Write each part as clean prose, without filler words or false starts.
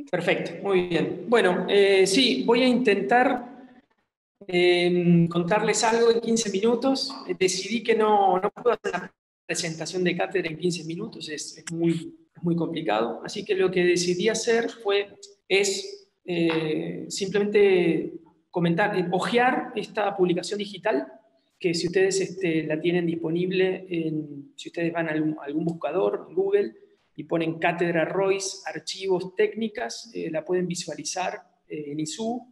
Perfecto, muy bien. Bueno, sí, voy a intentar contarles algo en 15 minutos. Decidí que no puedo hacer una presentación de cátedra en 15 minutos, es muy complicado. Así que lo que decidí hacer es simplemente comentar, hojear esta publicación digital, que si ustedes la tienen disponible, si ustedes van a algún buscador, Google, y ponen Cátedra Royce, archivos, técnicas, la pueden visualizar en ISU.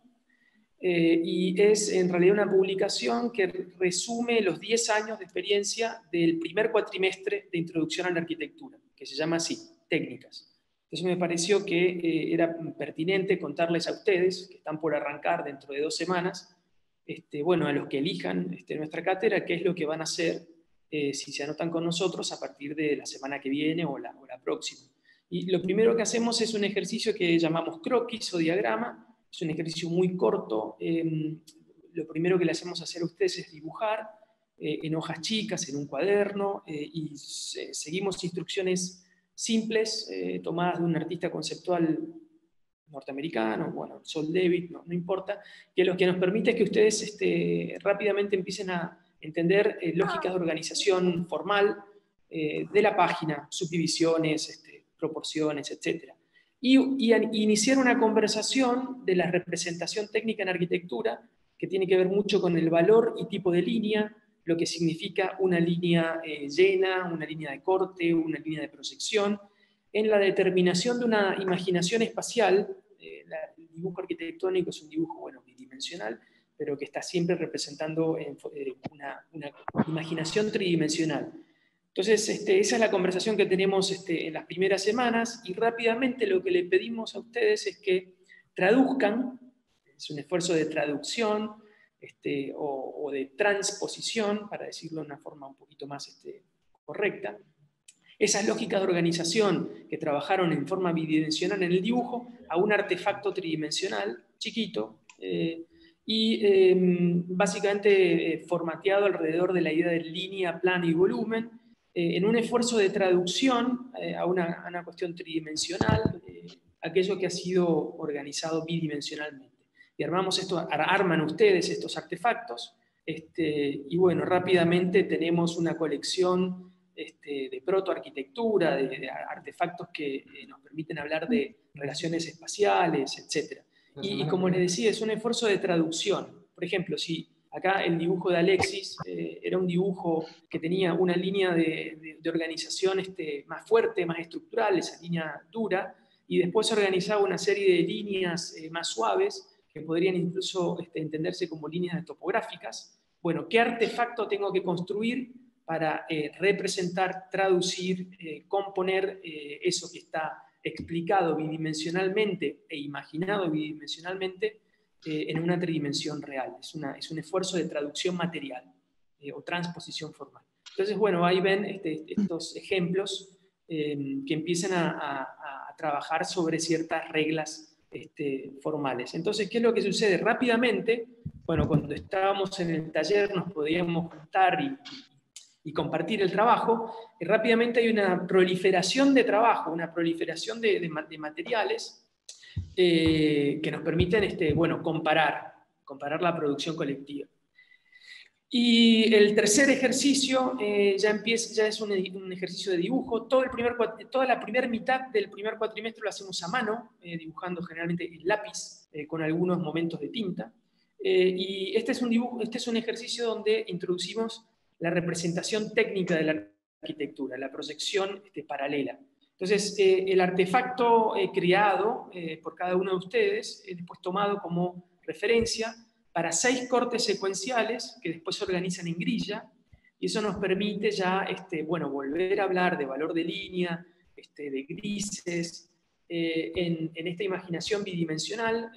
Y es en realidad una publicación que resume los 10 años de experiencia del primer cuatrimestre de Introducción a la Arquitectura, que se llama así, Técnicas. Entonces me pareció que era pertinente contarles a ustedes, que están por arrancar dentro de 2 semanas, bueno, a los que elijan nuestra cátedra, qué es lo que van a hacer si se anotan con nosotros a partir de la semana que viene o la próxima. Y lo primero que hacemos es un ejercicio que llamamos croquis o diagrama. Es un ejercicio muy corto. Lo primero que le hacemos hacer a ustedes es dibujar en hojas chicas, en un cuaderno, y seguimos instrucciones simples tomadas de un artista conceptual norteamericano, bueno, Sol Levitt, no importa, que lo que nos permite es que ustedes rápidamente empiecen a entender lógicas de organización formal de la página, subdivisiones, proporciones, etc. Y iniciar una conversación de la representación técnica en arquitectura, que tiene que ver mucho con el valor y tipo de línea, lo que significa una línea llena, una línea de corte, una línea de proyección, en la determinación de una imaginación espacial. El dibujo arquitectónico es un dibujo, bueno, bidimensional, pero que está siempre representando una imaginación tridimensional. Entonces, esa es la conversación que tenemos en las primeras semanas, y rápidamente lo que le pedimos a ustedes es que traduzcan, es un esfuerzo de traducción o de transposición, para decirlo de una forma un poquito más correcta, esas lógicas de organización que trabajaron en forma bidimensional en el dibujo a un artefacto tridimensional chiquito básicamente formateado alrededor de la idea de línea, plano y volumen, en un esfuerzo de traducción a una cuestión tridimensional, aquello que ha sido organizado bidimensionalmente. Y arman ustedes estos artefactos, y bueno, rápidamente tenemos una colección de protoarquitectura, de artefactos que nos permiten hablar de relaciones espaciales, etc. Y como les decía, es un esfuerzo de traducción. Por ejemplo, si acá el dibujo de Alexis era un dibujo que tenía una línea de organización más fuerte, más estructural, esa línea dura, y después organizaba una serie de líneas más suaves, que podrían incluso entenderse como líneas topográficas. Bueno, ¿qué artefacto tengo que construir para representar, traducir, componer eso que está explicado bidimensionalmente e imaginado bidimensionalmente en una tridimensión real? Es un esfuerzo de traducción material o transposición formal. Entonces, bueno, ahí ven estos ejemplos que empiezan a trabajar sobre ciertas reglas formales. Entonces, ¿qué es lo que sucede? Rápidamente, bueno, cuando estábamos en el taller nos podíamos juntar y compartir el trabajo, rápidamente hay una proliferación de trabajo, una proliferación de materiales que nos permiten bueno, comparar la producción colectiva. Y el tercer ejercicio ya es un ejercicio de dibujo. Toda la primera mitad del primer cuatrimestre lo hacemos a mano, dibujando generalmente en lápiz, con algunos momentos de tinta. Y este es un ejercicio donde introducimos la representación técnica de la arquitectura, la proyección paralela. Entonces, el artefacto creado por cada uno de ustedes es después tomado como referencia para 6 cortes secuenciales que después se organizan en grilla, y eso nos permite ya bueno, volver a hablar de valor de línea, de grises, en esta imaginación bidimensional,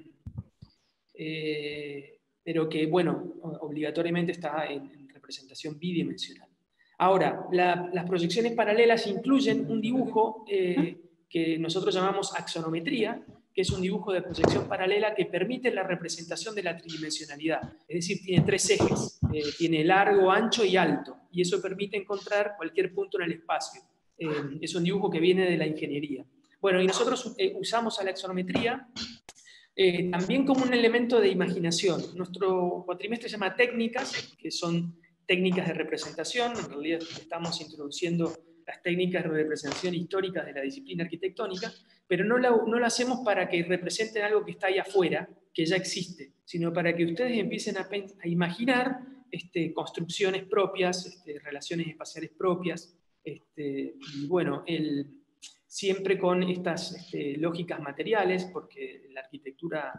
pero que, bueno, obligatoriamente está en representación bidimensional. Ahora, las proyecciones paralelas incluyen un dibujo que nosotros llamamos axonometría, que es un dibujo de proyección paralela que permite la representación de la tridimensionalidad. Es decir, tiene 3 ejes, tiene largo, ancho y alto, y eso permite encontrar cualquier punto en el espacio. Es un dibujo que viene de la ingeniería. Bueno, y nosotros usamos a la axonometría también como un elemento de imaginación. Nuestro cuatrimestre se llama técnicas, que son técnicas de representación. En realidad estamos introduciendo las técnicas de representación históricas de la disciplina arquitectónica, pero no lo hacemos para que representen algo que está ahí afuera, que ya existe, sino para que ustedes empiecen a imaginar construcciones propias, relaciones espaciales propias, y bueno, siempre con estas lógicas materiales, porque la arquitectura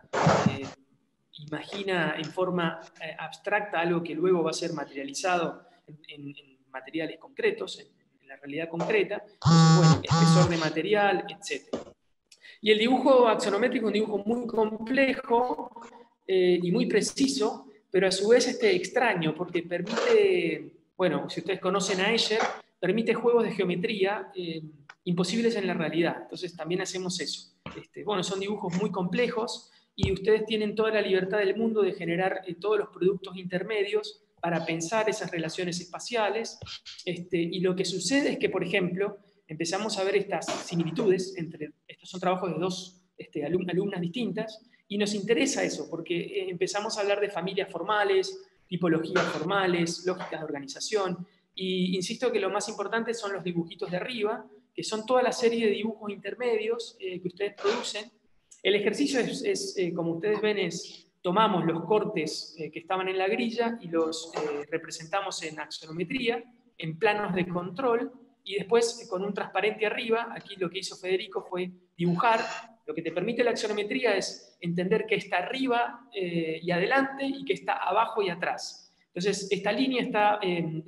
imagina en forma abstracta algo que luego va a ser materializado en materiales concretos, en la realidad concreta. Entonces, bueno, espesor de material, etc. Y el dibujo axonométrico es un dibujo muy complejo y muy preciso, pero a su vez extraño, porque permite, bueno, si ustedes conocen a Escher, permite juegos de geometría imposibles en la realidad. Entonces también hacemos eso. Bueno, son dibujos muy complejos y ustedes tienen toda la libertad del mundo de generar todos los productos intermedios para pensar esas relaciones espaciales. Y lo que sucede es que, por ejemplo, empezamos a ver estas similitudes entre, estos son trabajos de dos alumnas distintas, y nos interesa eso, porque empezamos a hablar de familias formales, tipologías formales, lógicas de organización, y insisto que lo más importante son los dibujitos de arriba, que son toda la serie de dibujos intermedios que ustedes producen. El ejercicio es como ustedes ven, tomamos los cortes que estaban en la grilla y los representamos en axonometría, en planos de control, y después con un transparente arriba. Aquí lo que hizo Federico fue dibujar. Lo que te permite la axonometría es entender que está arriba y adelante y que está abajo y atrás. Entonces, esta línea está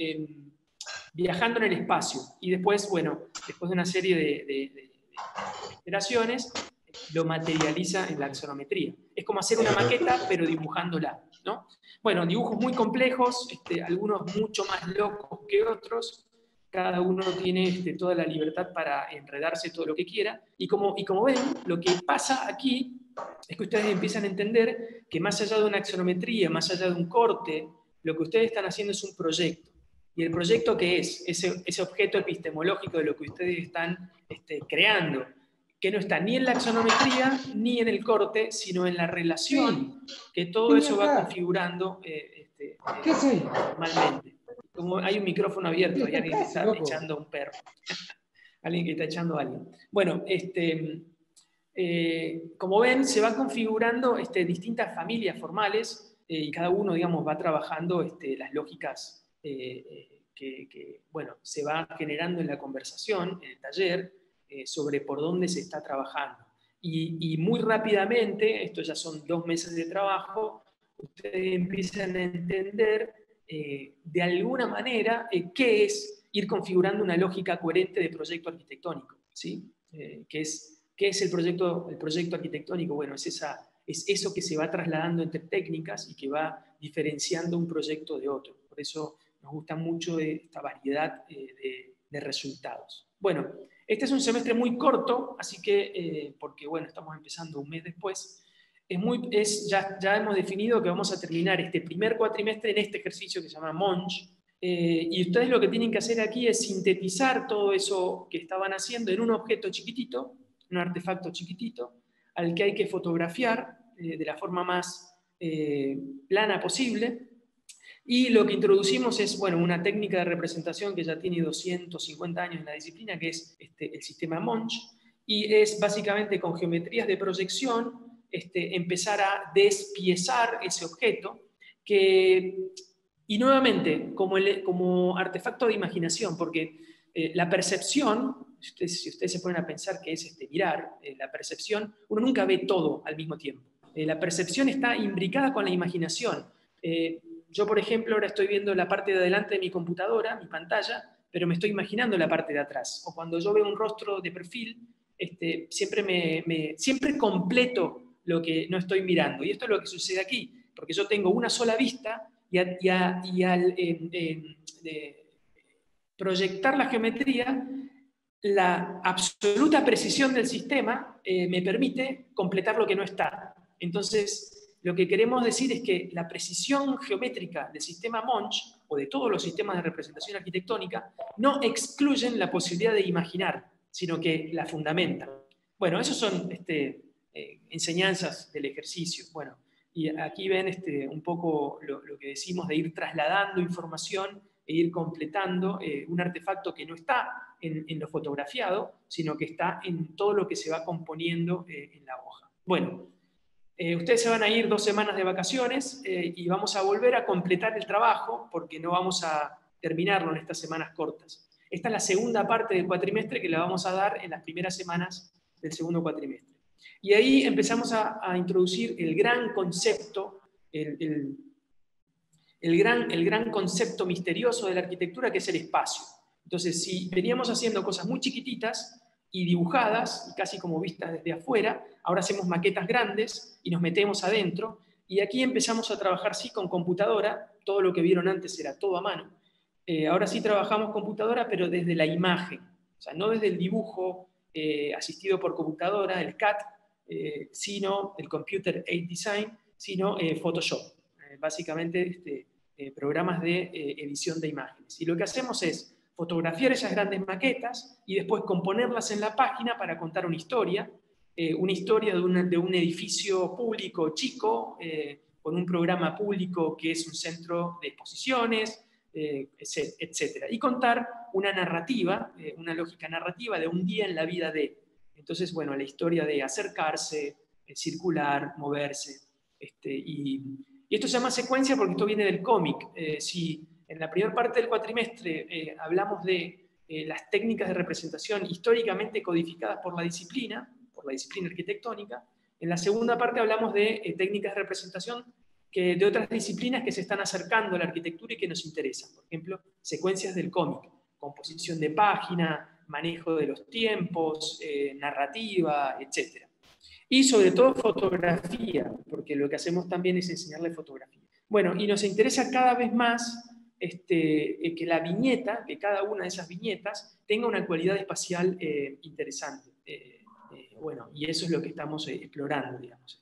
viajando en el espacio, y después, bueno, después de una serie de iteraciones, lo materializa en la axonometría. Es como hacer una maqueta, pero dibujándola, ¿no? Bueno, dibujos muy complejos, algunos mucho más locos que otros. Cada uno tiene toda la libertad para enredarse todo lo que quiera. Y como ven, lo que pasa aquí es que ustedes empiezan a entender que más allá de una axonometría, más allá de un corte, lo que ustedes están haciendo es un proyecto. ¿Y el proyecto qué es? Ese objeto epistemológico de lo que ustedes están creando, que no está ni en la axonometría ni en el corte, sino en la relación que todo eso va configurando normalmente. Como hay un micrófono abierto, hay alguien que está echando a un perro. Alguien que está echando a alguien. Bueno, como ven, se van configurando distintas familias formales y cada uno, digamos, va trabajando las lógicas que, bueno, se va generando en la conversación, en el taller, sobre por dónde se está trabajando. Y muy rápidamente, esto ya son 2 meses de trabajo, ustedes empiezan a entender de alguna manera qué es ir configurando una lógica coherente de proyecto arquitectónico, ¿sí? ¿Qué es el proyecto arquitectónico? Bueno, es eso que se va trasladando entre técnicas y que va diferenciando un proyecto de otro. Por eso nos gusta mucho esta variedad de resultados. Bueno, este es un semestre muy corto, así que, porque bueno, estamos empezando un mes después, ya hemos definido que vamos a terminar este primer cuatrimestre en este ejercicio que se llama Monge, y ustedes lo que tienen que hacer aquí es sintetizar todo eso que estaban haciendo en un objeto chiquitito, un artefacto chiquitito, al que hay que fotografiar de la forma más plana posible. Y lo que introducimos es, bueno, una técnica de representación que ya tiene 250 años en la disciplina, que es el sistema Monge, y es básicamente con geometrías de proyección empezar a despiezar ese objeto, y nuevamente, como artefacto de imaginación, porque la percepción, si ustedes se ponen a pensar que es mirar, la percepción, uno nunca ve todo al mismo tiempo. La percepción está imbricada con la imaginación. Yo, por ejemplo, ahora estoy viendo la parte de adelante de mi computadora, mi pantalla, pero me estoy imaginando la parte de atrás. O cuando yo veo un rostro de perfil, siempre completo lo que no estoy mirando. Y esto es lo que sucede aquí, porque yo tengo una sola vista y al proyectar la geometría, la absoluta precisión del sistema me permite completar lo que no está. Entonces, lo que queremos decir es que la precisión geométrica del sistema Monge, o de todos los sistemas de representación arquitectónica, no excluyen la posibilidad de imaginar, sino que la fundamentan. Bueno, esos son enseñanzas del ejercicio. Bueno, y aquí ven un poco lo que decimos de ir trasladando información e ir completando un artefacto que no está en lo fotografiado, sino que está en todo lo que se va componiendo en la hoja. Bueno, ustedes se van a ir 2 semanas de vacaciones y vamos a volver a completar el trabajo porque no vamos a terminarlo en estas semanas cortas. Esta es la segunda parte del cuatrimestre que la vamos a dar en las primeras semanas del segundo cuatrimestre. Y ahí empezamos a introducir el gran concepto, el gran concepto misterioso de la arquitectura, que es el espacio. Entonces, si veníamos haciendo cosas muy chiquititas y dibujadas, y casi como vistas desde afuera, ahora hacemos maquetas grandes y nos metemos adentro, y aquí empezamos a trabajar sí con computadora, todo lo que vieron antes era todo a mano, ahora sí trabajamos computadora, pero desde la imagen, o sea, no desde el dibujo asistido por computadora, el CAD, sino el Computer Aided Design, sino Photoshop. Básicamente programas de edición de imágenes. Y lo que hacemos es fotografiar esas grandes maquetas y después componerlas en la página para contar una historia de un edificio público chico, con un programa público que es un centro de exposiciones, etc. Y contar una narrativa, una lógica narrativa de un día en la vida de. Entonces, bueno, la historia de acercarse, circular, moverse. Y esto se llama secuencia porque esto viene del cómic. Si en la primera parte del cuatrimestre hablamos de las técnicas de representación históricamente codificadas por la disciplina arquitectónica, en la segunda parte hablamos de técnicas de representación de otras disciplinas que se están acercando a la arquitectura y que nos interesan. Por ejemplo, secuencias del cómic, composición de página, manejo de los tiempos, narrativa, etc. Y sobre todo fotografía, porque lo que hacemos también es enseñarle fotografía. Bueno, y nos interesa cada vez más que la viñeta, que cada una de esas viñetas tenga una cualidad espacial interesante. Bueno, y eso es lo que estamos explorando, digamos.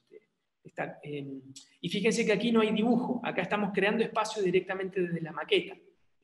Y fíjense que aquí no hay dibujo, acá estamos creando espacio directamente desde la maqueta.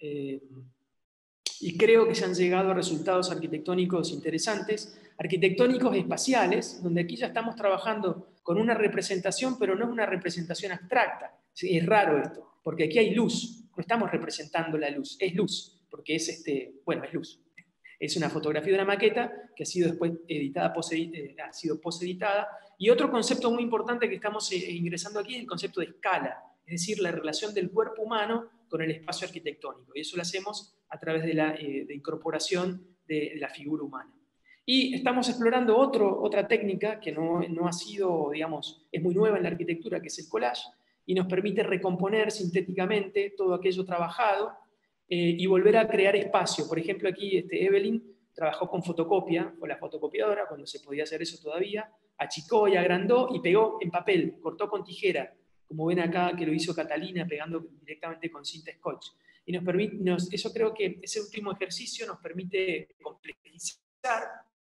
Y creo que se han llegado a resultados arquitectónicos interesantes, arquitectónicos espaciales, donde aquí ya estamos trabajando con una representación, pero no es una representación abstracta. Es raro esto, porque aquí hay luz, no estamos representando la luz, es luz, porque es es luz. Es una fotografía de una maqueta que ha sido después editada, ha sido poseditada. Y otro concepto muy importante que estamos ingresando aquí es el concepto de escala, es decir, la relación del cuerpo humano con el espacio arquitectónico. Y eso lo hacemos a través de la incorporación de la figura humana. Y estamos explorando otra técnica que no ha sido, digamos, es muy nueva en la arquitectura, que es el collage, y nos permite recomponer sintéticamente todo aquello trabajado y volver a crear espacio. Por ejemplo, aquí Evelyn trabajó con fotocopia, con la fotocopiadora, cuando se podía hacer eso todavía, achicó y agrandó y pegó en papel, cortó con tijera, como ven acá que lo hizo Catalina pegando directamente con cinta scotch. Y eso creo que ese último ejercicio nos permite complejizar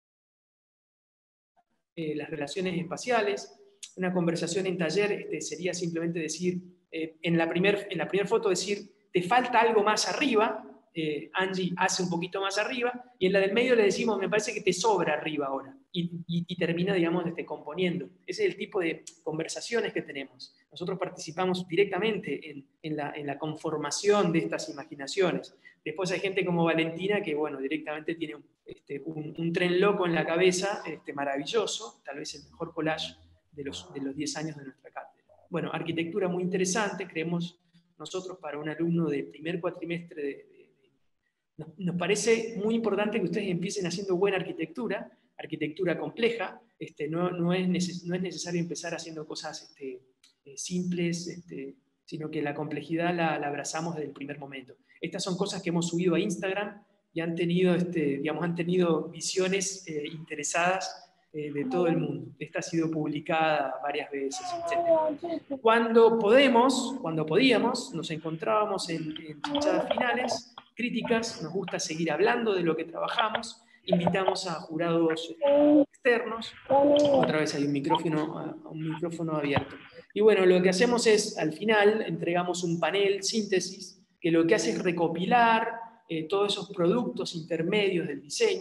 las relaciones espaciales. Una conversación en taller sería simplemente decir, en la primer foto decir, te falta algo más arriba, Angie hace un poquito más arriba, y en la del medio le decimos, me parece que te sobra arriba ahora, y termina, digamos, componiendo. Ese es el tipo de conversaciones que tenemos. Nosotros participamos directamente en la conformación de estas imaginaciones. Después hay gente como Valentina que, bueno, directamente tiene un tren loco en la cabeza, maravilloso, tal vez el mejor collage de los 10 años de nuestra cátedra. Bueno, arquitectura muy interesante, creemos nosotros para un alumno de primer cuatrimestre nos parece muy importante que ustedes empiecen haciendo buena arquitectura compleja. No es necesario empezar haciendo cosas simples, sino que la complejidad la abrazamos desde el primer momento. Estas son cosas que hemos subido a Instagram y han tenido visiones interesadas de todo el mundo. Esta ha sido publicada varias veces, etc. Cuando podíamos, nos encontrábamos en chichadas finales, críticas, nos gusta seguir hablando de lo que trabajamos, invitamos a jurados externos, otra vez hay un micrófono abierto. Y bueno, lo que hacemos es, al final, entregamos un panel, síntesis, que lo que hace es recopilar todos esos productos intermedios del diseño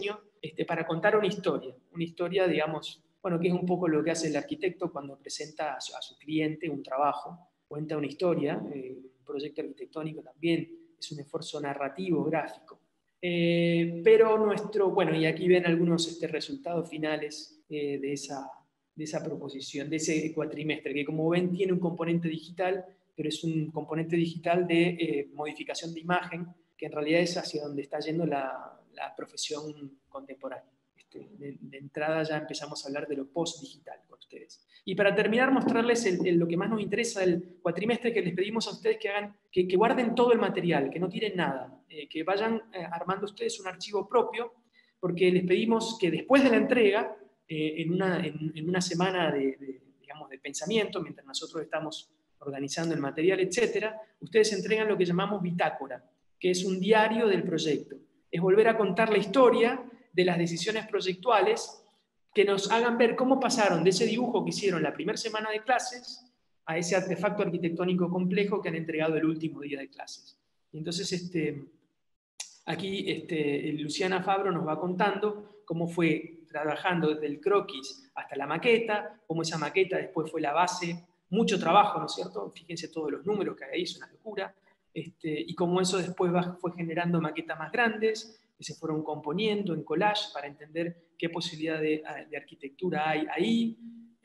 para contar una historia, digamos, bueno, que es un poco lo que hace el arquitecto cuando presenta a su cliente un trabajo, cuenta una historia, un proyecto arquitectónico también es un esfuerzo narrativo, gráfico. Pero bueno, y aquí ven algunos resultados finales de esa proposición, de ese cuatrimestre, que como ven tiene un componente digital, pero es un componente digital de modificación de imagen, que en realidad es hacia donde está yendo la profesión contemporánea. De entrada ya empezamos a hablar de lo post-digital con ustedes. Y para terminar, mostrarles lo que más nos interesa del cuatrimestre, que les pedimos a ustedes que hagan, que guarden todo el material, que no tiren nada, que vayan armando ustedes un archivo propio, porque les pedimos que después de la entrega, en una semana digamos, de pensamiento, mientras nosotros estamos organizando el material, etcétera, ustedes entregan lo que llamamos bitácora, que es un diario del proyecto. Es volver a contar la historia de las decisiones proyectuales que nos hagan ver cómo pasaron de ese dibujo que hicieron la primera semana de clases a ese artefacto arquitectónico complejo que han entregado el último día de clases. Y entonces, aquí Luciana Fabro nos va contando cómo fue trabajando desde el croquis hasta la maqueta, cómo esa maqueta después fue la base, mucho trabajo, ¿no es cierto? Fíjense todos los números que hay ahí, es una locura. Y cómo eso después fue generando maquetas más grandes, que se fueron componiendo en collage para entender qué posibilidad de arquitectura hay ahí,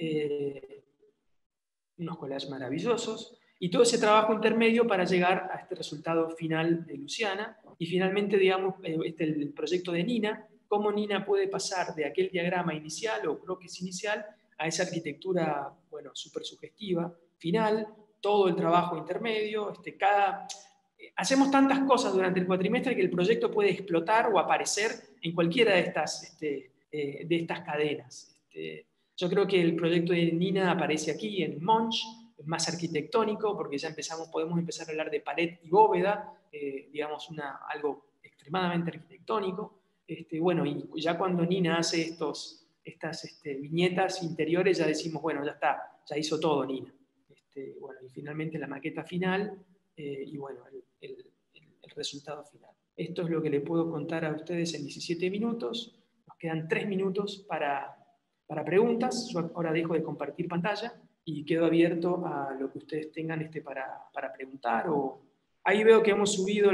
unos collages maravillosos, y todo ese trabajo intermedio para llegar a este resultado final de Luciana, y finalmente, digamos, el proyecto de Nina, cómo Nina puede pasar de aquel diagrama inicial o croquis inicial a esa arquitectura, bueno, súper sugestiva, final, todo el trabajo intermedio, hacemos tantas cosas durante el cuatrimestre que el proyecto puede explotar o aparecer en cualquiera de estas cadenas. Yo creo que el proyecto de Nina aparece aquí en Monch, es más arquitectónico, porque ya podemos empezar a hablar de pared y bóveda, digamos algo extremadamente arquitectónico. Bueno, y ya cuando Nina hace estas viñetas interiores, ya decimos, bueno, ya está, ya hizo todo Nina. Bueno, y finalmente la maqueta final, y bueno, el resultado final. Esto es lo que le puedo contar a ustedes en 17 minutos. Nos quedan 3 minutos para preguntas. Yo ahora dejo de compartir pantalla y quedo abierto a lo que ustedes tengan para preguntar. Ahí veo que hemos subido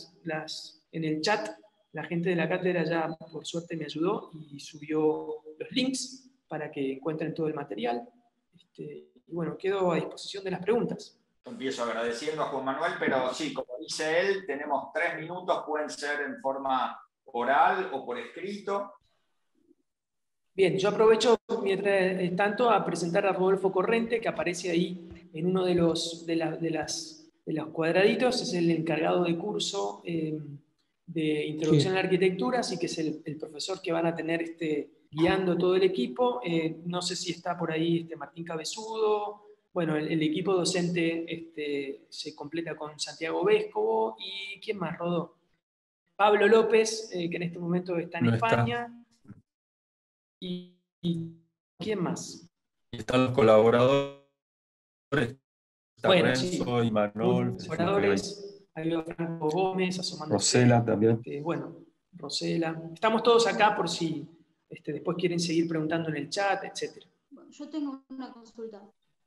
en el chat. La gente de la cátedra ya, por suerte, me ayudó y subió los links para que encuentren todo el material. Y bueno, quedo a disposición de las preguntas. Empiezo agradeciendo a Juan Manuel, pero sí, como dice él, tenemos 3 minutos, pueden ser en forma oral o por escrito. Bien, yo aprovecho mientras tanto a presentar a Rodolfo Corrente, que aparece ahí en uno de los cuadraditos, es el encargado de curso de Introducción a la Arquitectura, así que es el profesor que van a tener guiando todo el equipo. No sé si está por ahí Martín Cabezudo. Bueno, el equipo docente se completa con Santiago Vescovo y ¿quién más, Rodó? Pablo López, que en este momento está en España. ¿Y quién más? Están los colaboradores. Está bueno, Renzo, sí. Imanol, Colaboradores, ahí veo a Franco Gómez asomando. Rosela también. Bueno, Rosela. Estamos todos acá por si después quieren seguir preguntando en el chat, etc. Bueno, yo tengo una consulta.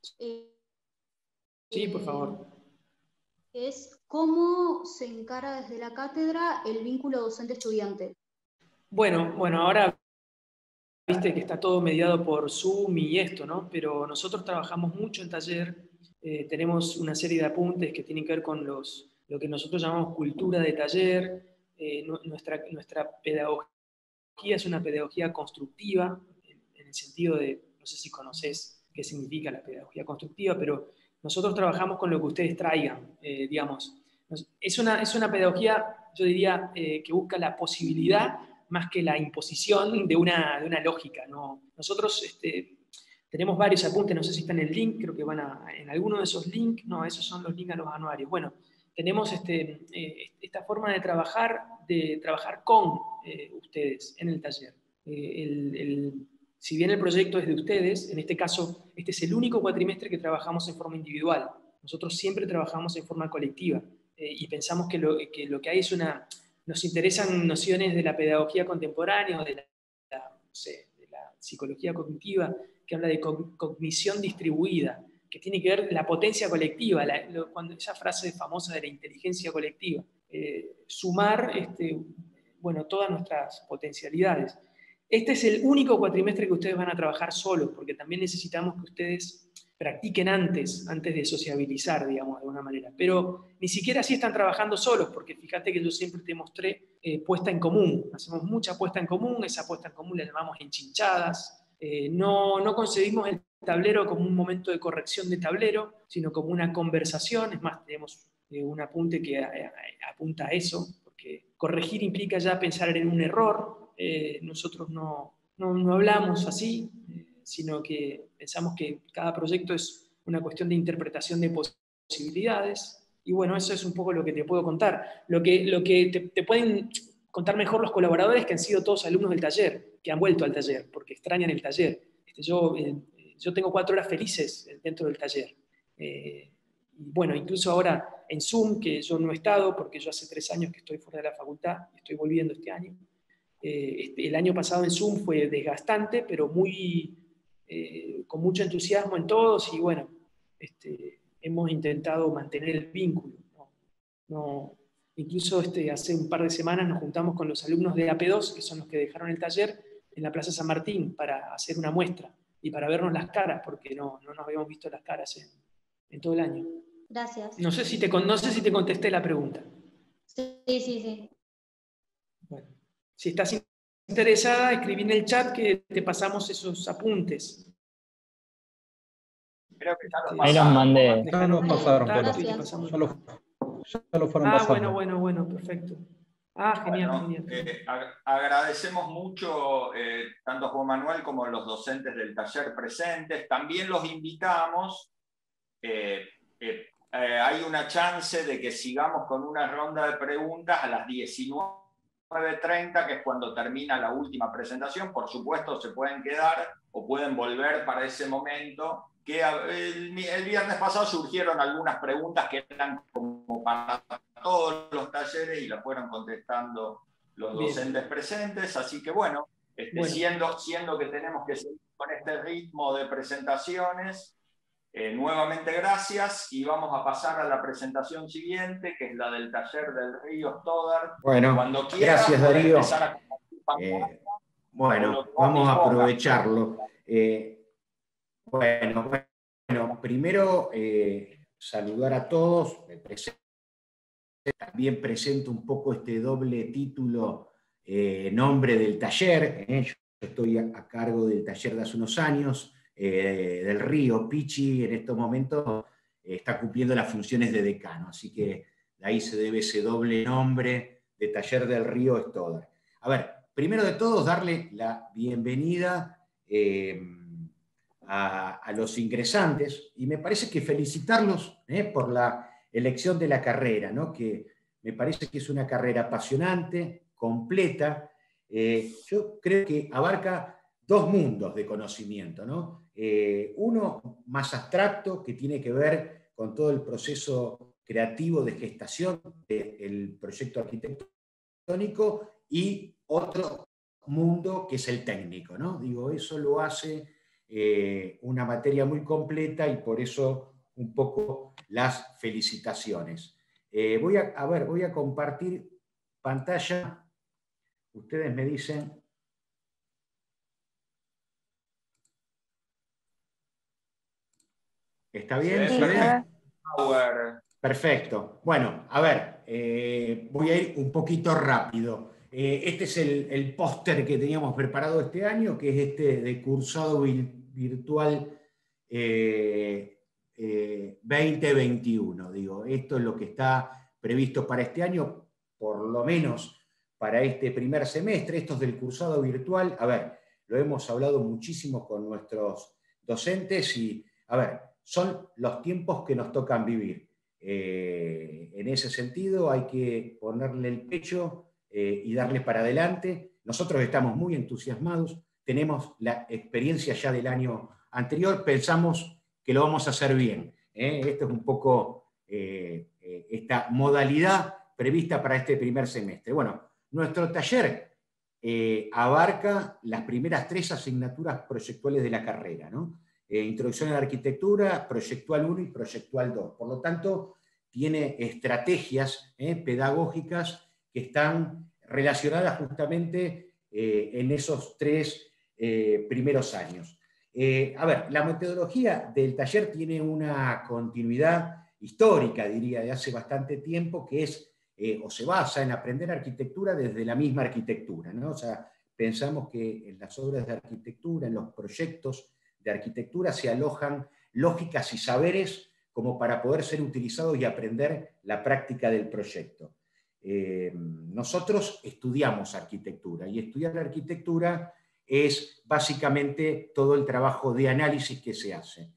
Sí, por favor. Es cómo se encara desde la cátedra el vínculo docente-estudiante. Bueno, ahora viste que está todo mediado por Zoom y esto, ¿no? Pero nosotros trabajamos mucho en taller, tenemos una serie de apuntes que tienen que ver con lo que nosotros llamamos cultura de taller. Nuestra pedagogía es una pedagogía constructiva, en el sentido de, no sé si conocés qué significa la pedagogía constructiva, pero nosotros trabajamos con lo que ustedes traigan, digamos. Es una pedagogía, yo diría, que busca la posibilidad más que la imposición de una lógica, ¿no? Nosotros tenemos varios apuntes, no sé si está en el link, creo que van en alguno de esos links, no, esos son los links a los anuarios. Bueno, tenemos esta forma de trabajar con ustedes en el taller. Si bien el proyecto es de ustedes, en este caso, este es el único cuatrimestre que trabajamos en forma individual. Nosotros siempre trabajamos en forma colectiva y pensamos que lo que hay es nos interesan nociones de la pedagogía contemporánea o de no sé, de la psicología cognitiva, que habla de cognición distribuida, que tiene que ver la potencia colectiva, esa frase famosa de la inteligencia colectiva, sumar bueno, todas nuestras potencialidades. Este es el único cuatrimestre que ustedes van a trabajar solos, porque también necesitamos que ustedes practiquen antes de sociabilizar, digamos, de alguna manera. Pero ni siquiera así están trabajando solos, porque fíjate que yo siempre te mostré puesta en común. Hacemos mucha puesta en común, esa puesta en común la llamamos enchinchadas. No concebimos el tablero como un momento de corrección de tablero, sino como una conversación. Es más, tenemos un apunte que apunta a eso, porque corregir implica ya pensar en un error. Nosotros no hablamos así, sino que pensamos que cada proyecto es una cuestión de interpretación de posibilidades. Y bueno, eso es un poco lo que te puedo contar. Lo que te pueden contar mejor los colaboradores, que han sido todos alumnos del taller, que han vuelto al taller, porque extrañan el taller. Yo tengo 4 horas felices dentro del taller. Y bueno, incluso ahora en Zoom, que yo no he estado, porque yo hace 3 años que estoy fuera de la facultad, estoy volviendo este año. El año pasado en Zoom fue desgastante, pero con mucho entusiasmo en todos, y bueno, hemos intentado mantener el vínculo. Incluso hace un par de semanas nos juntamos con los alumnos de AP2, que son los que dejaron el taller, en la Plaza San Martín, para hacer una muestra y para vernos las caras, porque no nos habíamos visto las caras en todo el año. Gracias. No sé si te contesté la pregunta. Sí. Bueno, si estás interesada, escribí en el chat que te pasamos esos apuntes. Creo que ya los Ahí los mandé. Ya nos pasaron, Polo. Ya lo fueron pasando. Bueno, perfecto. Genial. Agradecemos mucho tanto a Juan Manuel como a los docentes del taller presentes. También los invitamos. Hay una chance de que sigamos con una ronda de preguntas a las 19:30, que es cuando termina la última presentación. Por supuesto, se pueden quedar o pueden volver para ese momento. Que el viernes pasado surgieron algunas preguntas que eran como para todos los talleres y las fueron contestando los docentes presentes. Así que bueno, siendo que tenemos que seguir con este ritmo de presentaciones, nuevamente gracias, y vamos a pasar a la presentación siguiente, que es la del taller del Río Stoddard. Bueno, cuando quieras, gracias Darío. Bueno, vamos a aprovecharlo. Bueno, primero saludar a todos. También presento un poco este doble título, nombre del taller. Yo estoy a cargo del taller de hace unos años, del Río. Pichi en estos momentos está cumpliendo las funciones de decano, así que de ahí se debe ese doble nombre de taller del Río Stoddard. A ver, primero de todo, darle la bienvenida a los ingresantes, y me parece que felicitarlos por la elección de la carrera, ¿no? Que me parece que es una carrera apasionante, completa. Yo creo que abarca 2 mundos de conocimiento, ¿no? Uno más abstracto, que tiene que ver con todo el proceso creativo de gestación del proyecto arquitectónico, y otro mundo que es el técnico, ¿no? Digo, eso lo hace una materia muy completa, y por eso un poco las felicitaciones. Voy a compartir pantalla. Ustedes me dicen. ¿Está bien? Sí, perfecto. Bueno, a ver, voy a ir un poquito rápido. Este es el póster que teníamos preparado este año, que es de cursado virtual 2021. Digo, esto es lo que está previsto para este año, por lo menos para este primer semestre. Esto es del cursado virtual. A ver, lo hemos hablado muchísimo con nuestros docentes y, a ver, son los tiempos que nos tocan vivir. En ese sentido hay que ponerle el pecho y darle para adelante. Nosotros estamos muy entusiasmados, tenemos la experiencia ya del año anterior, pensamos que lo vamos a hacer bien. Esto es un poco esta modalidad prevista para este primer semestre. Bueno, nuestro taller abarca las primeras 3 asignaturas proyectuales de la carrera, ¿no? Introducción a la arquitectura, proyectual 1 y proyectual 2. Por lo tanto, tiene estrategias pedagógicas que están relacionadas justamente en esos 3 primeros años. A ver, la metodología del taller tiene una continuidad histórica, diría, de hace bastante tiempo, que es, o se basa en aprender arquitectura desde la misma arquitectura, ¿no? O sea, pensamos que en las obras de arquitectura, en los proyectos de arquitectura, se alojan lógicas y saberes como para poder ser utilizados y aprender la práctica del proyecto. Nosotros estudiamos arquitectura, y estudiar arquitectura es básicamente todo el trabajo de análisis que se hace.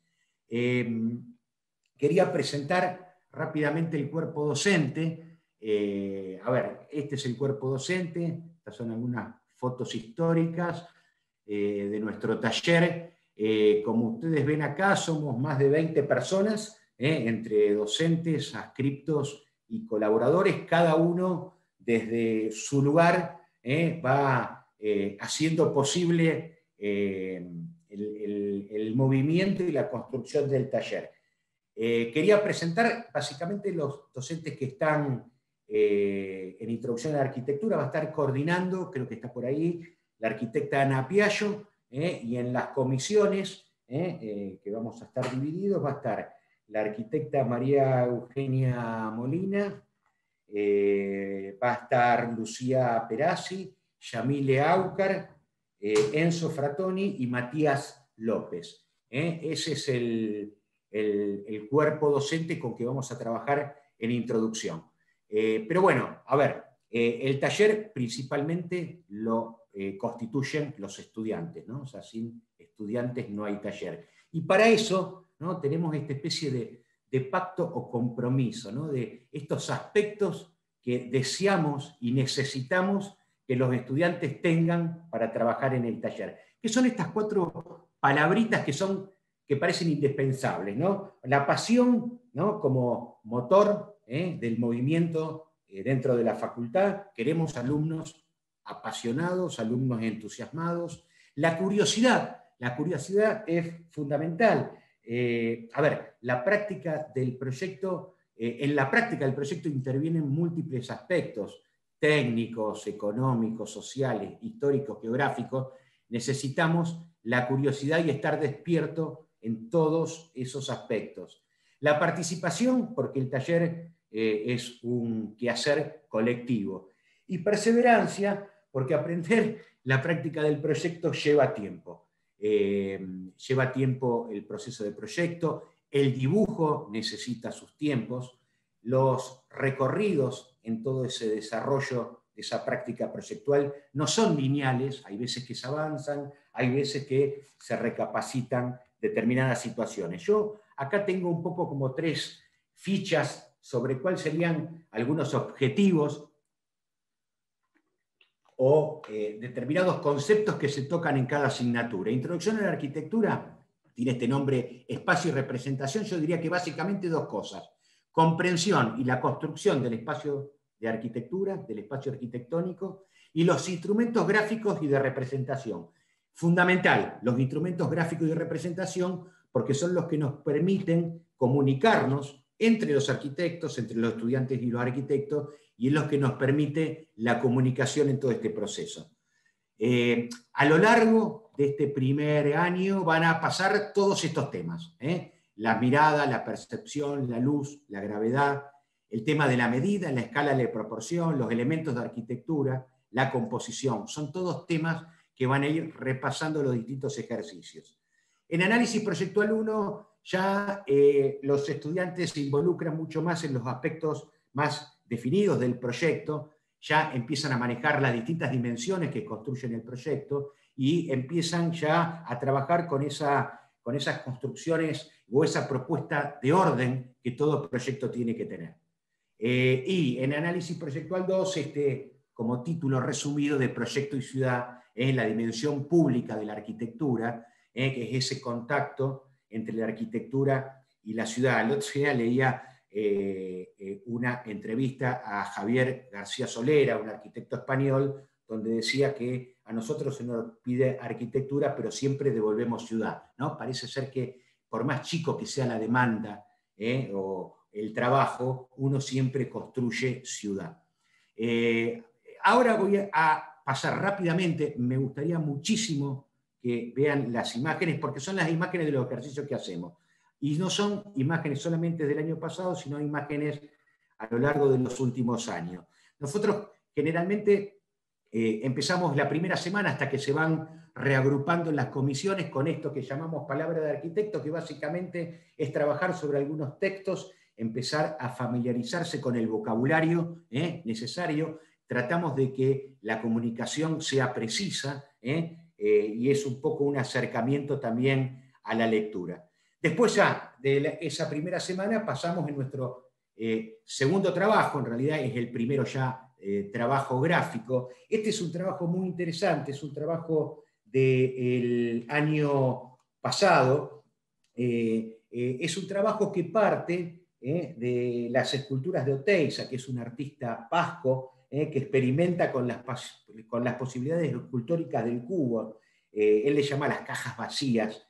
Quería presentar rápidamente el cuerpo docente. A ver, este es el cuerpo docente, estas son algunas fotos históricas de nuestro taller. Como ustedes ven acá, somos más de 20 personas, entre docentes, adscriptos y colaboradores, cada uno desde su lugar va haciendo posible el movimiento y la construcción del taller. Quería presentar básicamente los docentes que están en Introducción a la Arquitectura. Va a estar coordinando, creo que está por ahí, la arquitecta Ana Piaggio, y en las comisiones que vamos a estar divididos va a estar la arquitecta María Eugenia Molina, va a estar Lucía Perazzi, Yamile Aucar, Enzo Fratoni y Matías López. Ese es el cuerpo docente con que vamos a trabajar en introducción. Pero bueno, a ver, el taller principalmente lo constituyen los estudiantes, ¿no? O sea, sin estudiantes no hay taller. Y para eso, ¿no?, tenemos esta especie de pacto o compromiso, ¿no?, de estos aspectos que deseamos y necesitamos que los estudiantes tengan para trabajar en el taller. ¿Qué son estas 4 palabritas que parecen indispensables, ¿no? La pasión, ¿no?, como motor del movimiento dentro de la facultad. Queremos alumnos apasionados, alumnos entusiasmados. La curiosidad es fundamental. A ver, la práctica del proyecto, en la práctica del proyecto intervienen múltiples aspectos técnicos, económicos, sociales, históricos, geográficos. Necesitamos la curiosidad y estar despierto en todos esos aspectos. La participación, porque el taller es un quehacer colectivo. Y perseverancia, porque aprender la práctica del proyecto lleva tiempo. Lleva tiempo el proceso de proyecto, el dibujo necesita sus tiempos, los recorridos en todo ese desarrollo de esa práctica proyectual no son lineales, hay veces que se avanzan, hay veces que se recapacitan determinadas situaciones. Yo acá tengo un poco como 3 fichas sobre cuáles serían algunos objetivos o determinados conceptos que se tocan en cada asignatura. Introducción a la arquitectura tiene este nombre, espacio y representación. Yo diría que básicamente 2 cosas: comprensión y la construcción del espacio de arquitectura, del espacio arquitectónico, y los instrumentos gráficos y de representación. Fundamental, los instrumentos gráficos y de representación, porque son los que nos permiten comunicarnos entre los arquitectos, entre los estudiantes y los arquitectos, y es lo que nos permite la comunicación en todo este proceso. A lo largo de este primer año van a pasar todos estos temas, la mirada, la percepción, la luz, la gravedad, el tema de la medida, la escala de proporción, los elementos de arquitectura, la composición. Son todos temas que van a ir repasando los distintos ejercicios. En análisis proyectual 1 ya los estudiantes se involucran mucho más en los aspectos más definidos del proyecto, ya empiezan a manejar las distintas dimensiones que construyen el proyecto y empiezan ya a trabajar con esas construcciones o esa propuesta de orden que todo proyecto tiene que tener. Y en análisis proyectual 2, como título resumido de proyecto y ciudad, es la dimensión pública de la arquitectura, que es ese contacto entre la arquitectura y la ciudad. El otro día leía una entrevista a Javier García Solera, un arquitecto español, donde decía que a nosotros se nos pide arquitectura, pero siempre devolvemos ciudad, ¿no? Parece ser que por más chico que sea la demanda o el trabajo, uno siempre construye ciudad. Ahora voy a pasar rápidamente, me gustaría muchísimo que vean las imágenes, porque son las imágenes de los ejercicios que hacemos. Y no son imágenes solamente del año pasado, sino imágenes a lo largo de los últimos años. Nosotros generalmente empezamos la primera semana hasta que se van reagrupando en las comisiones con esto que llamamos palabra de arquitecto, que básicamente es trabajar sobre algunos textos, empezar a familiarizarse con el vocabulario necesario. Tratamos de que la comunicación sea precisa y es un poco un acercamiento también a la lectura. Después ya de esa primera semana pasamos en nuestro segundo trabajo, en realidad es el primero ya trabajo gráfico. Este es un trabajo muy interesante, es un trabajo del año pasado, es un trabajo que parte de las esculturas de Oteiza, que es un artista vasco que experimenta con las posibilidades escultóricas del cubo. Él le llama las cajas vacías,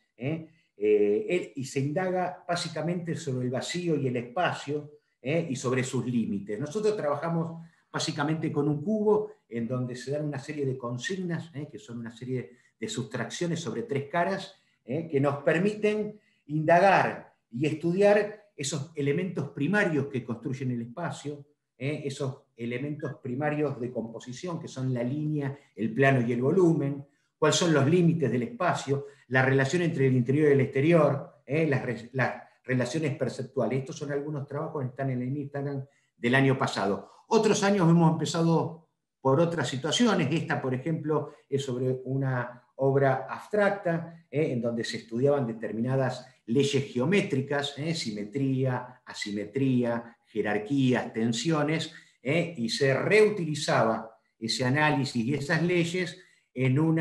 y se indaga básicamente sobre el vacío y el espacio y sobre sus límites. Nosotros trabajamos básicamente con un cubo en donde se dan una serie de consignas, que son una serie de sustracciones sobre tres caras, que nos permiten indagar y estudiar esos elementos primarios que construyen el espacio, esos elementos primarios de composición, que son la línea, el plano y el volumen, cuáles son los límites del espacio, la relación entre el interior y el exterior, las relaciones perceptuales. Estos son algunos trabajos que están en el Instagram del año pasado. Otros años hemos empezado por otras situaciones. Esta, por ejemplo, es sobre una obra abstracta, en donde se estudiaban determinadas leyes geométricas, simetría, asimetría, jerarquías, tensiones, y se reutilizaba ese análisis y esas leyes en un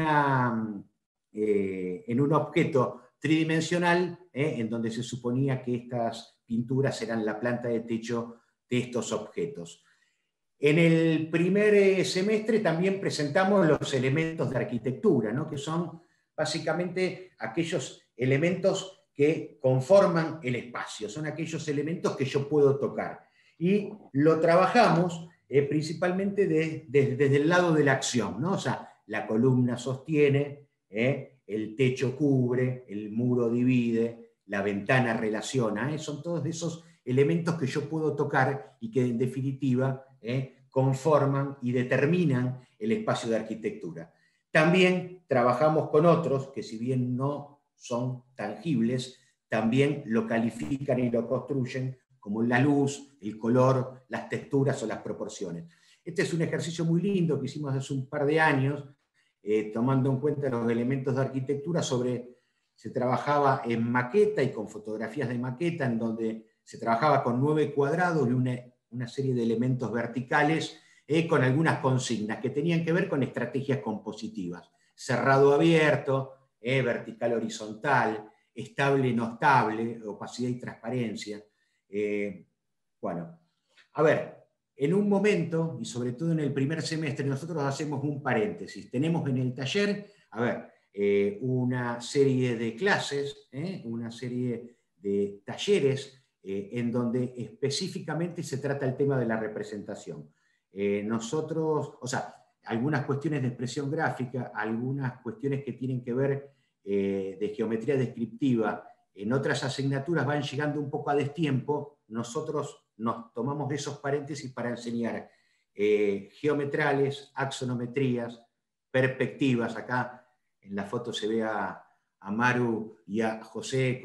objeto tridimensional, en donde se suponía que estas pinturas eran la planta de techo de estos objetos. En el primer semestre también presentamos los elementos de arquitectura, ¿no? Que son básicamente aquellos elementos que conforman el espacio, son aquellos elementos que yo puedo tocar. Y lo trabajamos principalmente desde el lado de la acción, ¿no? O sea, la columna sostiene, el techo cubre, el muro divide, la ventana relaciona, son todos esos elementos que yo puedo tocar y que en definitiva conforman y determinan el espacio de arquitectura. También trabajamos con otros que, si bien no son tangibles, también lo califican y lo construyen, como la luz, el color, las texturas o las proporciones. Este es un ejercicio muy lindo que hicimos hace un par de años, tomando en cuenta los elementos de arquitectura. Se trabajaba en maqueta y con fotografías de maqueta, en donde se trabajaba con 9 cuadrados y una serie de elementos verticales, con algunas consignas que tenían que ver con estrategias compositivas. Cerrado abierto, vertical horizontal, estable no estable, opacidad y transparencia. Bueno, a ver, en un momento, y sobre todo en el primer semestre, nosotros hacemos un paréntesis. Tenemos en el taller, a ver, una serie de clases, una serie de talleres, en donde específicamente se trata el tema de la representación. Nosotros, o sea, algunas cuestiones de expresión gráfica, algunas cuestiones que tienen que ver de geometría descriptiva, en otras asignaturas van llegando un poco a destiempo. Nosotros nos tomamos esos paréntesis para enseñar geometrales, axonometrías, perspectivas. Acá en la foto se ve a Maru y a José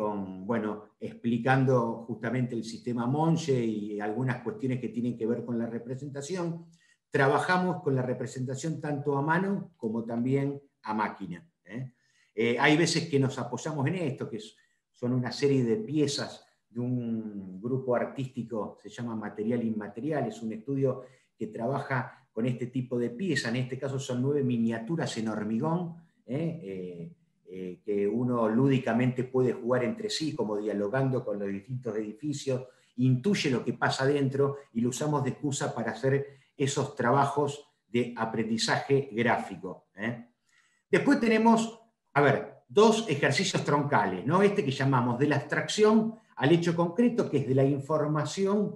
explicando justamente el sistema Monge y algunas cuestiones que tienen que ver con la representación. Trabajamos con la representación tanto a mano como también a máquina. Hay veces que nos apoyamos en esto, que son una serie de piezas de un grupo artístico, se llama Material Inmaterial, es un estudio que trabaja con este tipo de piezas. En este caso son 9 miniaturas en hormigón, que uno lúdicamente puede jugar entre sí, como dialogando con los distintos edificios intuye lo que pasa adentro y lo usamos de excusa para hacer esos trabajos de aprendizaje gráfico. Después tenemos, dos ejercicios troncales, ¿no? Este que llamamos de la abstracción al hecho concreto, que es de la información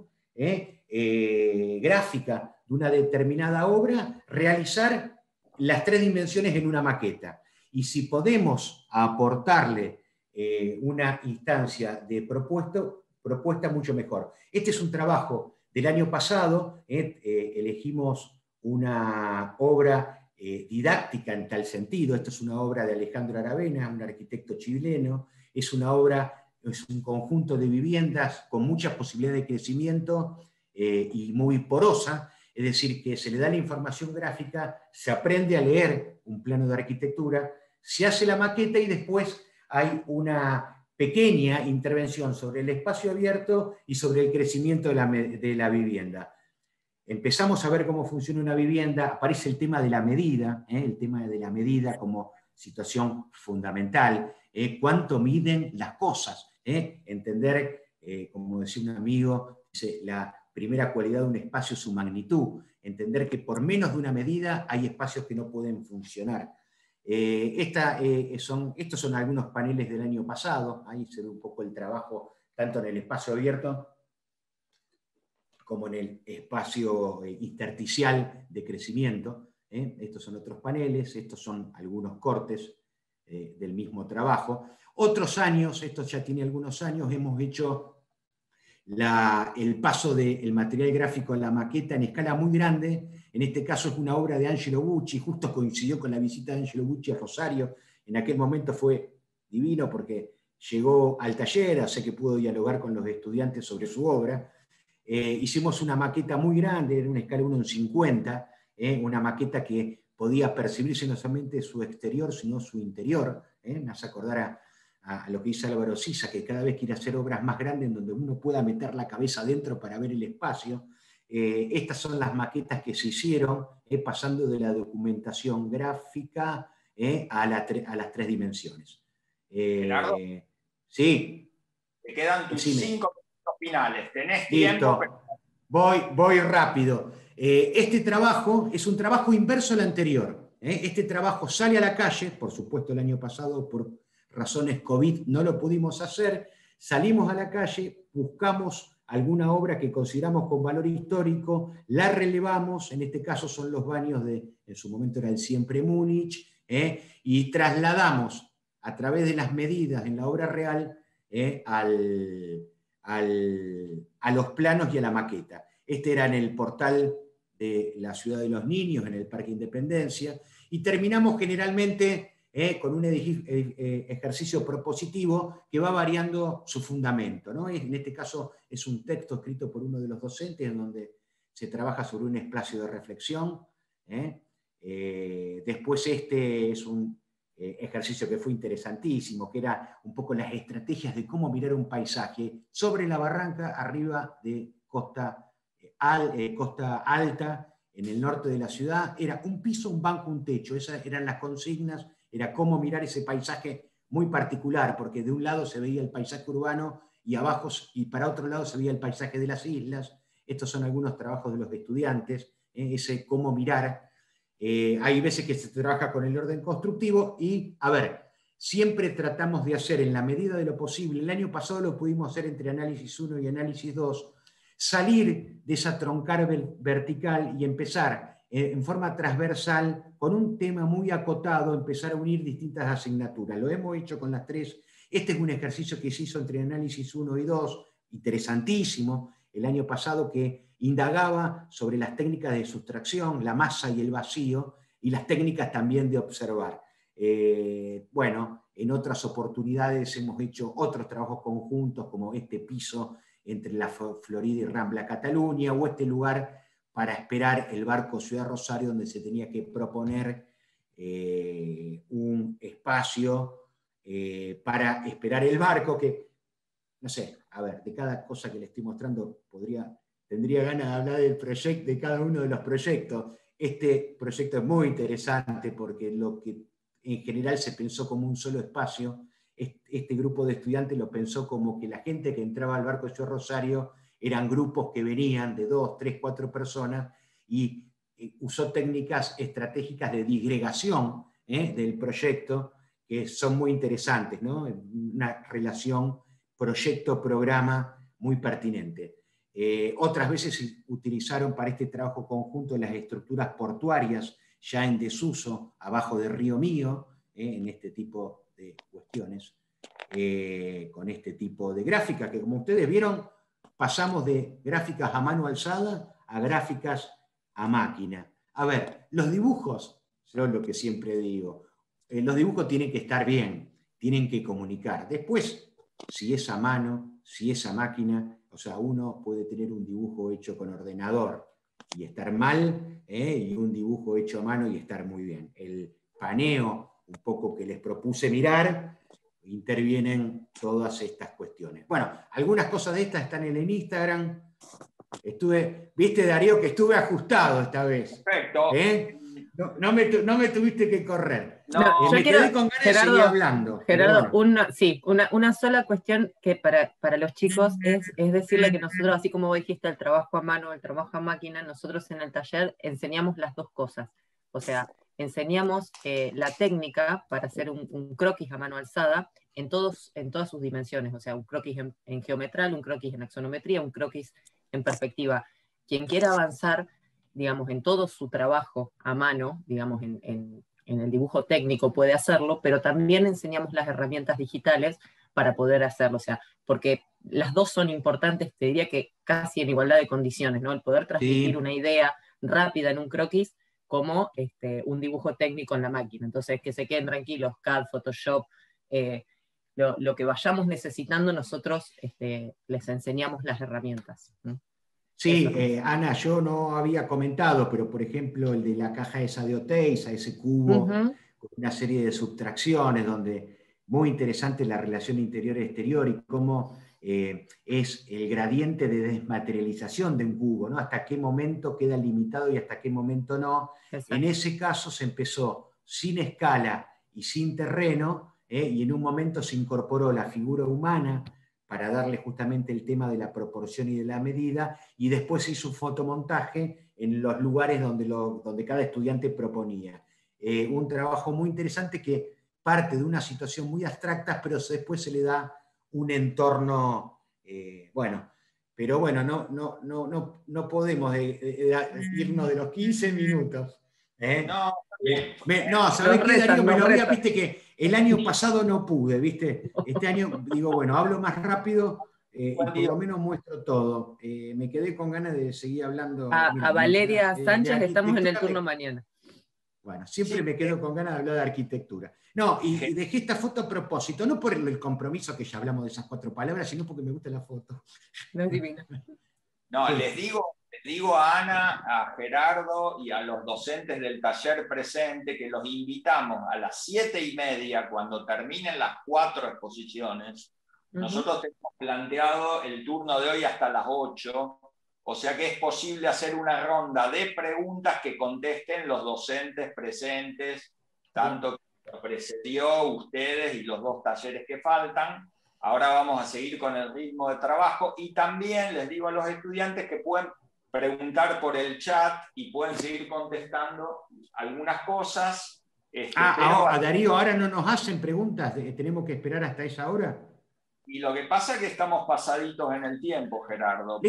gráfica de una determinada obra, realizar las 3 dimensiones en una maqueta. Y si podemos aportarle una instancia de propuesta, mucho mejor. Este es un trabajo del año pasado, elegimos una obra didáctica en tal sentido. Esta es una obra de Alejandro Aravena, un arquitecto chileno. Es una obra, es un conjunto de viviendas con muchas posibilidades de crecimiento y muy porosa, es decir, que se le da la información gráfica, se aprende a leer un plano de arquitectura, se hace la maqueta y después hay una pequeña intervención sobre el espacio abierto y sobre el crecimiento de la vivienda. Empezamos a ver cómo funciona una vivienda, aparece el tema de la medida, el tema de la medida como situación fundamental, cuánto miden las cosas, entender, como decía un amigo, dice, la primera cualidad de un espacio es su magnitud, entender que por menos de una medida hay espacios que no pueden funcionar. Estos son algunos paneles del año pasado, ahí se ve un poco el trabajo tanto en el espacio abierto como en el espacio intersticial de crecimiento. Estos son otros paneles, estos son algunos cortes del mismo trabajo. Otros años, esto ya tiene algunos años, hemos hecho el paso del material gráfico a la maqueta en escala muy grande. En este caso es una obra de Angelo Bucci, justo coincidió con la visita de Angelo Bucci a Rosario. En aquel momento fue divino porque llegó al taller, sé que pudo dialogar con los estudiantes sobre su obra. Hicimos una maqueta muy grande, en una escala 1:50, una maqueta que podía percibirse no solamente su exterior, sino su interior. Me hace acordar a lo que dice Álvaro Sisa, que cada vez quiere hacer obras más grandes en donde uno pueda meter la cabeza adentro para ver el espacio. Estas son las maquetas que se hicieron, pasando de la documentación gráfica a las 3 dimensiones. Gerardo, sí. te quedan tus 5 minutos finales. Tenés listo. tiempo. Voy rápido. Este trabajo es un trabajo inverso al anterior. Este trabajo sale a la calle, por supuesto el año pasado por razones COVID no lo pudimos hacer, salimos a la calle, buscamos alguna obra que consideramos con valor histórico, la relevamos, en este caso son los baños en su momento era el Siempre Múnich, y trasladamos a través de las medidas en la obra real a los planos y a la maqueta. Este era en el portal de la Ciudad de los Niños, en el Parque Independencia, y terminamos generalmente con un ejercicio propositivo que va variando su fundamento, ¿no? En este caso es un texto escrito por uno de los docentes en donde se trabaja sobre un espacio de reflexión. Después este es un ejercicio que fue interesantísimo, que era un poco las estrategias de cómo mirar un paisaje sobre la barranca arriba de Costa Alta, en el norte de la ciudad. Era un piso, un banco, un techo. Esas eran las consignas, era cómo mirar ese paisaje muy particular, porque de un lado se veía el paisaje urbano y abajo, y para otro lado se veía el paisaje de las islas. Estos son algunos trabajos de los estudiantes, ese cómo mirar. Hay veces que se trabaja con el orden constructivo y, siempre tratamos de hacer en la medida de lo posible. El año pasado lo pudimos hacer entre análisis 1 y análisis 2, salir de esa troncal vertical y empezar en forma transversal, con un tema muy acotado, empezar a unir distintas asignaturas. Lo hemos hecho con las 3. Este es un ejercicio que se hizo entre análisis 1 y 2, interesantísimo, el año pasado, que indagaba sobre las técnicas de sustracción, la masa y el vacío, y las técnicas también de observar. En otras oportunidades hemos hecho otros trabajos conjuntos, como este piso entre la Florida y Rambla Cataluña, o este lugar para esperar el barco Ciudad Rosario, donde se tenía que proponer un espacio para esperar el barco, que, no sé, de cada cosa que le estoy mostrando tendría ganas de hablar de cada uno de los proyectos. Este proyecto es muy interesante porque lo que en general se pensó como un solo espacio, este grupo de estudiantes lo pensó como que la gente que entraba al barco de Ciudad Rosario eran grupos que venían de 2, 3, 4 personas y usó técnicas estratégicas de disgregación del proyecto que son muy interesantes, ¿no? Una relación proyecto-programa muy pertinente. Otras veces se utilizaron para este trabajo conjunto las estructuras portuarias ya en desuso abajo de Río Mío, en este tipo de cuestiones, con este tipo de gráficas, que como ustedes vieron, pasamos de gráficas a mano alzada a gráficas a máquina. A ver, los dibujos, yo lo que siempre digo, los dibujos tienen que estar bien, tienen que comunicar. Después, si es a mano, si es a máquina, o sea, uno puede tener un dibujo hecho con ordenador y estar mal, y un dibujo hecho a mano y estar muy bien. El paneo, un poco que les propuse mirar, intervienen todas estas cuestiones. Bueno, algunas cosas de estas están en el Instagram. Viste, Darío, que estuve ajustado esta vez. Perfecto. No me tuviste que correr. No, me quedé con ganas de seguir hablando. Gerardo, bueno. una sola cuestión que para los chicos es decirle que nosotros, así como vos dijiste, el trabajo a mano, el trabajo a máquina, nosotros en el taller enseñamos las dos cosas. O sea, enseñamos la técnica para hacer un croquis a mano alzada en todas sus dimensiones. O sea, un croquis en geometral, un croquis en axonometría, un croquis en perspectiva. Quien quiera avanzar, digamos, en todo su trabajo a mano, digamos, en el dibujo técnico puede hacerlo, pero también enseñamos las herramientas digitales para poder hacerlo, o sea, porque las dos son importantes, te diría que casi en igualdad de condiciones, ¿no? El poder transmitir una idea rápida en un croquis como un dibujo técnico en la máquina. Entonces, que se queden tranquilos, CAD, Photoshop, lo que vayamos necesitando, nosotros les enseñamos las herramientas, ¿no? Sí, Ana, yo no había comentado, pero por ejemplo el de la caja esa de Oteiza, ese cubo, con una serie de subtracciones, donde muy interesante la relación interior-exterior y cómo es el gradiente de desmaterialización de un cubo, ¿no? Hasta qué momento queda limitado y hasta qué momento no. Exacto. En ese caso se empezó sin escala y sin terreno, y en un momento se incorporó la figura humana para darle justamente el tema de la proporción y de la medida, y después se hizo un fotomontaje en los lugares donde cada estudiante proponía. Un trabajo muy interesante que parte de una situación muy abstracta, pero después se le da un entorno, pero bueno, no podemos irnos de los 15 minutos. ¿Sabés qué, Darío? Me lo había, viste que el año pasado no pude, viste. Este año digo, bueno, hablo más rápido y por lo menos muestro todo. Me quedé con ganas de seguir hablando. A Valeria Sánchez estamos en el turno mañana. Bueno, siempre me quedo con ganas de hablar de arquitectura. No, y dejé esta foto a propósito, no por el compromiso que ya hablamos de esas 4 palabras, sino porque me gusta la foto. No es divina. No, les digo a Ana, a Gerardo y a los docentes del taller presente que los invitamos a las 7:30, cuando terminen las 4 exposiciones. Nosotros tenemos planteado el turno de hoy hasta las 8, o sea que es posible hacer una ronda de preguntas que contesten los docentes presentes, tanto que lo precedió, ustedes y los 2 talleres que faltan. Ahora vamos a seguir con el ritmo de trabajo y también les digo a los estudiantes que pueden preguntar por el chat y pueden seguir contestando algunas cosas. Darío, ahora no nos hacen preguntas, tenemos que esperar hasta esa hora. Y lo que pasa es que estamos pasaditos en el tiempo, Gerardo.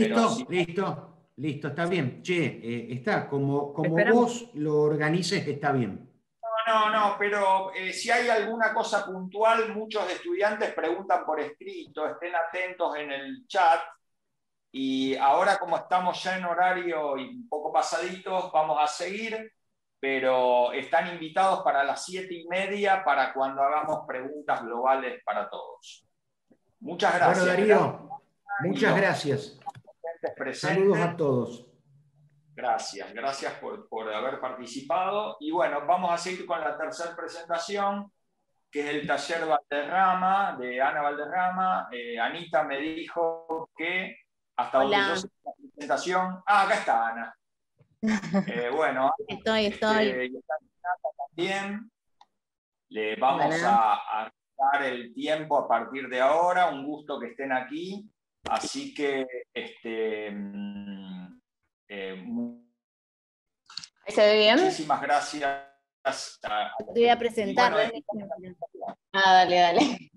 Listo, está bien. Che, está, como vos lo organices, está bien. No, pero si hay alguna cosa puntual, muchos estudiantes preguntan por escrito, estén atentos en el chat. Y ahora, como estamos ya en horario y un poco pasaditos, vamos a seguir, pero están invitados para las 7:30 para cuando hagamos preguntas globales para todos. Muchas gracias. Bueno, Darío, muchas gracias. Saludos a todos. Gracias por haber participado. Y bueno, vamos a seguir con la tercera presentación, que es el taller Valderrama, de Ana Valderrama. Anita me dijo que hasta donde yo sé la presentación. Acá está Ana. Bueno, estoy. Y está Anita también. Le vamos a dar el tiempo a partir de ahora. Un gusto que estén aquí. Así que ¿Se ve bien? muchísimas gracias. Te voy a presentar. Dale, dale.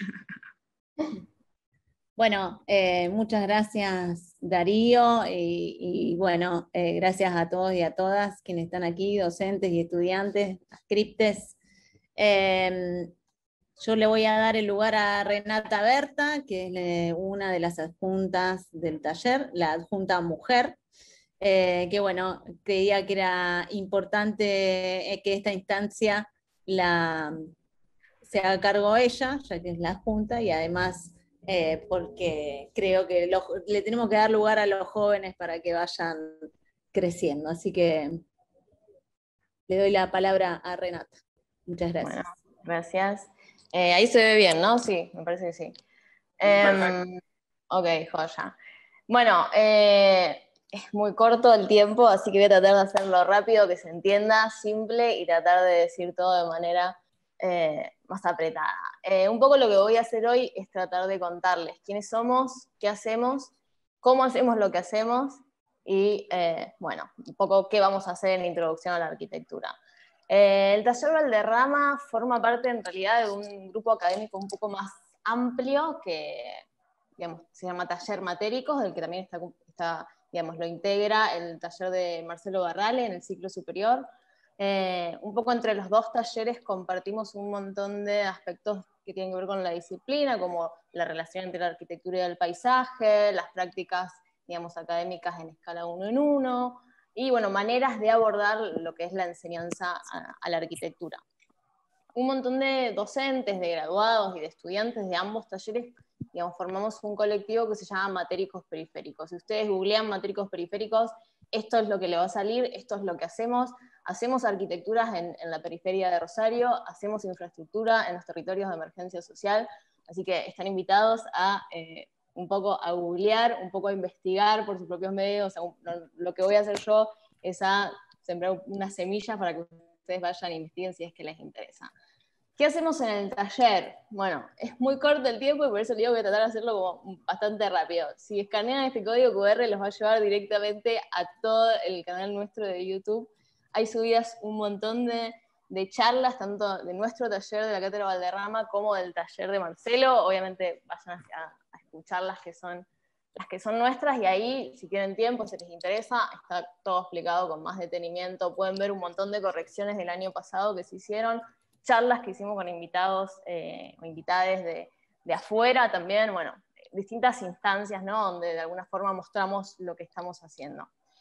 Bueno, muchas gracias Darío y bueno, gracias a todos y a todas quienes están aquí, docentes y estudiantes, adscriptes. Yo le voy a dar el lugar a Renata Berta, que es una de las adjuntas del taller, la adjunta mujer, que bueno, creía que era importante que esta instancia se haga cargo ella, ya que es la adjunta, y además porque creo que le tenemos que dar lugar a los jóvenes para que vayan creciendo. Así que le doy la palabra a Renata. Muchas gracias. Bueno, gracias. Ahí se ve bien, ¿no? Sí, me parece que sí. Ok, joya. Bueno, es muy corto el tiempo, así que voy a tratar de hacerlo rápido, que se entienda, simple, y tratar de decir todo de manera más apretada. Un poco lo que voy a hacer hoy es tratar de contarles quiénes somos, qué hacemos, cómo hacemos lo que hacemos, y bueno, un poco qué vamos a hacer en la introducción a la arquitectura. El taller Valderrama forma parte en realidad de un grupo académico un poco más amplio que, digamos, se llama Taller Matéricos, del que también está, digamos, lo integra el taller de Marcelo Barrale en el ciclo superior. Un poco entre los dos talleres compartimos un montón de aspectos que tienen que ver con la disciplina, como la relación entre la arquitectura y el paisaje, las prácticas, digamos, académicas en escala 1 en 1, y bueno, maneras de abordar lo que es la enseñanza a la arquitectura. Un montón de docentes, de graduados y de estudiantes de ambos talleres, digamos, formamos un colectivo que se llama Matéricos Periféricos. Si ustedes googlean Matéricos Periféricos, esto es lo que le va a salir, esto es lo que hacemos. Hacemos arquitecturas en la periferia de Rosario, hacemos infraestructura en los territorios de emergencia social, así que están invitados a un poco a googlear, un poco a investigar por sus propios medios. O sea, lo que voy a hacer yo es a sembrar unas semillas para que ustedes vayan e investiguen si es que les interesa. ¿Qué hacemos en el taller? Bueno, es muy corto el tiempo y por eso les digo que voy a tratar de hacerlo como bastante rápido. Si escanean este código QR los va a llevar directamente a todo el canal nuestro de YouTube. Hay subidas un montón de charlas, tanto de nuestro taller de la Cátedra Valderrama como del taller de Marcelo. Obviamente vayan a escuchar las que son nuestras, y ahí, si tienen tiempo, si les interesa, está todo explicado con más detenimiento. Pueden ver un montón de correcciones del año pasado que se hicieron, charlas que hicimos con invitados o invitades de afuera también, bueno, distintas instancias, ¿no? Donde de alguna forma mostramos lo que estamos haciendo.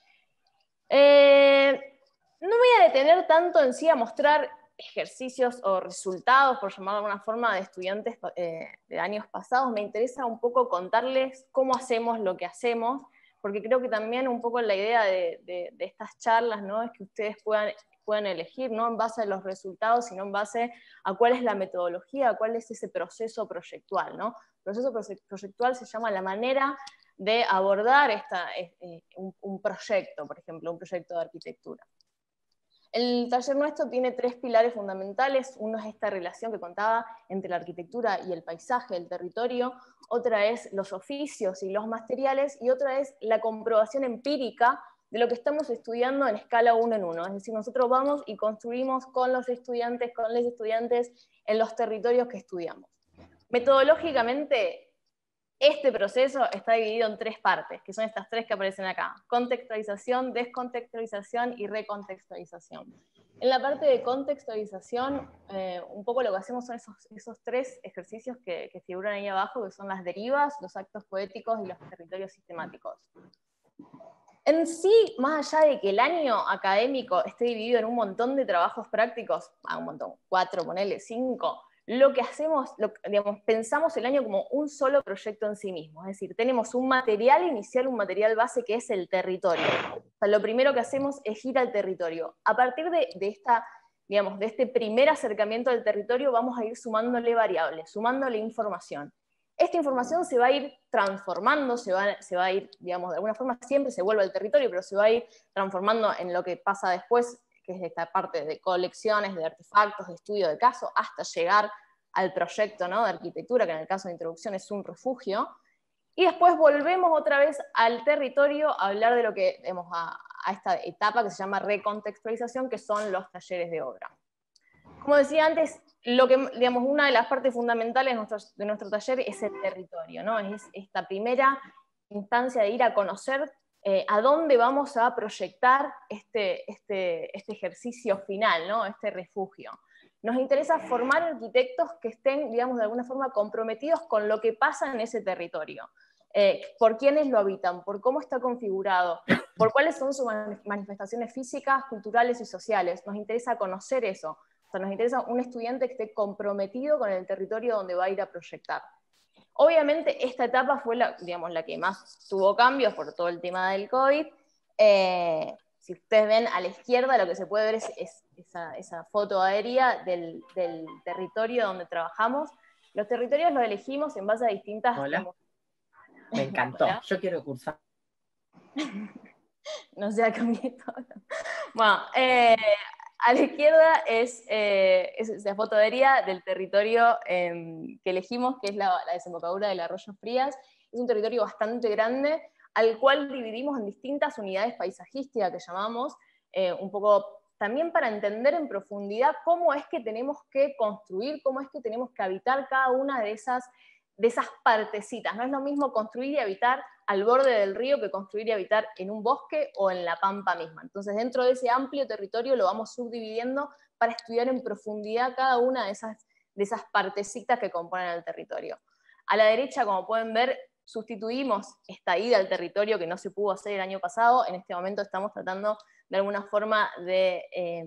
No me voy a detener tanto en sí a mostrar ejercicios o resultados, por llamarlo de alguna forma, de estudiantes de años pasados. Me interesa un poco contarles cómo hacemos lo que hacemos, porque creo que también un poco la idea de estas charlas, ¿no? Es que ustedes puedan elegir, no en base a los resultados, sino en base a cuál es la metodología, cuál es ese proceso proyectual, ¿no? El proceso proyectual se llama la manera de abordar un proyecto, por ejemplo, un proyecto de arquitectura. El taller nuestro tiene 3 pilares fundamentales. Uno es esta relación que contaba entre la arquitectura y el paisaje, el territorio. Otra es los oficios y los materiales. Y otra es la comprobación empírica de lo que estamos estudiando en escala 1 en 1. Es decir, nosotros vamos y construimos con los estudiantes, con los estudiantes en los territorios que estudiamos. Metodológicamente, este proceso está dividido en 3 partes, que son estas 3 que aparecen acá: contextualización, descontextualización y recontextualización. En la parte de contextualización, un poco lo que hacemos son esos 3 ejercicios que figuran ahí abajo, que son las derivas, los actos poéticos y los territorios sistemáticos. En sí, más allá de que el año académico esté dividido en un montón de trabajos prácticos, un montón, 4, ponele 5, lo que hacemos, digamos, pensamos el año como un solo proyecto en sí mismo. Es decir, tenemos un material inicial, un material base que es el territorio. O sea, lo primero que hacemos es ir al territorio. A partir de este primer acercamiento al territorio, vamos a ir sumándole variables, sumándole información. Esta información se va a ir transformando, se va a ir, digamos, de alguna forma siempre se vuelve al territorio, pero se va a ir transformando en lo que pasa después, que es esta parte de colecciones, de artefactos, de estudio de caso, hasta llegar al proyecto, ¿no?, de arquitectura, que en el caso de introducción es un refugio. Y después volvemos otra vez al territorio a hablar de lo que vemos a esta etapa que se llama recontextualización, que son los talleres de obra. Como decía antes, digamos, una de las partes fundamentales de nuestro taller es el territorio, ¿no? Es esta primera instancia de ir a conocer a dónde vamos a proyectar este ejercicio final, ¿no? Este refugio. Nos interesa formar arquitectos que estén, digamos, de alguna forma comprometidos con lo que pasa en ese territorio, por quiénes lo habitan, por cómo está configurado, por cuáles son sus manifestaciones físicas, culturales y sociales. Nos interesa conocer eso. O sea, nos interesa un estudiante que esté comprometido con el territorio donde va a ir a proyectar. Obviamente esta etapa fue la que más tuvo cambios por todo el tema del COVID. Si ustedes ven a la izquierda, lo que se puede ver es esa foto aérea del territorio donde trabajamos. Los territorios los elegimos en base a distintas... Hola. Me encantó. Hola. Yo quiero cursar. No sé, cambié todo. Bueno, a la izquierda es esa foto aérea del territorio que elegimos, que es la desembocadura del arroyo Frías. Es un territorio bastante grande, al cual dividimos en distintas unidades paisajísticas que llamamos, un poco también para entender en profundidad cómo es que tenemos que construir, cómo es que tenemos que habitar cada una de esas partecitas. No es lo mismo construir y habitar al borde del río que construir y habitar en un bosque o en la pampa misma. Entonces, dentro de ese amplio territorio lo vamos subdividiendo para estudiar en profundidad cada una de esas partecitas que componen el territorio. A la derecha, como pueden ver, sustituimos esta ida al territorio que no se pudo hacer el año pasado. En este momento estamos tratando de alguna forma de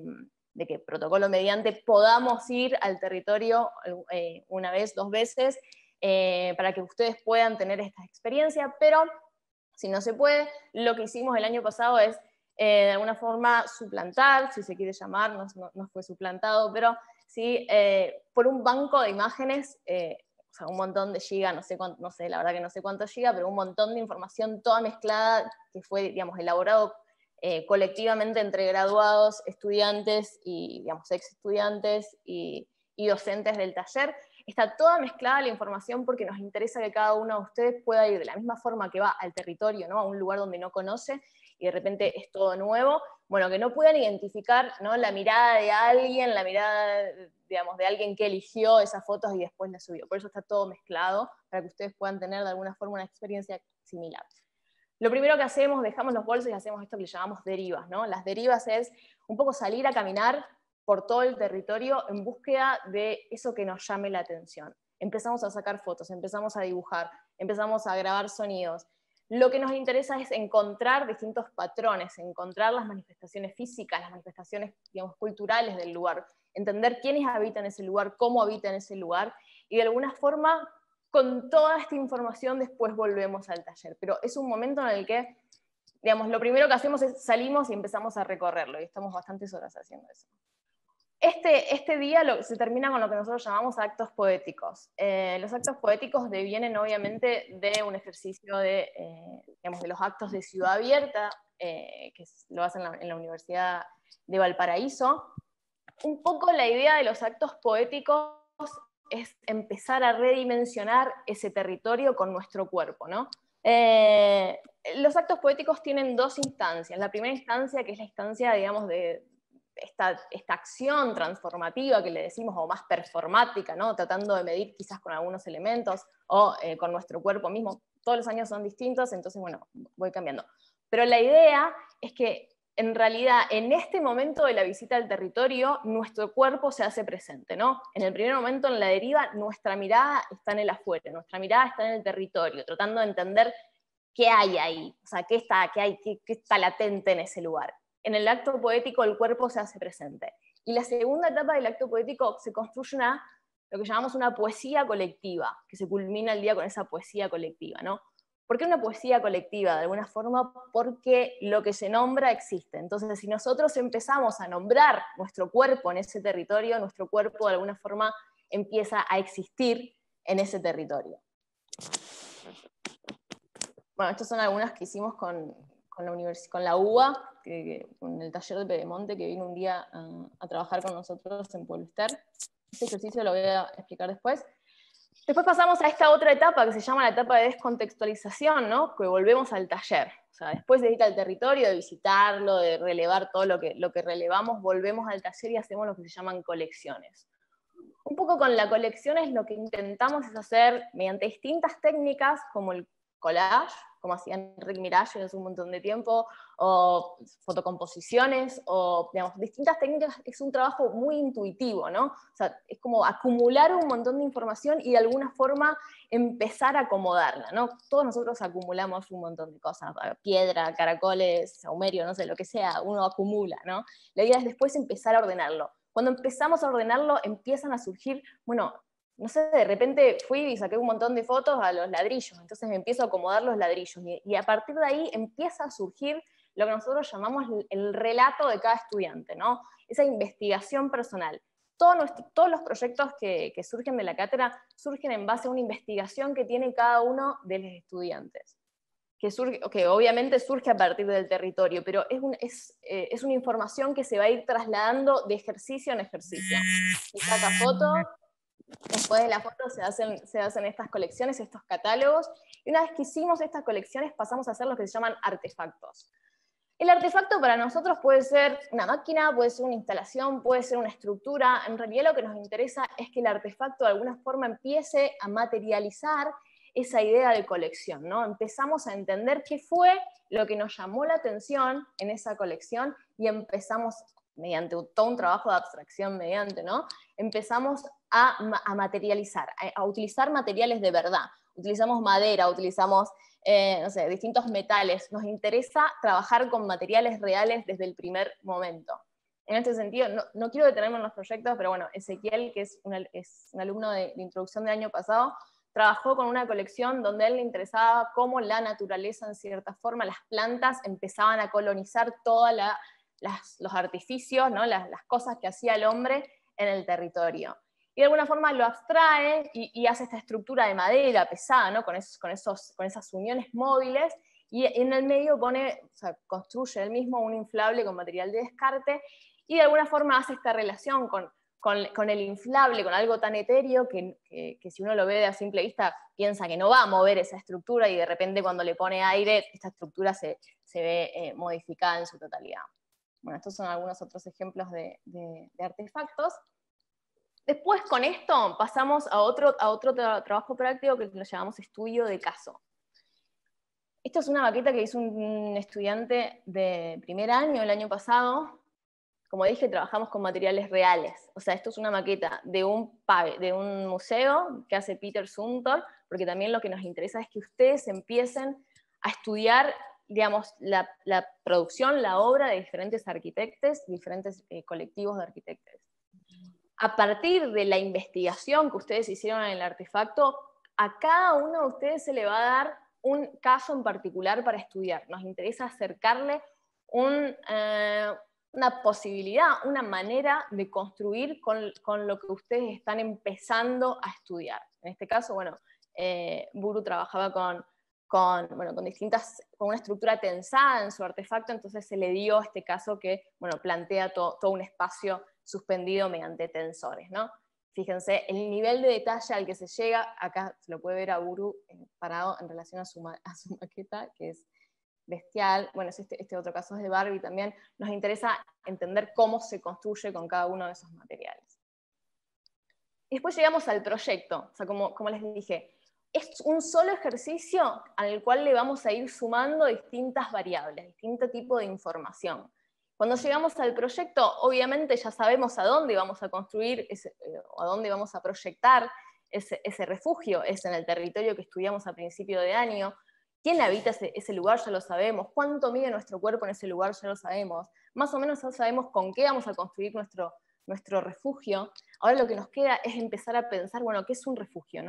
que protocolo mediante podamos ir al territorio una vez, 2 veces, para que ustedes puedan tener esta experiencia, pero si no se puede, lo que hicimos el año pasado es de alguna forma suplantar, si se quiere llamar, no fue suplantado, pero sí por un banco de imágenes, o sea, un montón de gigas, no sé, la verdad que no sé cuántos gigas, pero un montón de información toda mezclada que fue, digamos, elaborado colectivamente entre graduados, estudiantes y, digamos, ex estudiantes y docentes del taller. Está toda mezclada la información porque nos interesa que cada uno de ustedes pueda ir de la misma forma que va al territorio, ¿no? A un lugar donde no conoce y de repente es todo nuevo, bueno, que no puedan identificar, ¿no? La mirada de alguien, la mirada, digamos, de alguien que eligió esas fotos y después las subió. Por eso está todo mezclado, para que ustedes puedan tener de alguna forma una experiencia similar. Lo primero que hacemos, dejamos los bolsos y hacemos esto que le llamamos derivas, ¿no? Las derivas es un poco salir a caminar por todo el territorio en búsqueda de eso que nos llame la atención. Empezamos a sacar fotos, empezamos a dibujar, empezamos a grabar sonidos. Lo que nos interesa es encontrar distintos patrones, encontrar las manifestaciones físicas, las manifestaciones, digamos, culturales del lugar, entender quiénes habitan ese lugar, cómo habitan ese lugar, y de alguna forma, con toda esta información después volvemos al taller. Pero es un momento en el que, digamos, lo primero que hacemos es salimos y empezamos a recorrerlo, y estamos bastantes horas haciendo eso. Este día se termina con lo que nosotros llamamos actos poéticos. Los actos poéticos devienen obviamente de un ejercicio digamos, de los actos de Ciudad Abierta, que lo hacen en la Universidad de Valparaíso. Un poco la idea de los actos poéticos es empezar a redimensionar ese territorio con nuestro cuerpo, ¿no? Los actos poéticos tienen 2 instancias. La primera instancia, que es la instancia, digamos, de esta acción transformativa que le decimos, o más performática, ¿no? Tratando de medir quizás con algunos elementos, o con nuestro cuerpo mismo. Todos los años son distintos, entonces, bueno, voy cambiando. Pero la idea es que, en realidad, en este momento de la visita al territorio, nuestro cuerpo se hace presente, ¿no? En el primer momento, en la deriva, nuestra mirada está en el afuera, nuestra mirada está en el territorio, tratando de entender qué hay ahí, o sea, qué está latente en ese lugar. En el acto poético el cuerpo se hace presente. Y la segunda etapa del acto poético se construye lo que llamamos una poesía colectiva, que se culmina el día con esa poesía colectiva, ¿no? ¿Por qué una poesía colectiva? De alguna forma, porque lo que se nombra existe. Entonces, si nosotros empezamos a nombrar nuestro cuerpo en ese territorio, nuestro cuerpo de alguna forma empieza a existir en ese territorio. Bueno, estas son algunas que hicimos con la UBA, con el taller de Pedemonte, que vino un día a trabajar con nosotros en Pueblo Ester. Este ejercicio lo voy a explicar después. Después pasamos a esta otra etapa que se llama la etapa de descontextualización, ¿no? Que volvemos al taller. O sea, después de ir al territorio, de visitarlo, de relevar todo lo que relevamos, volvemos al taller y hacemos lo que se llaman colecciones. Un poco con la colección es lo que intentamos es hacer mediante distintas técnicas como el collage, como hacía Enrique Miralles hace un montón de tiempo, o fotocomposiciones, o digamos, distintas técnicas. Es un trabajo muy intuitivo, ¿no? O sea, es como acumular un montón de información y de alguna forma empezar a acomodarla, ¿no? Todos nosotros acumulamos un montón de cosas, piedra, caracoles, saumerio, no sé, lo que sea, uno acumula, ¿no? La idea es después empezar a ordenarlo. Cuando empezamos a ordenarlo, empiezan a surgir, bueno, no sé, de repente fui y saqué un montón de fotos a los ladrillos, entonces me empiezo a acomodar los ladrillos, y a partir de ahí empieza a surgir lo que nosotros llamamos el relato de cada estudiante, ¿no? Esa investigación personal. Todos los proyectos que surgen de la cátedra surgen en base a una investigación que tiene cada uno de los estudiantes, que obviamente surge a partir del territorio, pero es una información que se va a ir trasladando de ejercicio en ejercicio. Y saca foto. Después de la foto se hacen estas colecciones, estos catálogos, y una vez que hicimos estas colecciones pasamos a hacer lo que se llaman artefactos. El artefacto para nosotros puede ser una máquina, puede ser una instalación, puede ser una estructura. En realidad lo que nos interesa es que el artefacto de alguna forma empiece a materializar esa idea de colección, ¿no? Empezamos a entender qué fue lo que nos llamó la atención en esa colección y empezamos, mediante todo un trabajo de abstracción ¿no? Empezamos a materializar, a utilizar materiales de verdad. Utilizamos madera, utilizamos no sé, distintos metales. Nos interesa trabajar con materiales reales desde el primer momento. En este sentido, no quiero detenerme en los proyectos, pero bueno, Ezequiel, que es un alumno de introducción del año pasado, trabajó con una colección donde a él le interesaba cómo la naturaleza, en cierta forma, las plantas empezaban a colonizar todos los artificios, ¿no? las cosas que hacía el hombre en el territorio. Y de alguna forma lo abstrae y hace esta estructura de madera pesada, ¿no? con esas uniones móviles, y en el medio construye él mismo un inflable con material de descarte, y de alguna forma hace esta relación con el inflable, con algo tan etéreo que si uno lo ve a simple vista piensa que no va a mover esa estructura, y de repente cuando le pone aire, esta estructura se ve modificada en su totalidad. Bueno, estos son algunos otros ejemplos de artefactos. Después con esto pasamos a otro trabajo práctico que lo llamamos estudio de caso. Esto es una maqueta que hizo un estudiante de primer año, el año pasado. Como dije, trabajamos con materiales reales. O sea, esto es una maqueta de un museo que hace Peter Zumthor, porque también lo que nos interesa es que ustedes empiecen a estudiar, digamos, la producción, la obra de diferentes arquitectos, diferentes colectivos de arquitectos. A partir de la investigación que ustedes hicieron en el artefacto, a cada uno de ustedes se le va a dar un caso en particular para estudiar. Nos interesa acercarle una posibilidad, una manera de construir con lo que ustedes están empezando a estudiar. En este caso, bueno, Buru trabajaba con una estructura tensada en su artefacto, entonces se le dio este caso que, bueno, plantea todo un espacio suspendido mediante tensores, ¿no? Fíjense, el nivel de detalle al que se llega, acá se lo puede ver a Buru parado en relación a su maqueta, que es bestial. Bueno, este otro caso es de Barbie también. Nos interesa entender cómo se construye con cada uno de esos materiales. Y después llegamos al proyecto, o sea, como les dije, es un solo ejercicio al cual le vamos a ir sumando distintas variables, distinto tipo de información. Cuando llegamos al proyecto, obviamente ya sabemos a dónde vamos a construir, o a dónde vamos a proyectar ese refugio, es en el territorio que estudiamos a principio de año. ¿Quién habita ese lugar? Ya lo sabemos. ¿Cuánto mide nuestro cuerpo en ese lugar? Ya lo sabemos. Más o menos ya sabemos con qué vamos a construir nuestro refugio. Ahora lo que nos queda es empezar a pensar, bueno, ¿qué es un refugio?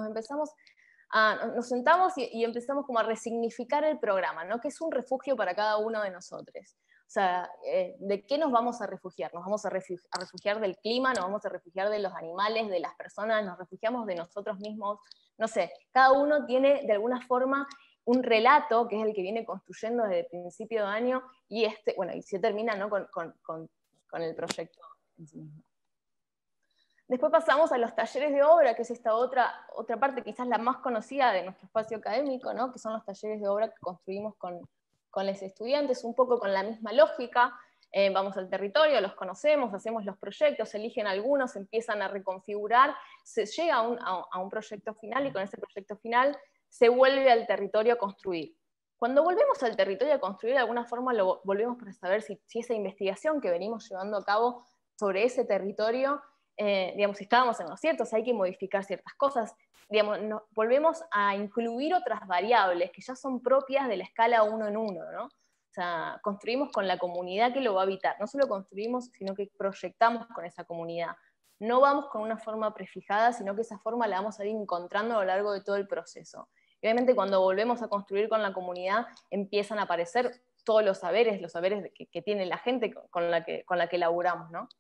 Nos sentamos y empezamos como a resignificar el programa, ¿no? ¿Qué es un refugio para cada uno de nosotros? O sea, ¿de qué nos vamos a refugiar? ¿Nos vamos a refugiar del clima? ¿Nos vamos a refugiar de los animales, de las personas? ¿Nos refugiamos de nosotros mismos? No sé, cada uno tiene de alguna forma un relato que es el que viene construyendo desde el principio de año, y y se termina, ¿no? con el proyecto en sí mismo. Después pasamos a los talleres de obra, que es esta otra parte, quizás la más conocida de nuestro espacio académico, ¿no? Que son los talleres de obra que construimos con los estudiantes, un poco con la misma lógica. Vamos al territorio, los conocemos, hacemos los proyectos, eligen algunos, empiezan a reconfigurar, se llega a un proyecto final, y con ese proyecto final se vuelve al territorio a construir. Cuando volvemos al territorio a construir, de alguna forma lo volvemos para saber si esa investigación que venimos llevando a cabo sobre ese territorio, digamos, si estábamos en lo cierto, si hay que modificar ciertas cosas, digamos, volvemos a incluir otras variables que ya son propias de la escala 1 en 1, ¿no? O sea, construimos con la comunidad que lo va a habitar. No solo construimos, sino que proyectamos con esa comunidad. No vamos con una forma prefijada, sino que esa forma la vamos a ir encontrando a lo largo de todo el proceso. Y obviamente cuando volvemos a construir con la comunidad, empiezan a aparecer todos los saberes que tiene la gente con la que laburamos, ¿no?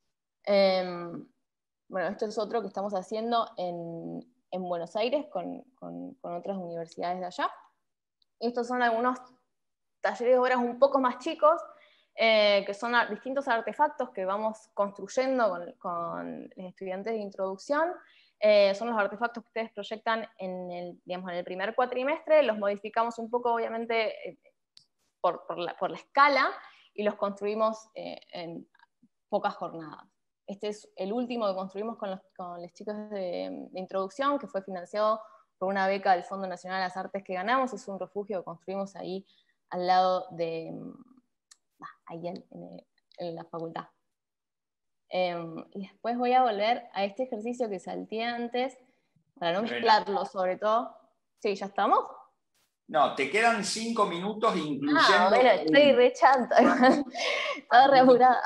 Bueno, esto es otro que estamos haciendo en Buenos Aires con otras universidades de allá. Estos son algunos talleres de obras un poco más chicos, que son distintos artefactos que vamos construyendo con los estudiantes de introducción. Son los artefactos que ustedes proyectan en el primer cuatrimestre, los modificamos un poco, obviamente, por la escala, y los construimos en pocas jornadas. Este es el último que construimos con los chicos de introducción, que fue financiado por una beca del Fondo Nacional de las Artes que ganamos. Es un refugio que construimos ahí al lado de, ahí en la facultad. Y después voy a volver a este ejercicio que salté antes, para no mezclarlo sobre todo. Sí, ¿ya estamos? No, te quedan 5 minutos incluyendo... Bueno, estoy re chanta. Estaba re apurada.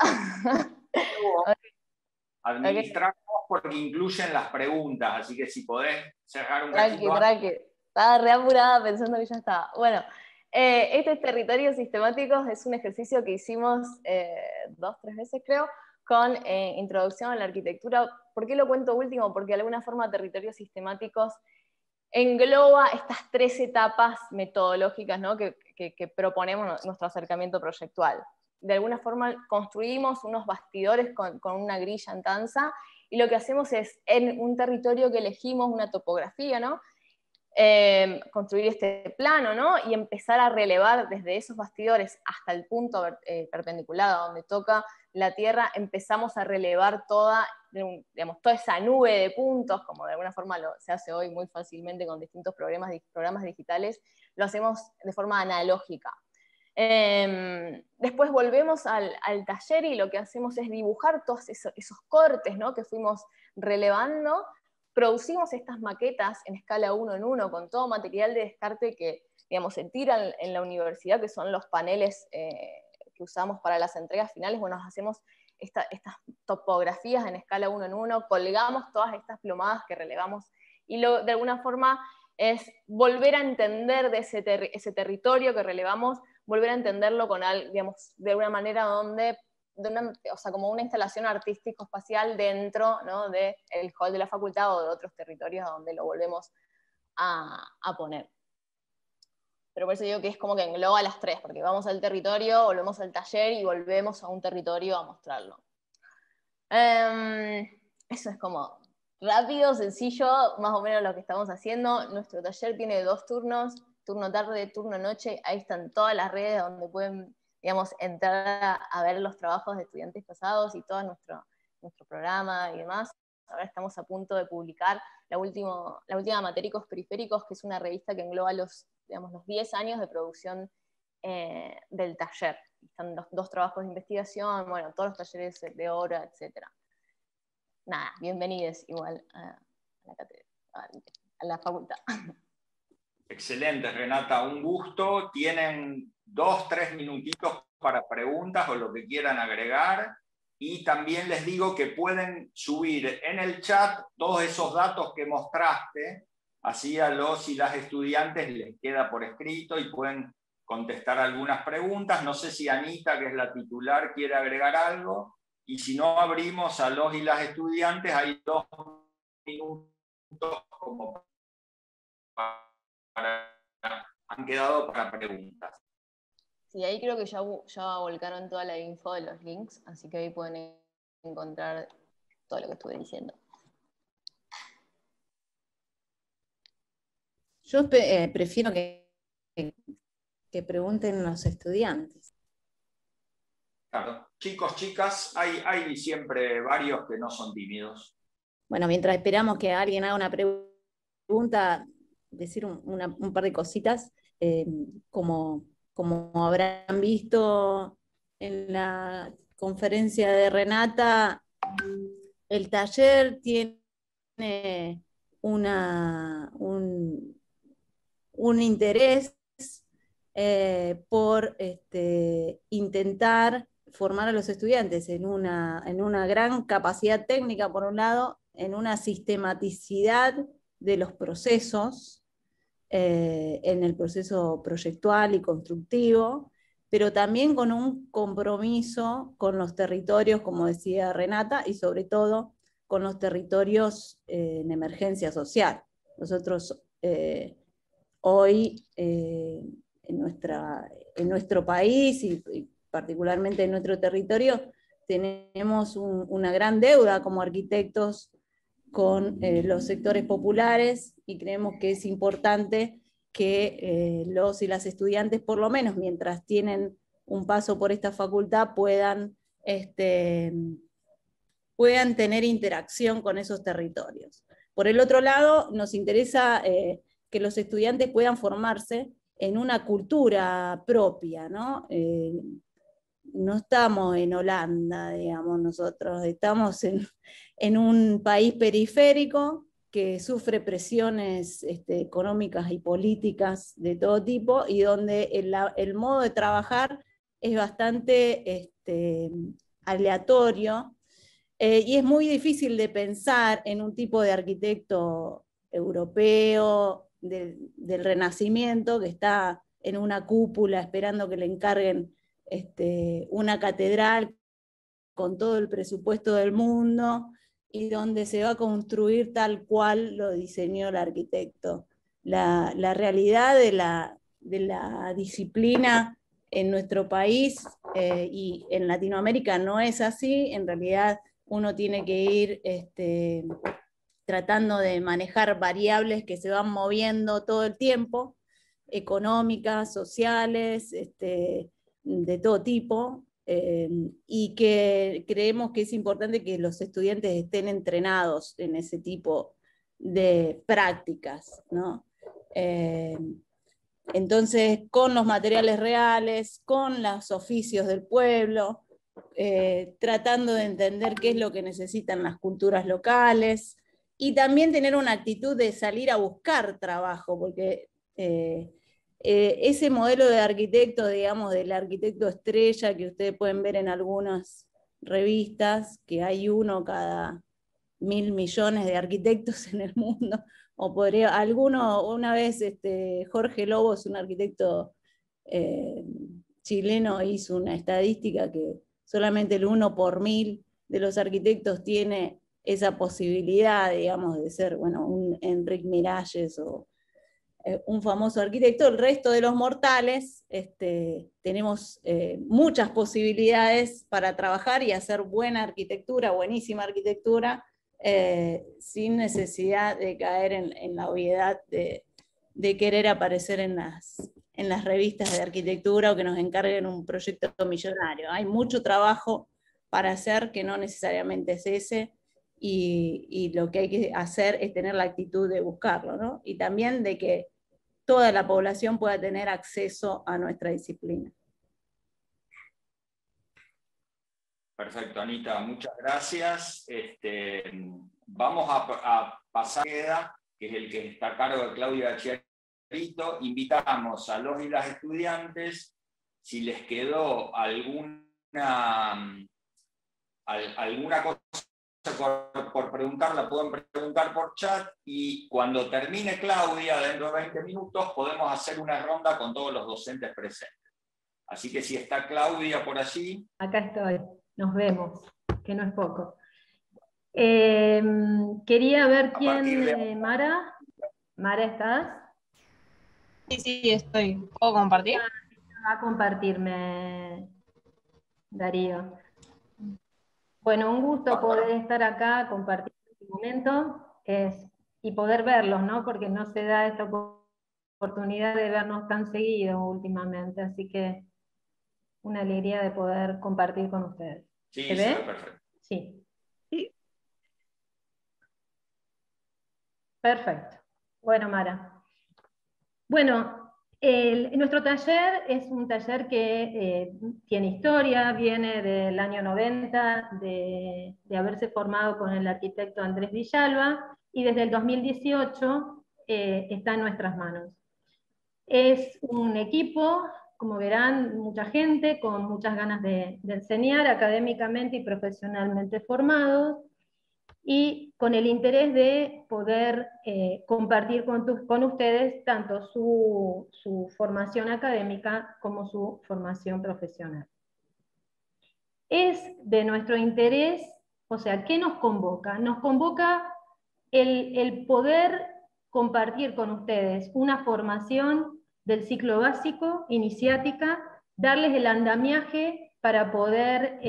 Administramos porque incluyen las preguntas, así que si podés cerrar un cachito. Tranqui. Estaba re apurada pensando que ya estaba. Bueno, estos territorios sistemáticos es un ejercicio que hicimos 2 o 3 veces, creo, con introducción a la arquitectura. ¿Por qué lo cuento último? Porque de alguna forma territorios sistemáticos engloba estas 3 etapas metodológicas, ¿no? que proponemos nuestro acercamiento proyectual. De alguna forma construimos unos bastidores con una grilla en tanza, y lo que hacemos es, en un territorio que elegimos, una topografía, ¿no? Construir este plano, ¿no? Y empezar a relevar desde esos bastidores hasta el punto perpendicular a donde toca la tierra. Empezamos a relevar toda esa nube de puntos, como de alguna forma se hace hoy muy fácilmente con distintos programas digitales. Lo hacemos de forma analógica. Después volvemos al taller, y lo que hacemos es dibujar todos esos cortes, ¿no? Que fuimos relevando. Producimos estas maquetas en escala 1 en 1, con todo material de descarte que, digamos, se tiran en la universidad, que son los paneles que usamos para las entregas finales. Bueno, hacemos estas topografías en escala 1 en 1, colgamos todas estas plomadas que relevamos, y de alguna forma es volver a entender de ese territorio que relevamos, volver a entenderlo con, digamos, de una manera donde, o sea, como una instalación artístico-espacial dentro, ¿no? del hall de la facultad o de otros territorios a donde lo volvemos a poner. Pero por eso digo que es como que engloba las 3, porque vamos al territorio, volvemos al taller y volvemos a un territorio a mostrarlo. Eso es como rápido, sencillo, más o menos lo que estamos haciendo. Nuestro taller tiene 2 turnos, turno tarde, turno noche. Ahí están todas las redes donde pueden, digamos, entrar a ver los trabajos de estudiantes pasados y todo nuestro programa y demás. Ahora estamos a punto de publicar la última Matéricos Periféricos, que es una revista que engloba los 10 años de producción del taller. Están los 2 trabajos de investigación, bueno, todos los talleres de obra, etc. Nada, bienvenidos igual a la cátedra, a la facultad. Excelente, Renata, un gusto. Tienen 2 o 3 minutitos para preguntas o lo que quieran agregar. Y también les digo que pueden subir en el chat todos esos datos que mostraste, así a los y las estudiantes les queda por escrito y pueden contestar algunas preguntas. No sé si Anita, que es la titular, quiere agregar algo, y si no, abrimos a los y las estudiantes. Hay 2 minutos como han quedado para preguntas. Sí, ahí creo que ya volcaron toda la info de los links, así que ahí pueden encontrar todo lo que estuve diciendo. Yo prefiero que pregunten los estudiantes. Claro. Chicos, chicas, hay siempre varios que no son tímidos. Bueno, mientras esperamos que alguien haga una pregunta, decir un par de cositas. Como habrán visto en la conferencia de Renata, el taller tiene un interés por intentar formar a los estudiantes en una gran capacidad técnica, por un lado, en una sistematicidad de los procesos, en el proceso proyectual y constructivo, pero también con un compromiso con los territorios, como decía Renata, y sobre todo con los territorios en emergencia social. Nosotros hoy en nuestro país y particularmente en nuestro territorio tenemos una gran deuda como arquitectos con los sectores populares, y creemos que es importante que los y las estudiantes, por lo menos mientras tienen un paso por esta facultad, puedan tener interacción con esos territorios. Por el otro lado, nos interesa que los estudiantes puedan formarse en una cultura propia, ¿no? No estamos en Holanda, digamos, nosotros estamos en un país periférico que sufre presiones económicas y políticas de todo tipo, y donde el modo de trabajar es bastante aleatorio, y es muy difícil de pensar en un tipo de arquitecto europeo del Renacimiento que está en una cúpula esperando que le encarguen una catedral con todo el presupuesto del mundo, y donde se va a construir tal cual lo diseñó el arquitecto. La realidad de la disciplina en nuestro país y en Latinoamérica no es así. En realidad uno tiene que ir tratando de manejar variables que se van moviendo todo el tiempo, económicas, sociales, de todo tipo, y que creemos que es importante que los estudiantes estén entrenados en ese tipo de prácticas, ¿no? Entonces, con los materiales reales, con los oficios del pueblo, tratando de entender qué es lo que necesitan las culturas locales, y también tener una actitud de salir a buscar trabajo, porque ese modelo de arquitecto, digamos, del arquitecto estrella que ustedes pueden ver en algunas revistas, que hay uno cada 1.000 millones de arquitectos en el mundo, o una vez Jorge Lobos, un arquitecto chileno, hizo una estadística que solamente el 1 por 1.000 de los arquitectos tiene esa posibilidad, digamos, de ser, bueno, un Enrique Miralles o un famoso arquitecto. El resto de los mortales tenemos muchas posibilidades para trabajar y hacer buena arquitectura, buenísima arquitectura, sin necesidad de caer en la obviedad de querer aparecer en las revistas de arquitectura o que nos encarguen un proyecto millonario. Hay mucho trabajo para hacer que no necesariamente es ese, y lo que hay que hacer es tener la actitud de buscarlo, ¿no? Y también de que toda la población pueda tener acceso a nuestra disciplina. Perfecto, Anita, muchas gracias. Vamos a pasar a que es el que está a cargo de Claudia Chiarito. Invitamos a los y las estudiantes, si les quedó alguna cosa por preguntar, la pueden preguntar por chat, y cuando termine Claudia, dentro de 20 minutos, podemos hacer una ronda con todos los docentes presentes. Así que si está Claudia por allí. Acá estoy, nos vemos, que no es poco. Quería ver quién, Mara. Mara, ¿estás? Sí, estoy. ¿Puedo compartir? Va a compartirme, Darío. Bueno, un gusto poder estar acá, compartir este momento y poder verlos, ¿no? Porque no se da esta oportunidad de vernos tan seguido últimamente, así que una alegría de poder compartir con ustedes. Sí, ¿Se se ve? ve perfecto. Sí. Perfecto. Bueno, Mara. Bueno, nuestro taller es un taller que tiene historia, viene del año 90, de haberse formado con el arquitecto Andrés Villalba, y desde el 2018 está en nuestras manos. Es un equipo, como verán, mucha gente con muchas ganas de enseñar académicamente y profesionalmente formados, y con el interés de poder compartir con ustedes tanto su formación académica como su formación profesional. Es de nuestro interés, o sea, ¿qué nos convoca? Nos convoca el poder compartir con ustedes una formación del ciclo básico, iniciática, darles el andamiaje para poder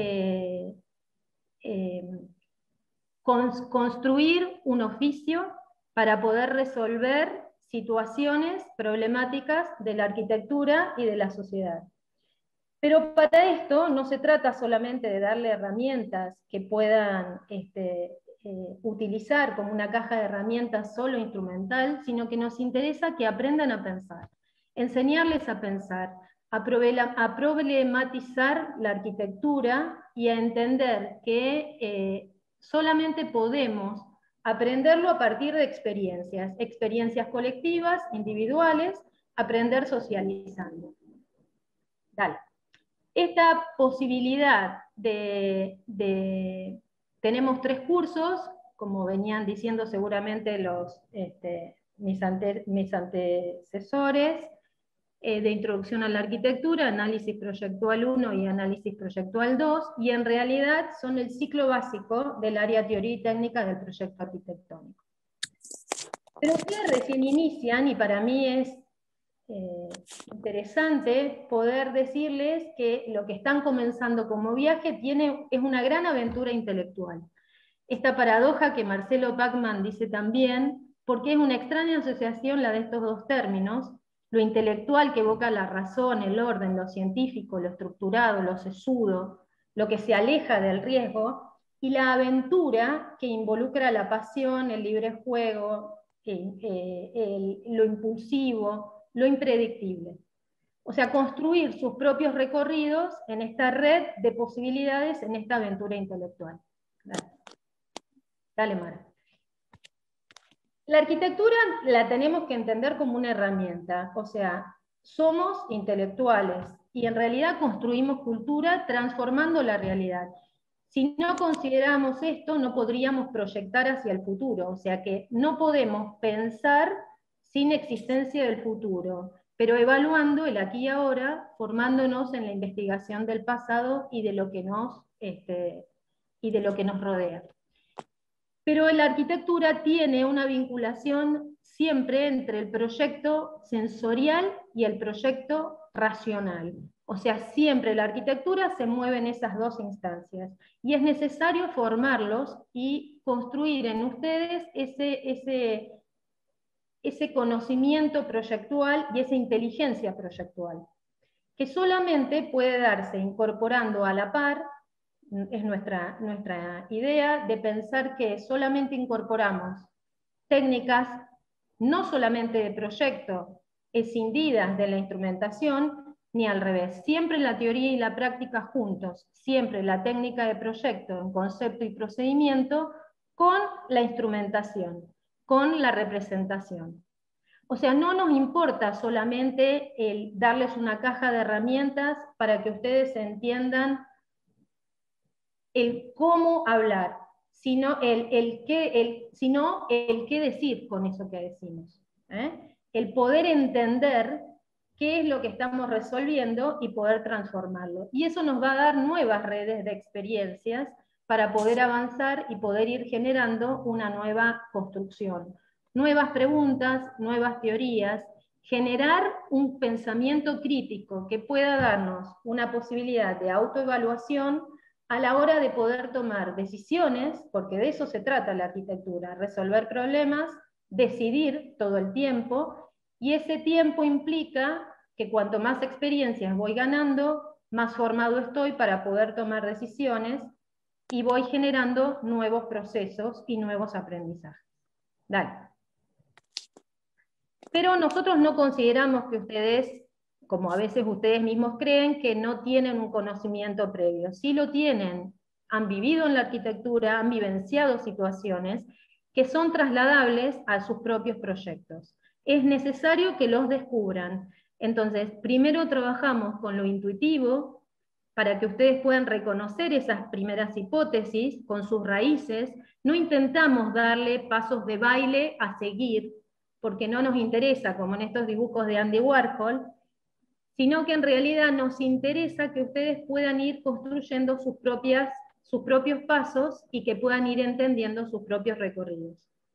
construir un oficio para poder resolver situaciones problemáticas de la arquitectura y de la sociedad. Pero para esto no se trata solamente de darle herramientas que puedan utilizar como una caja de herramientas solo instrumental, sino que nos interesa que aprendan a pensar, enseñarles a pensar, a problematizar la arquitectura y a entender que solamente podemos aprenderlo a partir de experiencias colectivas, individuales, aprender socializando. Dale. Esta posibilidad tenemos 3 cursos, como venían diciendo seguramente mis antecesores, de introducción a la arquitectura, análisis proyectual 1 y análisis proyectual 2, y en realidad son el ciclo básico del área teoría y técnica del proyecto arquitectónico. Pero ustedes recién inician, y para mí es interesante poder decirles que lo que están comenzando como viaje es una gran aventura intelectual. Esta paradoja que Marcelo Pachmann dice también, porque es una extraña asociación la de estos dos términos, lo intelectual que evoca la razón, el orden, lo científico, lo estructurado, lo sesudo, lo que se aleja del riesgo, y la aventura que involucra la pasión, el libre juego, lo impulsivo, lo impredictible. O sea, construir sus propios recorridos en esta red de posibilidades, en esta aventura intelectual. Dale, Mara. La arquitectura la tenemos que entender como una herramienta, o sea, somos intelectuales y en realidad construimos cultura transformando la realidad. Si no consideramos esto, no podríamos proyectar hacia el futuro, o sea que no podemos pensar sin existencia del futuro, pero evaluando el aquí y ahora, formándonos en la investigación del pasado y de lo que nos rodea. Pero la arquitectura tiene una vinculación siempre entre el proyecto sensorial y el proyecto racional. O sea, siempre la arquitectura se mueve en esas dos instancias. Y es necesario formarlos y construir en ustedes ese conocimiento proyectual y esa inteligencia proyectual, que solamente puede darse incorporando a la par. Es nuestra idea de pensar que solamente incorporamos técnicas no solamente de proyecto, escindidas de la instrumentación, ni al revés. Siempre la teoría y la práctica juntos, siempre la técnica de proyecto en concepto y procedimiento con la instrumentación, con la representación. O sea, no nos importa solamente el darles una caja de herramientas para que ustedes entiendan el cómo hablar, sino el qué decir con eso que decimos. El poder entender qué es lo que estamos resolviendo y poder transformarlo. Y eso nos va a dar nuevas redes de experiencias para poder avanzar y poder ir generando una nueva construcción. Nuevas preguntas, nuevas teorías, generar un pensamiento crítico que pueda darnos una posibilidad de autoevaluación a la hora de poder tomar decisiones, porque de eso se trata la arquitectura, resolver problemas, decidir todo el tiempo, Y ese tiempo implica que cuanto más experiencias voy ganando, más formado estoy para poder tomar decisiones y voy generando nuevos procesos y nuevos aprendizajes. Dale. Pero nosotros no consideramos que ustedes, como a veces ustedes mismos creen, que no tienen un conocimiento previo. Sí lo tienen, han vivido en la arquitectura, han vivenciado situaciones que son trasladables a sus propios proyectos. Es necesario que los descubran. Entonces, primero trabajamos con lo intuitivo, para que ustedes puedan reconocer esas primeras hipótesis con sus raíces. No intentamos darle pasos de baile a seguir, porque no nos interesa, como en estos dibujos de Andy Warhol, sino que en realidad nos interesa que ustedes puedan ir construyendo sus propios pasos y que puedan ir entendiendo sus propios recorridos.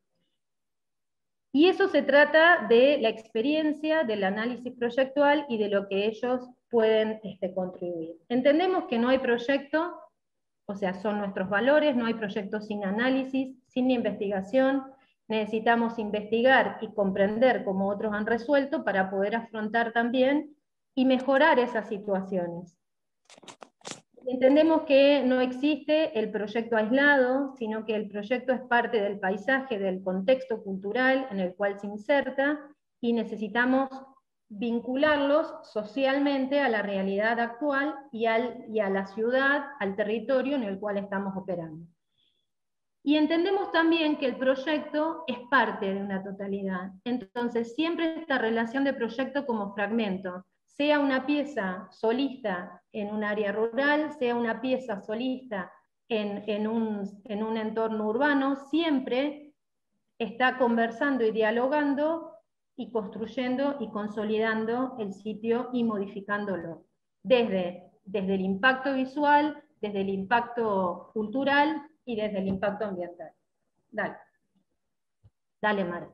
Y eso se trata de la experiencia, del análisis proyectual y de lo que ellos pueden contribuir. Entendemos que no hay proyecto, o sea, son nuestros valores, no hay proyecto sin análisis, sin investigación. Necesitamos investigar y comprender cómo otros han resuelto para poder afrontar también y mejorar esas situaciones. Entendemos que no existe el proyecto aislado, sino que el proyecto es parte del paisaje, del contexto cultural en el cual se inserta, y necesitamos vincularlos socialmente a la realidad actual y a la ciudad, al territorio en el cual estamos operando. Y entendemos también que el proyecto es parte de una totalidad. Entonces, siempre esta relación de proyecto como fragmento, sea una pieza solista en un área rural, sea una pieza solista en un entorno urbano, siempre está conversando y dialogando y construyendo y consolidando el sitio y modificándolo. Desde el impacto visual, desde el impacto cultural y desde el impacto ambiental. Dale. Dale, Mara.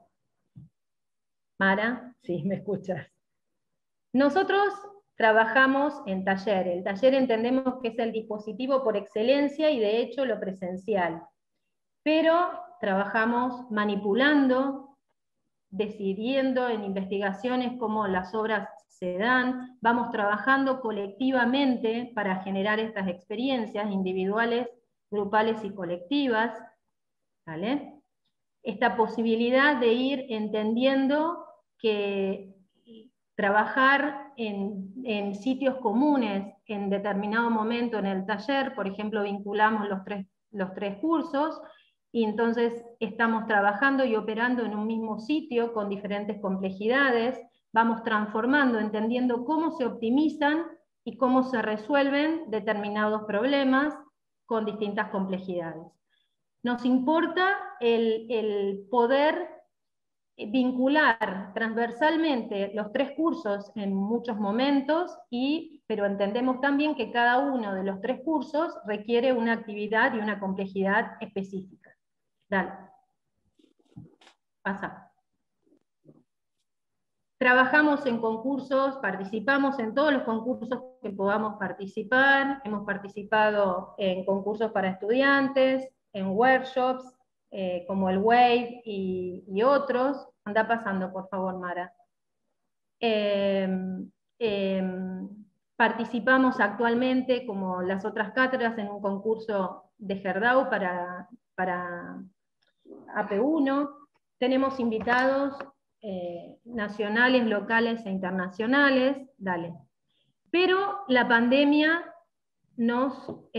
Mara, sí, me escuchas. Nosotros trabajamos en taller. El taller entendemos que es el dispositivo por excelencia y de hecho lo presencial. Pero trabajamos manipulando, decidiendo en investigaciones cómo las obras se dan, vamos trabajando colectivamente para generar estas experiencias individuales, grupales y colectivas, ¿vale? Esta posibilidad de ir entendiendo que trabajar en sitios comunes en determinado momento en el taller, por ejemplo, vinculamos los tres cursos, y entonces estamos trabajando y operando en un mismo sitio con diferentes complejidades, vamos transformando, entendiendo cómo se optimizan y cómo se resuelven determinados problemas con distintas complejidades. Nos importa el poder vincular transversalmente los tres cursos en muchos momentos, pero entendemos también que cada uno de los tres cursos requiere una actividad y una complejidad específica. Dale. Pasa. Trabajamos en concursos, participamos en todos los concursos que podamos participar, hemos participado en concursos para estudiantes, en workshops, como el WAVE y otros. Anda pasando, por favor, Mara. Participamos actualmente, como las otras cátedras, en un concurso de Gerdau para AP1. Tenemos invitados nacionales, locales e internacionales. Dale. Pero la pandemia nos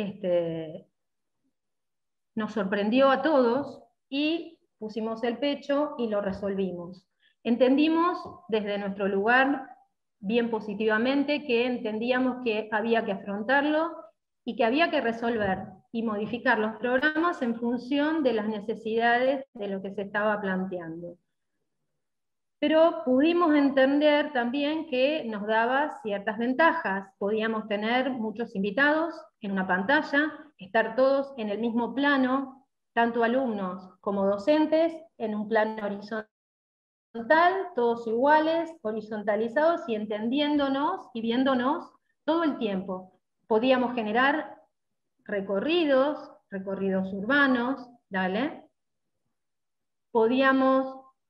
sorprendió a todos y pusimos el pecho y lo resolvimos. Entendimos desde nuestro lugar, bien positivamente, que entendíamos que había que afrontarlo y que había que resolver y modificar los programas en función de las necesidades de lo que se estaba planteando. Pero pudimos entender también que nos daba ciertas ventajas. Podíamos tener muchos invitados en una pantalla, estar todos en el mismo plano, tanto alumnos como docentes, en un plano horizontal, todos iguales, horizontalizados y entendiéndonos y viéndonos todo el tiempo. Podíamos generar recorridos urbanos, ¿dale? Podíamos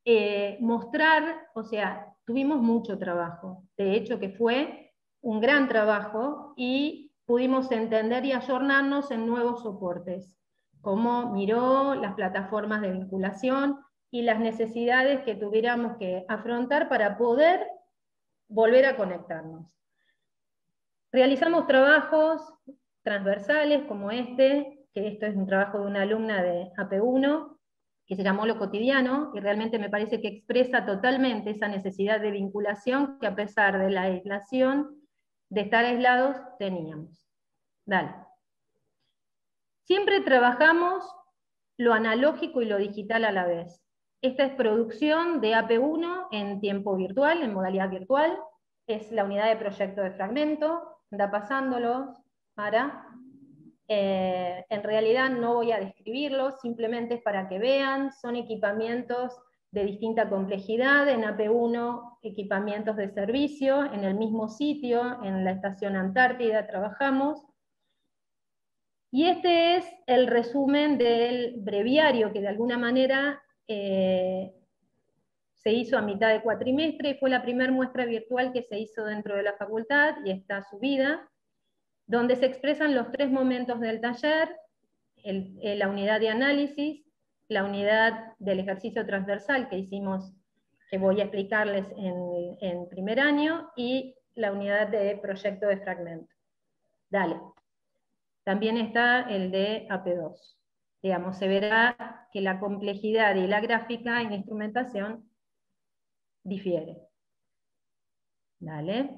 mostrar, o sea, tuvimos mucho trabajo, de hecho que fue un gran trabajo, y pudimos entender y ayornarnos en nuevos soportes, como Miró, las plataformas de vinculación y las necesidades que tuviéramos que afrontar para poder volver a conectarnos. Realizamos trabajos transversales como este, que esto es un trabajo de una alumna de AP1, que se llamó Lo Cotidiano, y realmente me parece que expresa totalmente esa necesidad de vinculación que a pesar de la aislación, de estar aislados, teníamos. Dale. Siempre trabajamos lo analógico y lo digital a la vez. Esta es producción de AP1 en tiempo virtual, en modalidad virtual. Es la unidad de proyecto de fragmento. Anda pasándolos, Mara. En realidad no voy a describirlos, simplemente es para que vean. Son equipamientos de distinta complejidad. En AP1, equipamientos de servicio. En el mismo sitio, en la Estación Antártida, trabajamos. Y este es el resumen del breviario que de alguna manera se hizo a mitad de cuatrimestre, y fue la primera muestra virtual que se hizo dentro de la facultad, y está subida, donde se expresan los 3 momentos del taller, la unidad de análisis, la unidad del ejercicio transversal que hicimos, que voy a explicarles en primer año, y la unidad de proyecto de fragmento. Dale. También está el de AP2. Digamos, se verá que la complejidad y la gráfica en instrumentación difiere. Dale.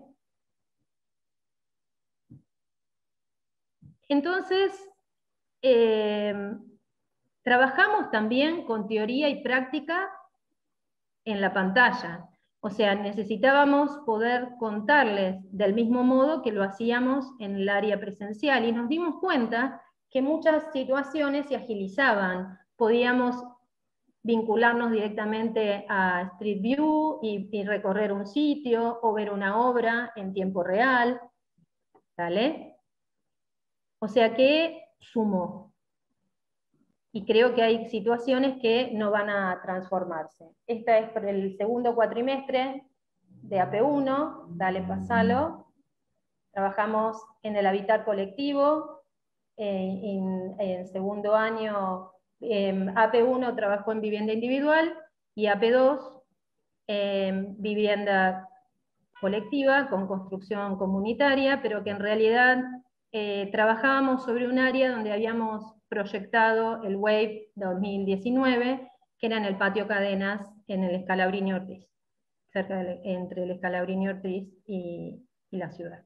Entonces, trabajamos también con teoría y práctica en la pantalla. O sea, necesitábamos poder contarles del mismo modo que lo hacíamos en el área presencial, y nos dimos cuenta que muchas situaciones se agilizaban. Podíamos vincularnos directamente a Street View y recorrer un sitio, o ver una obra en tiempo real. ¿Vale? O sea que sumó. Y creo que hay situaciones que no van a transformarse. Esta es por el segundo cuatrimestre de AP1, dale, pasalo. Trabajamos en el habitat colectivo, en segundo año AP1 trabajó en vivienda individual, y AP2 vivienda colectiva con construcción comunitaria, pero que en realidad trabajábamos sobre un área donde habíamos proyectado el WAVE 2019, que era en el patio Cadenas, en el Scalabrini Ortiz, entre el Scalabrini Ortiz y la ciudad.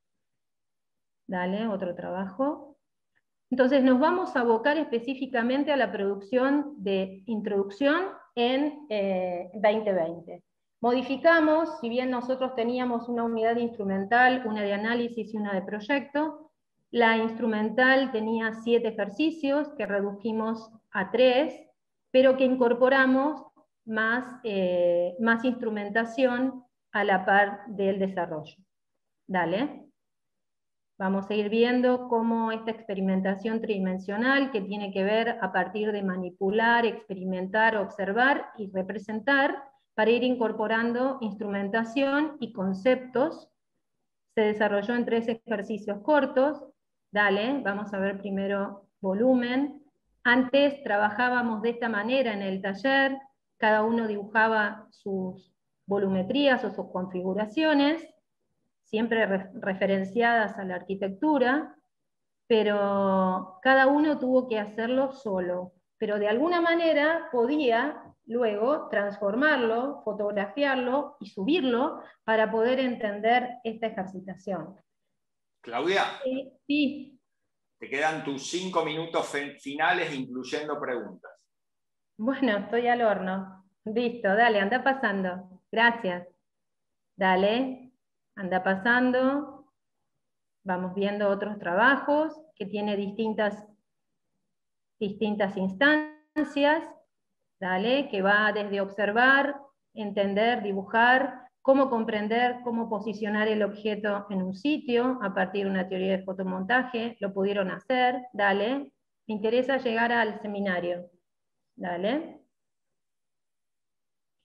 Dale, otro trabajo. Entonces nos vamos a abocar específicamente a la producción de introducción en 2020. Modificamos, si bien nosotros teníamos una unidad instrumental, una de análisis y una de proyecto, la instrumental tenía 7 ejercicios que redujimos a 3, pero que incorporamos más instrumentación a la par del desarrollo. Dale. Vamos a ir viendo cómo esta experimentación tridimensional, que tiene que ver a partir de manipular, experimentar, observar y representar, para ir incorporando instrumentación y conceptos, se desarrolló en 3 ejercicios cortos. Dale, vamos a ver primero volumen. Antes trabajábamos de esta manera en el taller, cada uno dibujaba sus volumetrías o sus configuraciones, siempre referenciadas a la arquitectura, pero cada uno tuvo que hacerlo solo, pero de alguna manera podía luego transformarlo, fotografiarlo y subirlo para poder entender esta ejercitación. Claudia, sí. Te quedan tus 5 minutos finales, incluyendo preguntas. Bueno, estoy al horno. Listo, dale, anda pasando. Gracias. Dale, anda pasando. Vamos viendo otros trabajos que tiene distintas instancias. Dale, que va desde observar, entender, dibujar, cómo comprender, cómo posicionar el objeto en un sitio a partir de una teoría de fotomontaje. Lo pudieron hacer. Dale. Me interesa llegar al seminario. Dale.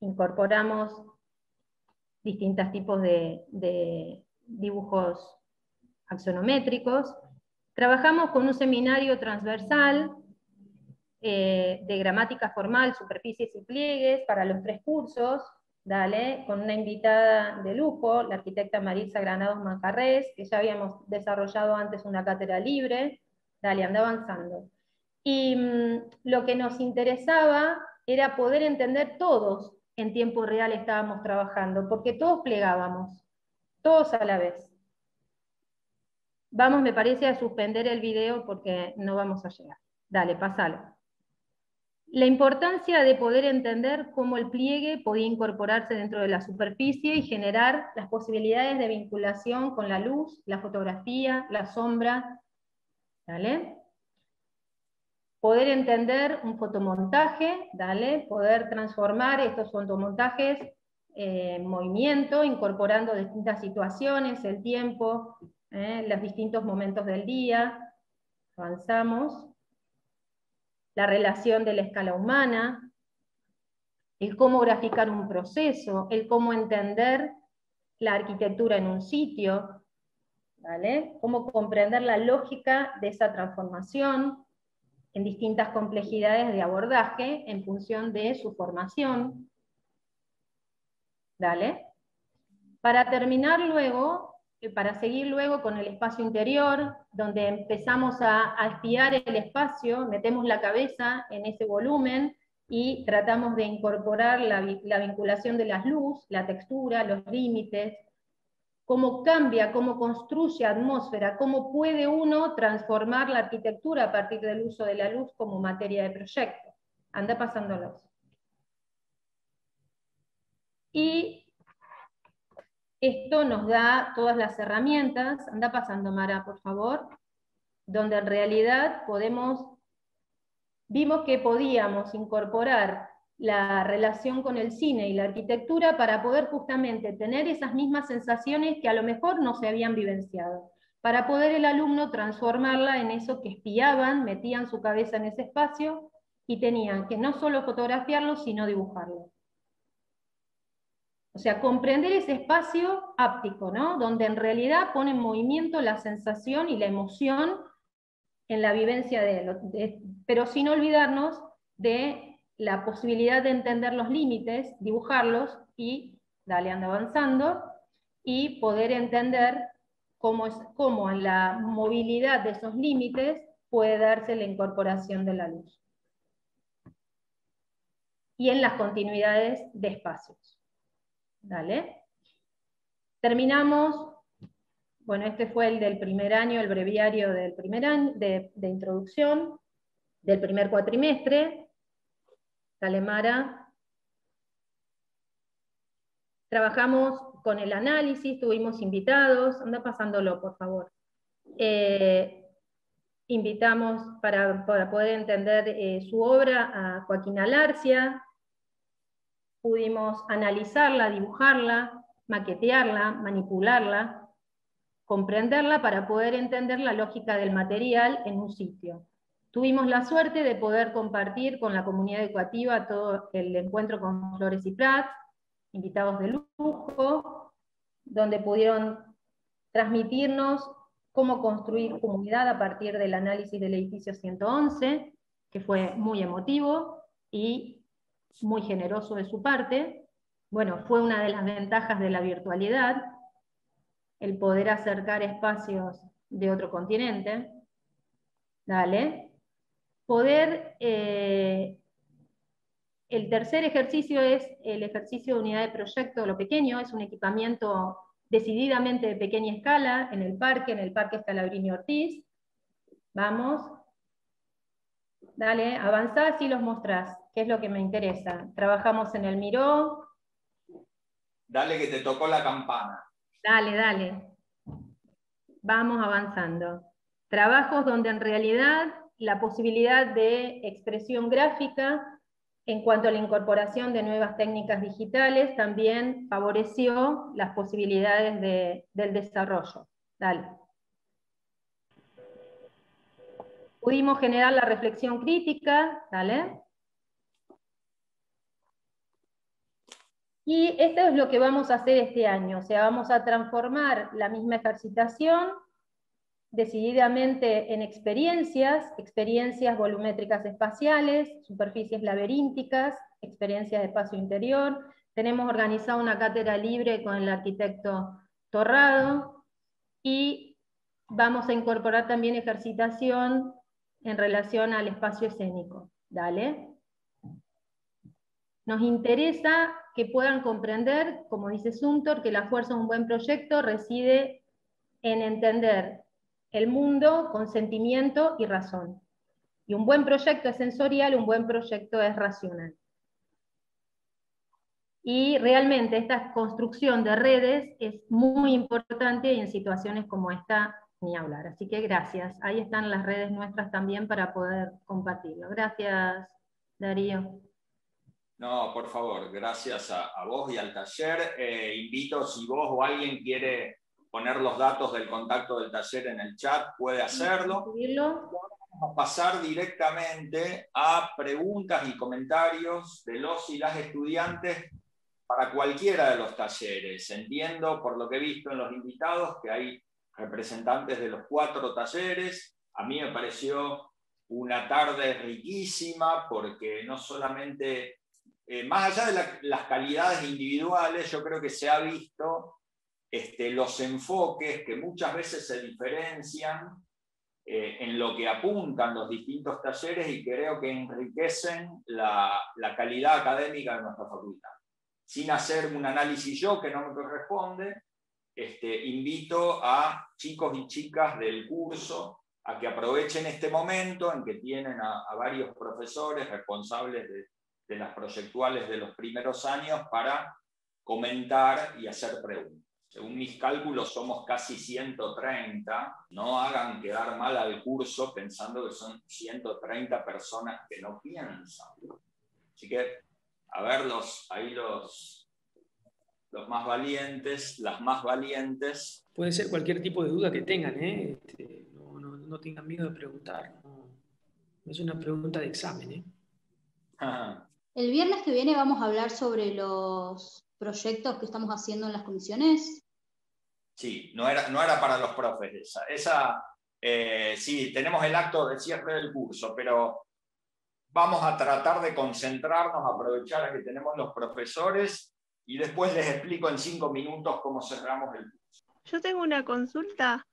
incorporamos distintos tipos de dibujos axonométricos. Trabajamos con un seminario transversal de gramática formal, superficies y pliegues para los 3 cursos, dale, con una invitada de lujo, la arquitecta Marisa Granados Manjarres, que ya habíamos desarrollado antes una cátedra libre, dale, anda avanzando. Y lo que nos interesaba era poder entender todos en tiempo real estábamos trabajando, porque todos plegábamos, todos a la vez. Vamos, me parece, a suspender el video porque no vamos a llegar. Dale, pasalo. La importancia de poder entender cómo el pliegue podía incorporarse dentro de la superficie y generar las posibilidades de vinculación con la luz, la fotografía, la sombra. ¿Dale? Poder entender un fotomontaje, ¿dale? Poder transformar estos fotomontajes en movimiento, incorporando distintas situaciones, el tiempo, los distintos momentos del día. Avanzamos. La relación de la escala humana, el cómo graficar un proceso, el cómo entender la arquitectura en un sitio, ¿vale? Cómo comprender la lógica de esa transformación en distintas complejidades de abordaje en función de su formación. ¿Vale? Para terminar luego, para seguir luego con el espacio interior, donde empezamos a espiar el espacio, metemos la cabeza en ese volumen y tratamos de incorporar la vinculación de la luz, la textura, los límites, cómo cambia, cómo construye atmósfera, cómo puede uno transformar la arquitectura a partir del uso de la luz como materia de proyecto. Anda pasándolos. Y esto nos da todas las herramientas, anda pasando Mara, por favor, donde en realidad vimos que podíamos incorporar la relación con el cine y la arquitectura para poder justamente tener esas mismas sensaciones que a lo mejor no se habían vivenciado, para poder el alumno transformarla en eso que espiaban, metían su cabeza en ese espacio y tenían que no solo fotografiarlo, sino dibujarlo. O sea, comprender ese espacio áptico, ¿no? Donde en realidad pone en movimiento la sensación y la emoción en la vivencia pero sin olvidarnos de la posibilidad de entender los límites, dibujarlos y, dale, anda avanzando, y poder entender cómo en la movilidad de esos límites puede darse la incorporación de la luz. Y en las continuidades de espacios. Dale. Terminamos, bueno, este fue el del primer año, el breviario del primer año, de introducción, del primer cuatrimestre. Dale, Mara. Trabajamos con el análisis, tuvimos invitados, anda pasándolo, por favor. Invitamos para poder entender su obra a Joaquín Alarcia. Pudimos analizarla, dibujarla, maquetearla, manipularla, comprenderla para poder entender la lógica del material en un sitio. Tuvimos la suerte de poder compartir con la comunidad educativa todo el encuentro con Flores y Prats, invitados de lujo, donde pudieron transmitirnos cómo construir comunidad a partir del análisis del edificio 111, que fue muy emotivo y muy generoso de su parte. Bueno, fue una de las ventajas de la virtualidad, el poder acercar espacios de otro continente. Dale. El tercer ejercicio es el ejercicio de unidad de proyecto, lo pequeño, es un equipamiento decididamente de pequeña escala, en el Parque Scalabrini Ortiz. Vamos. Dale, avanzás y los mostrás, que es lo que me interesa. Trabajamos en el Miró. Dale que te tocó la campana. Dale, dale. Vamos avanzando. Trabajos donde en realidad la posibilidad de expresión gráfica en cuanto a la incorporación de nuevas técnicas digitales también favoreció las posibilidades del desarrollo. Dale. Pudimos generar la reflexión crítica, ¿vale? Y esto es lo que vamos a hacer este año, o sea, vamos a transformar la misma ejercitación decididamente en experiencias volumétricas espaciales, superficies laberínticas, experiencias de espacio interior. Tenemos organizado una cátedra libre con el arquitecto Torrado, y vamos a incorporar también ejercitación en relación al espacio escénico. Dale. Nos interesa que puedan comprender, como dice Sumter, que la fuerza de un buen proyecto reside en entender el mundo con sentimiento y razón. Y un buen proyecto es sensorial, un buen proyecto es racional. Y realmente esta construcción de redes es muy importante, y en situaciones como esta ni hablar. Así que gracias. Ahí están las redes nuestras también para poder compartirlo. Gracias, Darío. No, por favor, gracias a vos y al taller. Invito, si vos o alguien quiere poner los datos del contacto del taller en el chat, puede hacerlo. Vamos a pasar directamente a preguntas y comentarios de los y las estudiantes para cualquiera de los talleres. Entiendo, por lo que he visto en los invitados, que hay representantes de los 4 talleres. A mí me pareció una tarde riquísima, porque no solamente, más allá de las calidades individuales, yo creo que se ha visto los enfoques que muchas veces se diferencian en lo que apuntan los distintos talleres, y creo que enriquecen la calidad académica de nuestra facultad. Sin hacer un análisis yo, que no me corresponde, invito a chicos y chicas del curso a que aprovechen este momento en que tienen a varios profesores responsables de las proyectuales de los primeros años para comentar y hacer preguntas. Según mis cálculos somos casi 130, no hagan quedar mal al curso pensando que son 130 personas que no piensan. Así que, a ver, ahí los más valientes, las más valientes. Puede ser cualquier tipo de duda que tengan, ¿eh? No tengan miedo de preguntar. No es una pregunta de examen, ¿eh? El viernes que viene vamos a hablar sobre los proyectos que estamos haciendo en las comisiones. Sí, no era para los profes sí, tenemos el acto de cierre del curso, pero vamos a tratar de concentrarnos, aprovechar a que tenemos los profesores, y después les explico en 5 minutos cómo cerramos el curso. Yo tengo una consulta.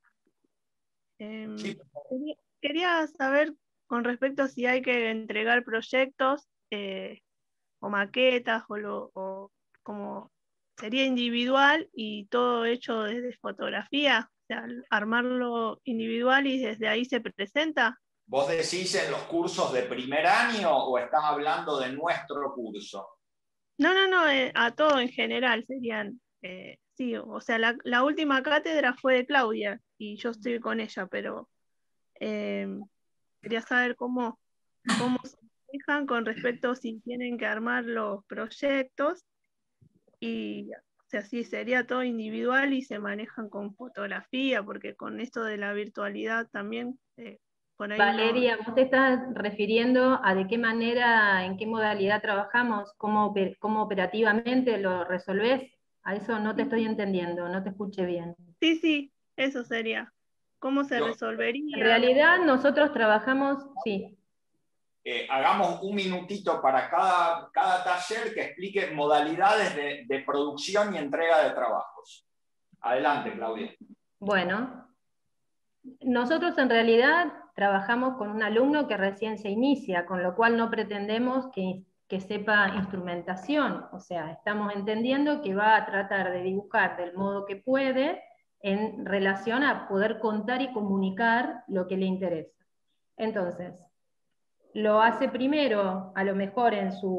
Sí. Quería saber con respecto a si hay que entregar proyectos o maquetas, o como sería individual y todo hecho desde fotografía, o sea, armarlo individual y desde ahí se presenta. ¿Vos decís en los cursos de primer año o estás hablando de nuestro curso? No, a todo en general serían, sí, o sea, la última cátedra fue de Claudia y yo estoy con ella, pero quería saber cómo se manejan con respecto a si tienen que armar los proyectos, y o sea, si sería todo individual y se manejan con fotografía, porque con esto de la virtualidad también por ahí. Valeria, ¿vos te estás refiriendo a de qué manera, en qué modalidad trabajamos, cómo operativamente lo resolvés? A eso no te estoy entendiendo, no te escuché bien. Sí, eso sería. ¿Cómo se resolvería? En realidad nosotros trabajamos, sí. Hagamos un minutito para cada taller que explique modalidades de producción y entrega de trabajos. Adelante, Claudia. Bueno, nosotros en realidad trabajamos con un alumno que recién se inicia, con lo cual no pretendemos que sepa instrumentación, o sea, estamos entendiendo que va a tratar de dibujar del modo que puede en relación a poder contar y comunicar lo que le interesa. Entonces, lo hace primero, a lo mejor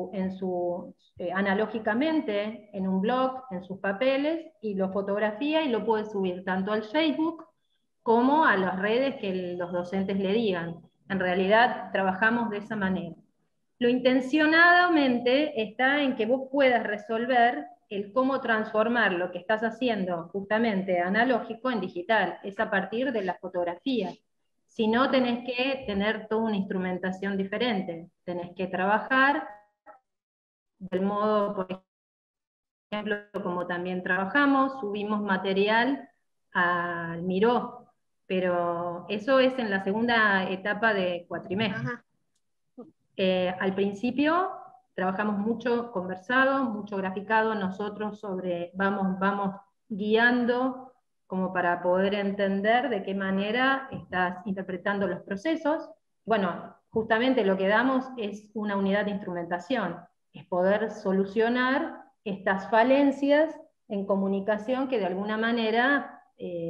analógicamente, en un blog, en sus papeles, y lo fotografía y lo puede subir tanto al Facebook como a las redes que los docentes le digan. En realidad trabajamos de esa manera. Lo intencionadamente está en que vos puedas resolver el cómo transformar lo que estás haciendo justamente analógico en digital. Es a partir de la fotografía. Si no, tenés que tener toda una instrumentación diferente. Tenés que trabajar del modo, por ejemplo, como también trabajamos, subimos material al Miró, pero eso es en la segunda etapa de cuatrimestre. Al principio trabajamos mucho conversado, mucho graficado, nosotros vamos guiando como para poder entender de qué manera estás interpretando los procesos. Bueno, justamente lo que damos es una unidad de instrumentación, es poder solucionar estas falencias en comunicación que de alguna manera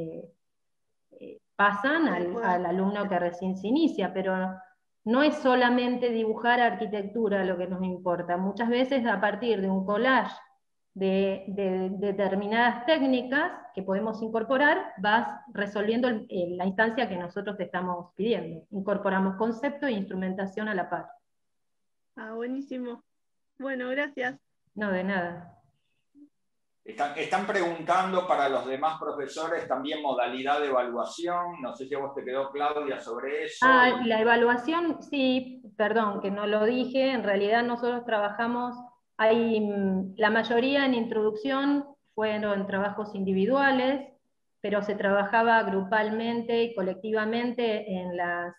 pasan al alumno que recién se inicia, pero no es solamente dibujar arquitectura lo que nos importa. Muchas veces a partir de un collage de determinadas técnicas que podemos incorporar, vas resolviendo la instancia que nosotros te estamos pidiendo. Incorporamos concepto e instrumentación a la par. Ah, buenísimo. Bueno, gracias. No, de nada. Están preguntando para los demás profesores también modalidad de evaluación. No sé si a vos te quedó, Claudia, sobre eso. La evaluación, sí, perdón, que no lo dije. En realidad nosotros trabajamos, la mayoría en introducción fueron trabajos individuales, pero se trabajaba grupalmente y colectivamente en las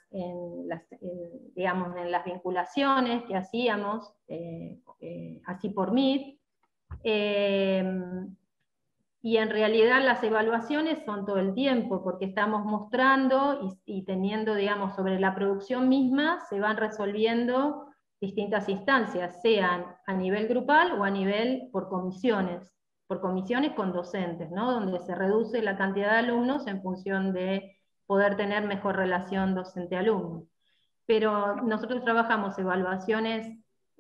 vinculaciones que hacíamos, así por Meet. Y en realidad las evaluaciones son todo el tiempo, porque estamos mostrando y teniendo, digamos, sobre la producción misma, se van resolviendo distintas instancias, sean a nivel grupal o a nivel por comisiones con docentes, ¿no? Donde se reduce la cantidad de alumnos en función de poder tener mejor relación docente-alumno. Pero nosotros trabajamos evaluaciones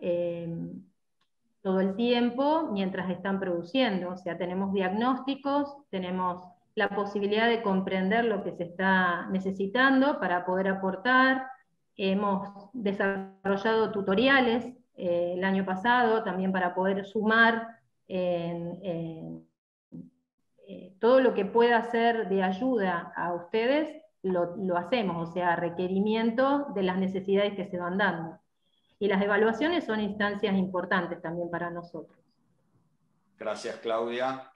todo el tiempo mientras están produciendo, o sea, tenemos diagnósticos, tenemos la posibilidad de comprender lo que se está necesitando para poder aportar, hemos desarrollado tutoriales el año pasado también para poder sumar todo lo que pueda ser de ayuda a ustedes, lo hacemos, o sea, requerimiento de las necesidades que se van dando. Y las evaluaciones son instancias importantes también para nosotros. Gracias, Claudia.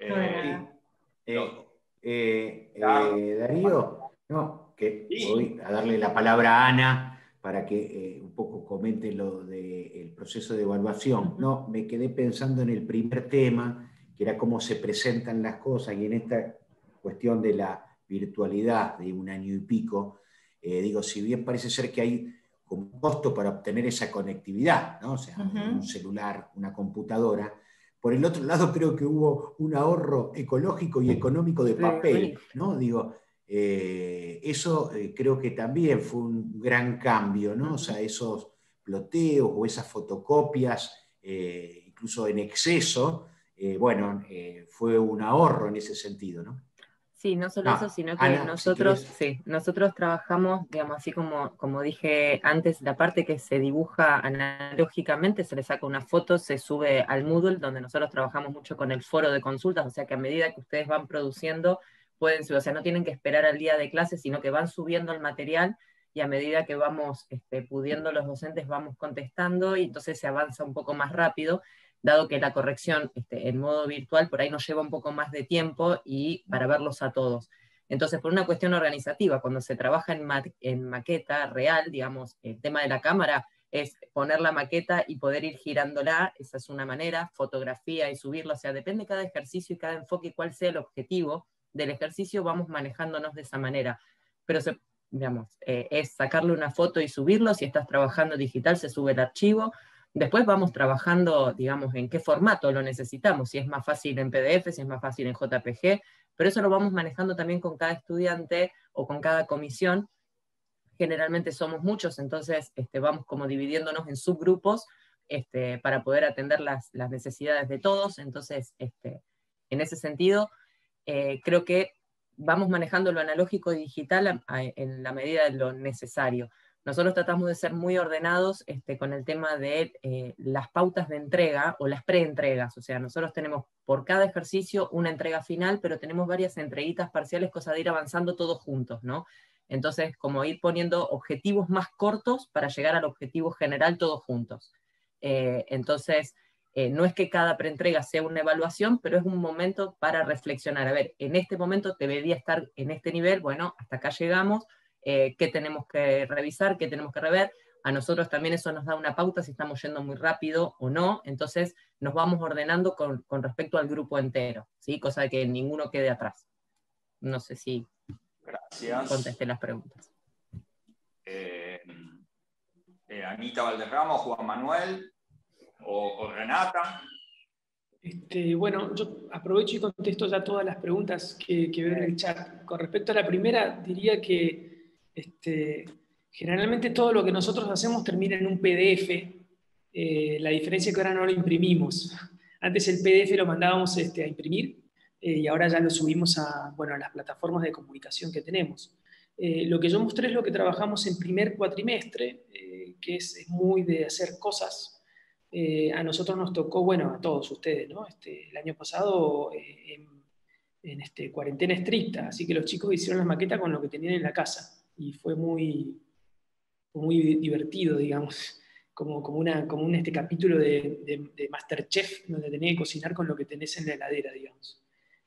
Darío, no, que voy a darle la palabra a Ana para que un poco comente lo del proceso de evaluación. No, me quedé pensando en el primer tema, que era cómo se presentan las cosas, y en esta cuestión de la virtualidad de un año y pico, digo, si bien parece ser que hay como un costo para obtener esa conectividad, ¿no? O sea, un celular, una computadora. Por el otro lado, creo que hubo un ahorro ecológico y económico de papel, ¿no? Digo, eso creo que también fue un gran cambio, ¿no? O sea, esos ploteos o esas fotocopias, incluso en exceso, fue un ahorro en ese sentido, ¿no? Sí, no solo eso, sino que Ana, nosotros trabajamos, digamos, así como dije antes, la parte que se dibuja analógicamente, se le saca una foto, se sube al Moodle, donde nosotros trabajamos mucho con el foro de consultas, o sea que a medida que ustedes van produciendo, pueden subir, o sea, no tienen que esperar al día de clase, sino que van subiendo el material, y a medida que vamos pudiendo los docentes, vamos contestando, y entonces se avanza un poco más rápido, dado que la corrección en modo virtual por ahí nos lleva un poco más de tiempo y para verlos a todos. Entonces, por una cuestión organizativa, cuando se trabaja en maqueta real, digamos, el tema de la cámara es poner la maqueta y poder ir girándola, esa es una manera, fotografía y subirla, o sea, depende de cada ejercicio y cada enfoque y cuál sea el objetivo del ejercicio, vamos manejándonos de esa manera. Pero digamos, es sacarle una foto y subirlo, si estás trabajando digital se sube el archivo. Después vamos trabajando, digamos, en qué formato lo necesitamos, si es más fácil en PDF, si es más fácil en JPG, pero eso lo vamos manejando también con cada estudiante o con cada comisión. Generalmente somos muchos, entonces vamos como dividiéndonos en subgrupos para poder atender las necesidades de todos. Entonces, en ese sentido, creo que vamos manejando lo analógico y digital en la medida de lo necesario. Nosotros tratamos de ser muy ordenados con el tema de las pautas de entrega o las preentregas. O sea, nosotros tenemos por cada ejercicio una entrega final, pero tenemos varias entreguitas parciales, cosa de ir avanzando todos juntos, ¿no? Entonces, como ir poniendo objetivos más cortos para llegar al objetivo general todos juntos. Entonces, No es que cada preentrega sea una evaluación, pero es un momento para reflexionar. A ver, en este momento debería estar en este nivel, bueno, hasta acá llegamos, qué tenemos que revisar, qué tenemos que rever. A nosotros también eso nos da una pauta si estamos yendo muy rápido o no, entonces nos vamos ordenando con respecto al grupo entero, ¿sí? Cosa de que ninguno quede atrás. No sé si contesté las preguntas. Anita Valderrama, Juan Manuel o Renata. Bueno, yo aprovecho y contesto ya todas las preguntas que veo en el chat. Con respecto a la primera, diría que generalmente todo lo que nosotros hacemos termina en un PDF. La diferencia es que ahora no lo imprimimos. Antes el PDF lo mandábamos a imprimir y ahora ya lo subimos a las plataformas de comunicación que tenemos. Lo que yo mostré es lo que trabajamos en primer cuatrimestre, que es muy de hacer cosas. A nosotros nos tocó, a todos ustedes, ¿no? El año pasado en cuarentena estricta, así que los chicos hicieron las maquetas con lo que tenían en la casa y fue muy divertido, digamos, como un capítulo de Masterchef, donde tenés que cocinar con lo que tenés en la heladera, digamos.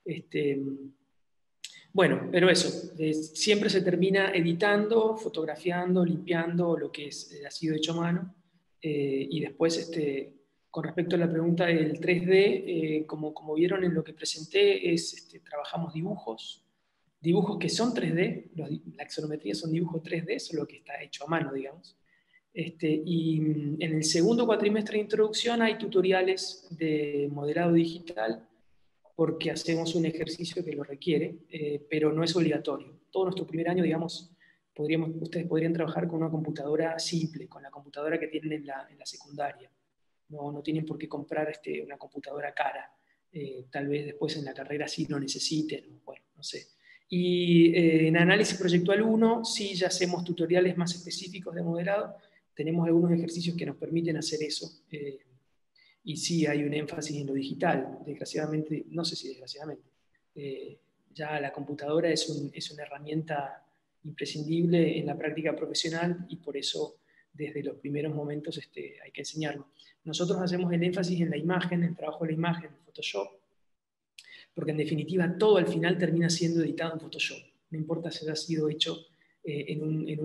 Pero eso, siempre se termina editando, fotografiando, limpiando lo que ha sido hecho a mano. Y después, con respecto a la pregunta del 3D, como vieron en lo que presenté, trabajamos dibujos que son 3D, la axonometría son dibujos 3D, solo que está hecho a mano, digamos. Y en el segundo cuatrimestre de introducción hay tutoriales de modelado digital, porque hacemos un ejercicio que lo requiere, pero no es obligatorio. Todo nuestro primer año, digamos, ustedes podrían trabajar con una computadora simple, con la computadora que tienen en la secundaria. No tienen por qué comprar una computadora cara. Tal vez después en la carrera sí lo necesiten, no sé. Y en análisis proyectual 1 sí ya hacemos tutoriales más específicos de modelado. Tenemos algunos ejercicios que nos permiten hacer eso. Y sí hay un énfasis en lo digital. Desgraciadamente, no sé si desgraciadamente, ya la computadora es una herramienta imprescindible en la práctica profesional y por eso desde los primeros momentos hay que enseñarlo. Nosotros hacemos el énfasis en la imagen, el trabajo de la imagen en Photoshop, porque en definitiva todo al final termina siendo editado en Photoshop. No importa si haya sido hecho en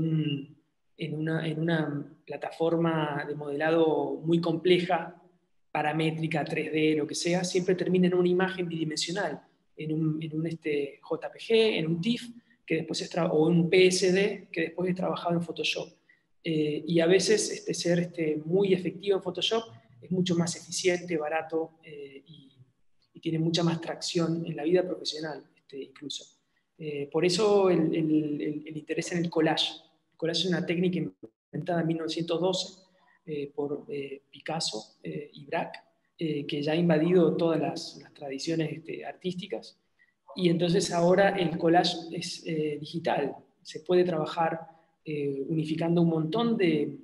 una plataforma de modelado muy compleja, paramétrica, 3D, lo que sea, siempre termina en una imagen bidimensional, en un JPG, en un TIFF, que después o un PSD, que después es trabajado en Photoshop. Y a veces ser muy efectivo en Photoshop es mucho más eficiente, barato y tiene mucha más tracción en la vida profesional, incluso. Por eso el interés en el collage. El collage es una técnica inventada en 1912 por Picasso y Braque, que ya ha invadido todas las tradiciones artísticas. Y entonces ahora el collage es digital. Se puede trabajar unificando un montón de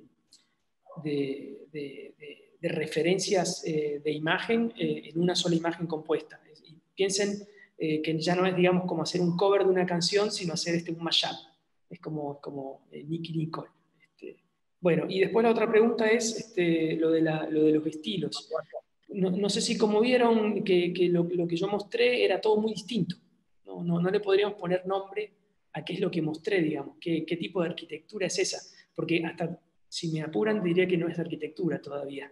referencias de imagen en una sola imagen compuesta. Y piensen que ya no es, digamos, como hacer un cover de una canción, sino hacer un mashup. Es como Nicky Nicole. Bueno, y después la otra pregunta es lo de los estilos. No sé si como vieron que lo que yo mostré era todo muy distinto. No le podríamos poner nombre a qué es lo que mostré, digamos, qué tipo de arquitectura es esa. Porque hasta si me apuran diría que no es arquitectura todavía.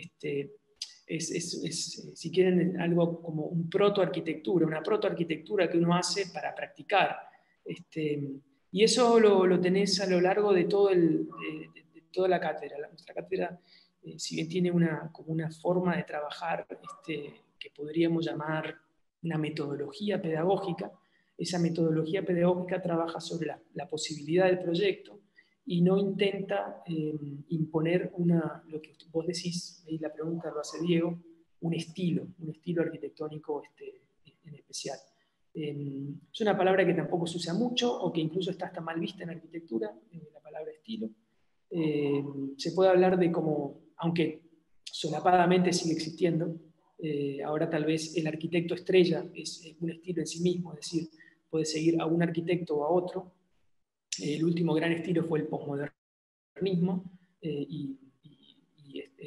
Si quieren, algo como un protoarquitectura, una protoarquitectura que uno hace para practicar. Y eso lo tenés a lo largo de toda la cátedra. Nuestra cátedra, si bien tiene como una forma de trabajar que podríamos llamar una metodología pedagógica, esa metodología pedagógica trabaja sobre la posibilidad del proyecto y no intenta imponer lo que vos decís, ahí la pregunta lo hace Diego, un estilo arquitectónico en especial. Es una palabra que tampoco se usa mucho o que incluso está hasta mal vista en arquitectura, la palabra estilo. Se puede hablar de cómo, aunque solapadamente sigue existiendo, ahora tal vez el arquitecto estrella es un estilo en sí mismo, es decir, puede seguir a un arquitecto o a otro. El último gran estilo fue el posmodernismo y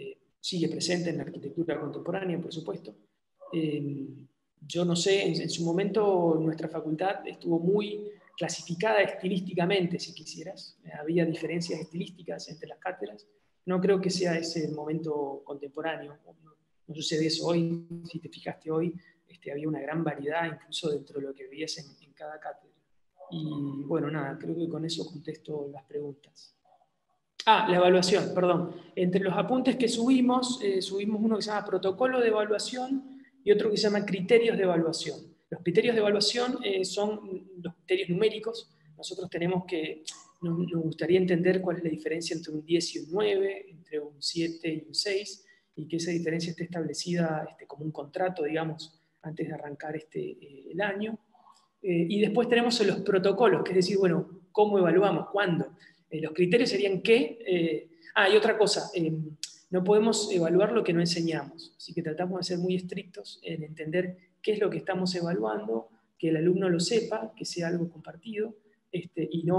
sigue presente en la arquitectura contemporánea, por supuesto. Yo no sé, en su momento nuestra facultad estuvo muy clasificada estilísticamente, si quisieras. Había diferencias estilísticas entre las cátedras. No creo que sea ese el momento contemporáneo. No sucede eso hoy. Si te fijaste hoy, había una gran variedad incluso dentro de lo que veías en cada cátedra. Y bueno, nada, creo que con eso contesto las preguntas. La evaluación, perdón. Entre los apuntes que subimos uno que se llama protocolo de evaluación y otro que se llama criterios de evaluación. Los criterios de evaluación son los criterios numéricos. Nosotros nos gustaría entender cuál es la diferencia entre un 10 y un 9, entre un 7 y un 6, y que esa diferencia esté establecida como un contrato, digamos, antes de arrancar el año. Y después tenemos los protocolos, que es decir, bueno, ¿cómo evaluamos? ¿Cuándo? Los criterios serían qué. Y otra cosa, no podemos evaluar lo que no enseñamos, así que tratamos de ser muy estrictos en entender qué es lo que estamos evaluando, que el alumno lo sepa, que sea algo compartido, y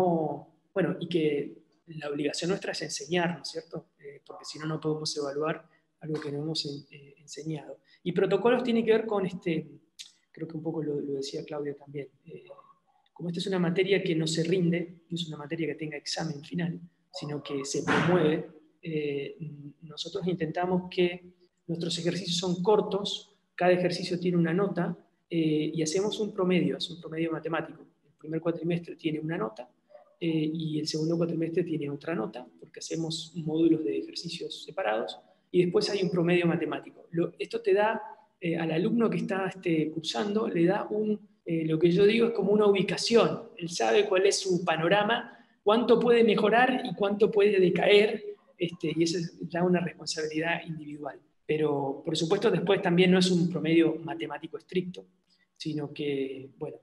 que la obligación nuestra es enseñar, ¿no es cierto? Porque si no, no podemos evaluar algo que no hemos enseñado. Y protocolos tiene que ver con, creo que un poco lo decía Claudia también, como esta es una materia que no se rinde, no es una materia que tenga examen final, sino que se promueve, nosotros intentamos que nuestros ejercicios son cortos, cada ejercicio tiene una nota, y hacemos un promedio, es un promedio matemático. El primer cuatrimestre tiene una nota, y el segundo cuatrimestre tiene otra nota, porque hacemos módulos de ejercicios separados, y después hay un promedio matemático. Esto te da, al alumno que está cursando, le da lo que yo digo es como una ubicación. Él sabe cuál es su panorama, cuánto puede mejorar y cuánto puede decaer, y esa es ya una responsabilidad individual. Pero, por supuesto, después también no es un promedio matemático estricto, sino que, bueno,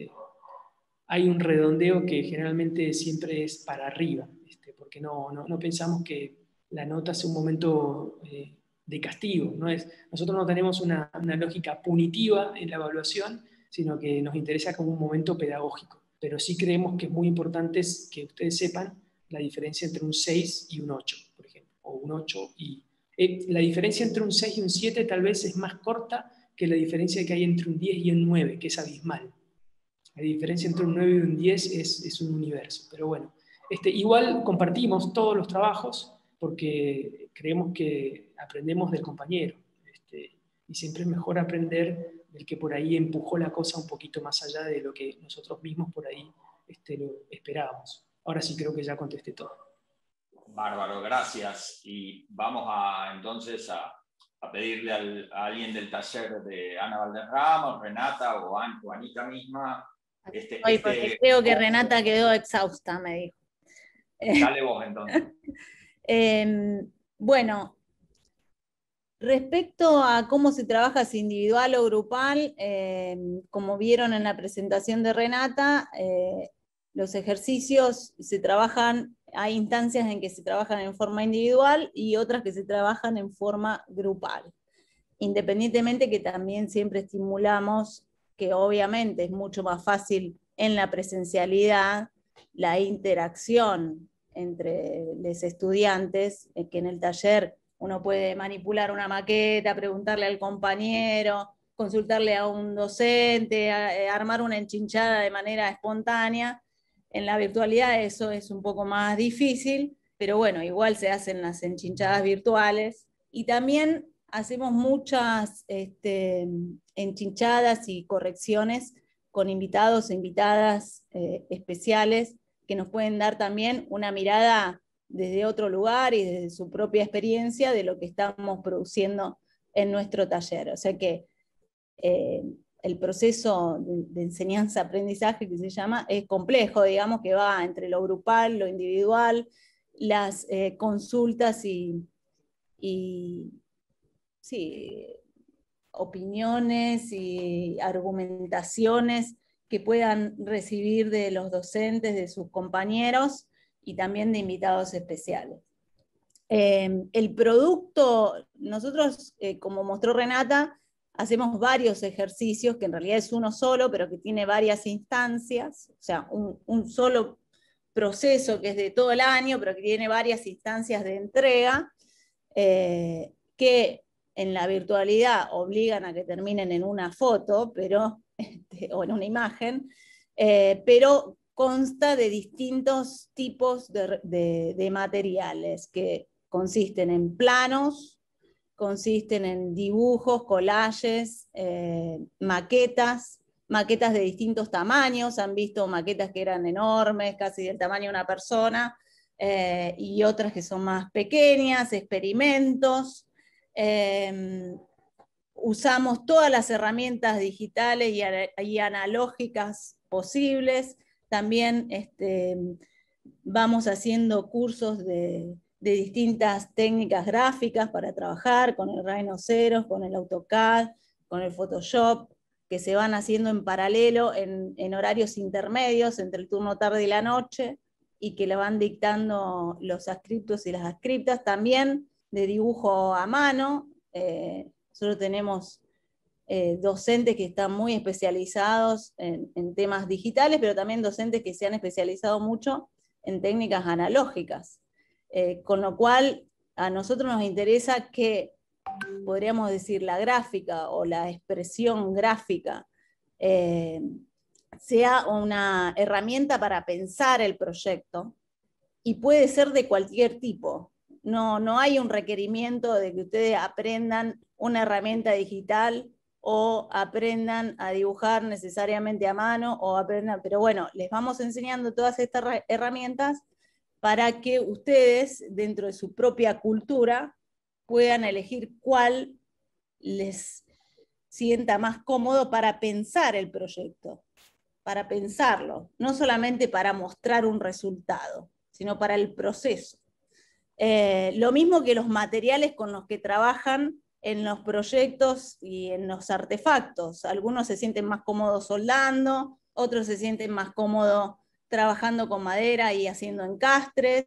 hay un redondeo que generalmente siempre es para arriba, porque no pensamos que la nota sea un momento de castigo. Nosotros no tenemos una lógica punitiva en la evaluación, sino que nos interesa como un momento pedagógico. Pero sí creemos que es muy importante que ustedes sepan la diferencia entre un 6 y un 8, por ejemplo, o un 8 y... la diferencia entre un 6 y un 7 tal vez es más corta que la diferencia que hay entre un 10 y un 9, que es abismal. La diferencia entre un 9 y un 10 es un universo. Pero bueno, igual compartimos todos los trabajos porque creemos que aprendemos del compañero. Y siempre es mejor aprender del que por ahí empujó la cosa un poquito más allá de lo que nosotros mismos por ahí lo esperábamos. Ahora sí creo que ya contesté todo. Bárbaro, gracias. Y vamos entonces a pedirle a alguien del taller de Ana Valderrama, Renata o Anita misma. Porque creo que Renata quedó exhausta, me dijo. Dale vos entonces. Bueno, respecto a cómo se trabaja, si individual o grupal, como vieron en la presentación de Renata, los ejercicios se trabajan, hay instancias en que se trabajan en forma individual y otras que se trabajan en forma grupal. Independientemente que también siempre estimulamos que obviamente es mucho más fácil en la presencialidad la interacción entre los estudiantes, que en el taller uno puede manipular una maqueta, preguntarle al compañero, consultarle a un docente, armar una enchinchada de manera espontánea. En la virtualidad eso es un poco más difícil, pero bueno, igual se hacen las enchinchadas virtuales. Y también hacemos muchas enchinchadas y correcciones con invitados e invitadas especiales que nos pueden dar también una mirada desde otro lugar y desde su propia experiencia de lo que estamos produciendo en nuestro taller. O sea que el proceso de enseñanza-aprendizaje que se llama es complejo, digamos, que va entre lo grupal, lo individual, las consultas y sí, opiniones y argumentaciones que puedan recibir de los docentes, de sus compañeros y también de invitados especiales. El producto, nosotros, como mostró Renata, hacemos varios ejercicios, que en realidad es uno solo, pero que tiene varias instancias, o sea, un solo proceso que es de todo el año, pero que tiene varias instancias de entrega, que que en la virtualidad obligan a que terminen en una foto, pero, o en una imagen, pero consta de distintos tipos de materiales que consisten en planos, consisten en dibujos, collages, maquetas de distintos tamaños. Han visto maquetas que eran enormes, casi del tamaño de una persona, y otras que son más pequeñas, experimentos. Usamos todas las herramientas digitales y analógicas posibles. También vamos haciendo cursos de distintas técnicas gráficas para trabajar con el Rhinoceros, con el AutoCAD, con el Photoshop, que se van haciendo en paralelo en horarios intermedios entre el turno tarde y la noche, y que le van dictando los adscriptos y las adscriptas. También de dibujo a mano. Nosotros tenemos docentes que están muy especializados en temas digitales, pero también docentes que se han especializado mucho en técnicas analógicas. Con lo cual, a nosotros nos interesa que, podríamos decir, la gráfica o la expresión gráfica sea una herramienta para pensar el proyecto, y puede ser de cualquier tipo. No hay un requerimiento de que ustedes aprendan una herramienta digital o aprendan a dibujar necesariamente a mano, pero bueno, les vamos enseñando todas estas herramientas para que ustedes, dentro de su propia cultura, puedan elegir cuál les sienta más cómodo para pensar el proyecto, para pensarlo, no solamente para mostrar un resultado, sino para el proceso. Lo mismo que los materiales con los que trabajan en los proyectos y en los artefactos. Algunos se sienten más cómodos soldando, otros se sienten más cómodos trabajando con madera y haciendo encastres,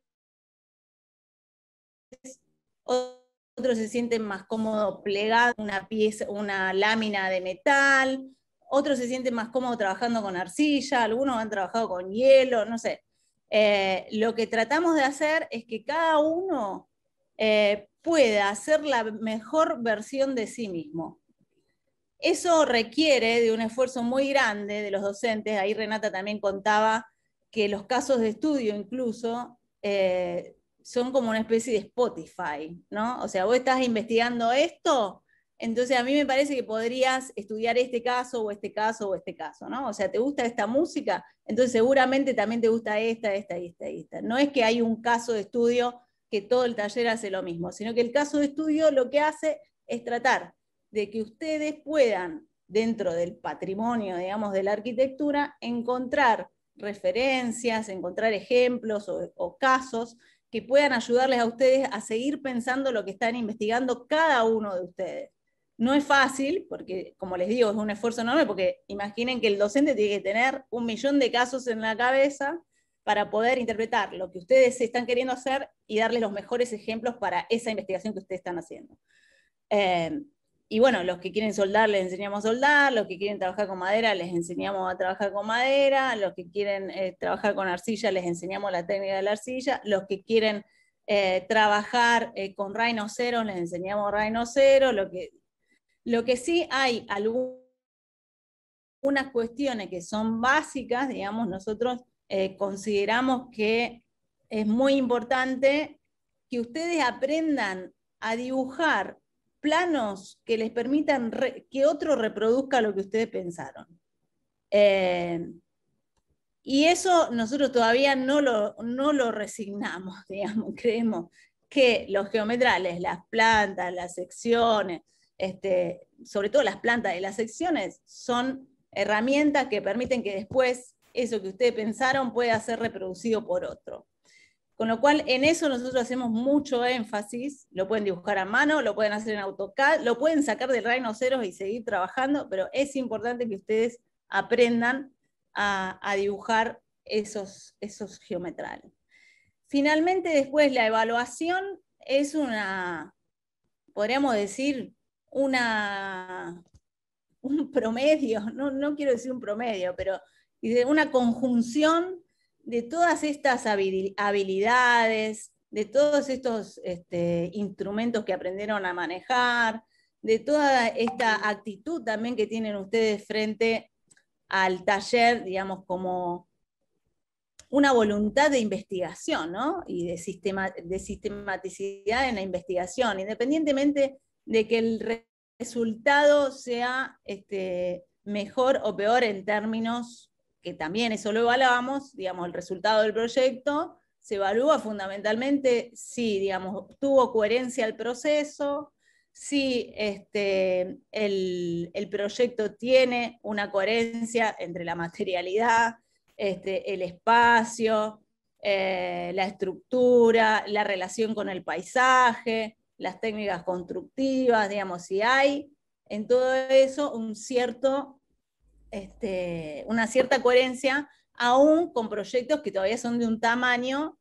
otros se sienten más cómodos plegando una pieza, una lámina de metal, otros se sienten más cómodos trabajando con arcilla, algunos han trabajado con hielo, no sé. Lo que tratamos de hacer es que cada uno pueda hacer la mejor versión de sí mismo. Eso requiere de un esfuerzo muy grande de los docentes. Ahí Renata también contaba que los casos de estudio incluso son como una especie de Spotify, ¿no? O sea, vos estás investigando esto, entonces a mí me parece que podrías estudiar este caso, o este caso, o este caso, ¿no? O sea, ¿te gusta esta música? Entonces seguramente también te gusta esta, esta y esta y esta. No es que hay un caso de estudio que todo el taller hace lo mismo, sino que el caso de estudio lo que hace es tratar de que ustedes puedan, dentro del patrimonio, digamos, de la arquitectura, encontrar referencias, encontrar ejemplos o casos que puedan ayudarles a ustedes a seguir pensando lo que están investigando cada uno de ustedes. No es fácil, porque, como les digo, es un esfuerzo enorme, porque imaginen que el docente tiene que tener 1.000.000 de casos en la cabeza para poder interpretar lo que ustedes están queriendo hacer y darles los mejores ejemplos para esa investigación que ustedes están haciendo. Y bueno, los que quieren soldar les enseñamos a soldar, los que quieren trabajar con madera les enseñamos a trabajar con madera, los que quieren trabajar con arcilla les enseñamos la técnica de la arcilla, los que quieren trabajar con Rhinoceros les enseñamos Rhinoceros. Lo que sí hay algunas cuestiones que son básicas, digamos, nosotros consideramos que es muy importante que ustedes aprendan a dibujar planos que les permitan que otro reproduzca lo que ustedes pensaron. Y eso nosotros todavía no lo resignamos, digamos, creemos que los geometrales, las plantas, las secciones, sobre todo las plantas y las secciones, son herramientas que permiten que después eso que ustedes pensaron pueda ser reproducido por otro. Con lo cual, en eso nosotros hacemos mucho énfasis. Lo pueden dibujar a mano, lo pueden hacer en AutoCAD, lo pueden sacar del Rhinoceros y seguir trabajando, pero es importante que ustedes aprendan a dibujar esos geometrales. Finalmente, después, la evaluación es podríamos decir, un promedio, no quiero decir un promedio, pero una conjunción de todas estas habilidades, de todos estos instrumentos que aprendieron a manejar, de toda esta actitud también que tienen ustedes frente al taller, digamos, como una voluntad de investigación, ¿no? Y de sistematicidad en la investigación, independientemente de que el resultado sea mejor o peor en términos, que también eso lo evaluamos, digamos, el resultado del proyecto se evalúa fundamentalmente si, digamos, tuvo coherencia el proceso, si el proyecto tiene una coherencia entre la materialidad, el espacio, la estructura, la relación con el paisaje, las técnicas constructivas, digamos, si hay en todo eso una cierta coherencia, aún con proyectos que todavía son de un tamaño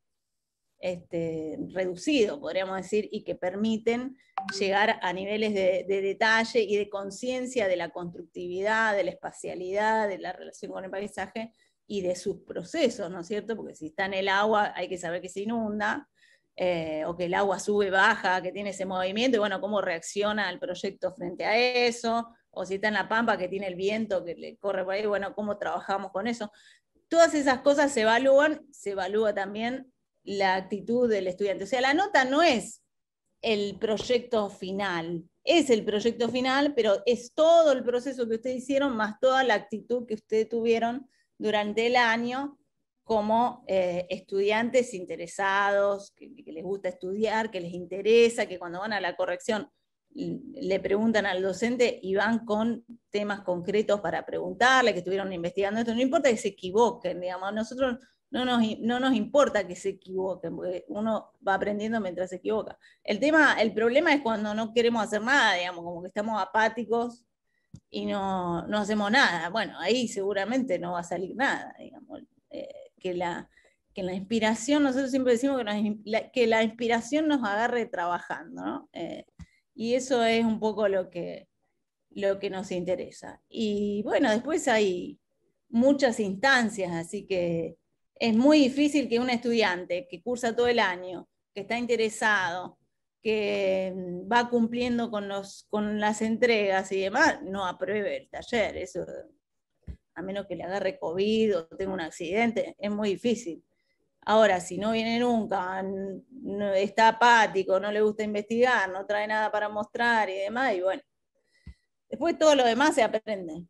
reducido, podríamos decir, y que permiten llegar a niveles de detalle y de conciencia de la constructividad, de la espacialidad, de la relación con el paisaje y de sus procesos, ¿no es cierto? Porque si está en el agua hay que saber que se inunda, o que el agua sube, baja, que tiene ese movimiento, y bueno, cómo reacciona el proyecto frente a eso, o si está en la pampa que tiene el viento que le corre por ahí, bueno, cómo trabajamos con eso. Todas esas cosas se evalúan, se evalúa también la actitud del estudiante. O sea, la nota no es el proyecto final, es el proyecto final, pero es todo el proceso que ustedes hicieron, más toda la actitud que ustedes tuvieron durante el año como estudiantes interesados, que les gusta estudiar, que les interesa, que cuando van a la corrección le preguntan al docente y van con temas concretos para preguntarle, que estuvieron investigando esto. No importa que se equivoquen, digamos, a nosotros no nos importa que se equivoquen, porque uno va aprendiendo mientras se equivoca. El problema es cuando no queremos hacer nada, digamos, como que estamos apáticos y no hacemos nada. Bueno, ahí seguramente no va a salir nada, digamos. Que la inspiración, nosotros siempre decimos que la inspiración nos agarre trabajando, ¿no? Y eso es un poco lo que nos interesa. Y bueno, después hay muchas instancias, así que es muy difícil que un estudiante que cursa todo el año, que está interesado, que va cumpliendo con las entregas y demás, no apruebe el taller. Eso, a menos que le agarre COVID o tenga un accidente, es muy difícil. Ahora, si no viene nunca, está apático, no le gusta investigar, no trae nada para mostrar y demás, y bueno, después todo lo demás se aprende.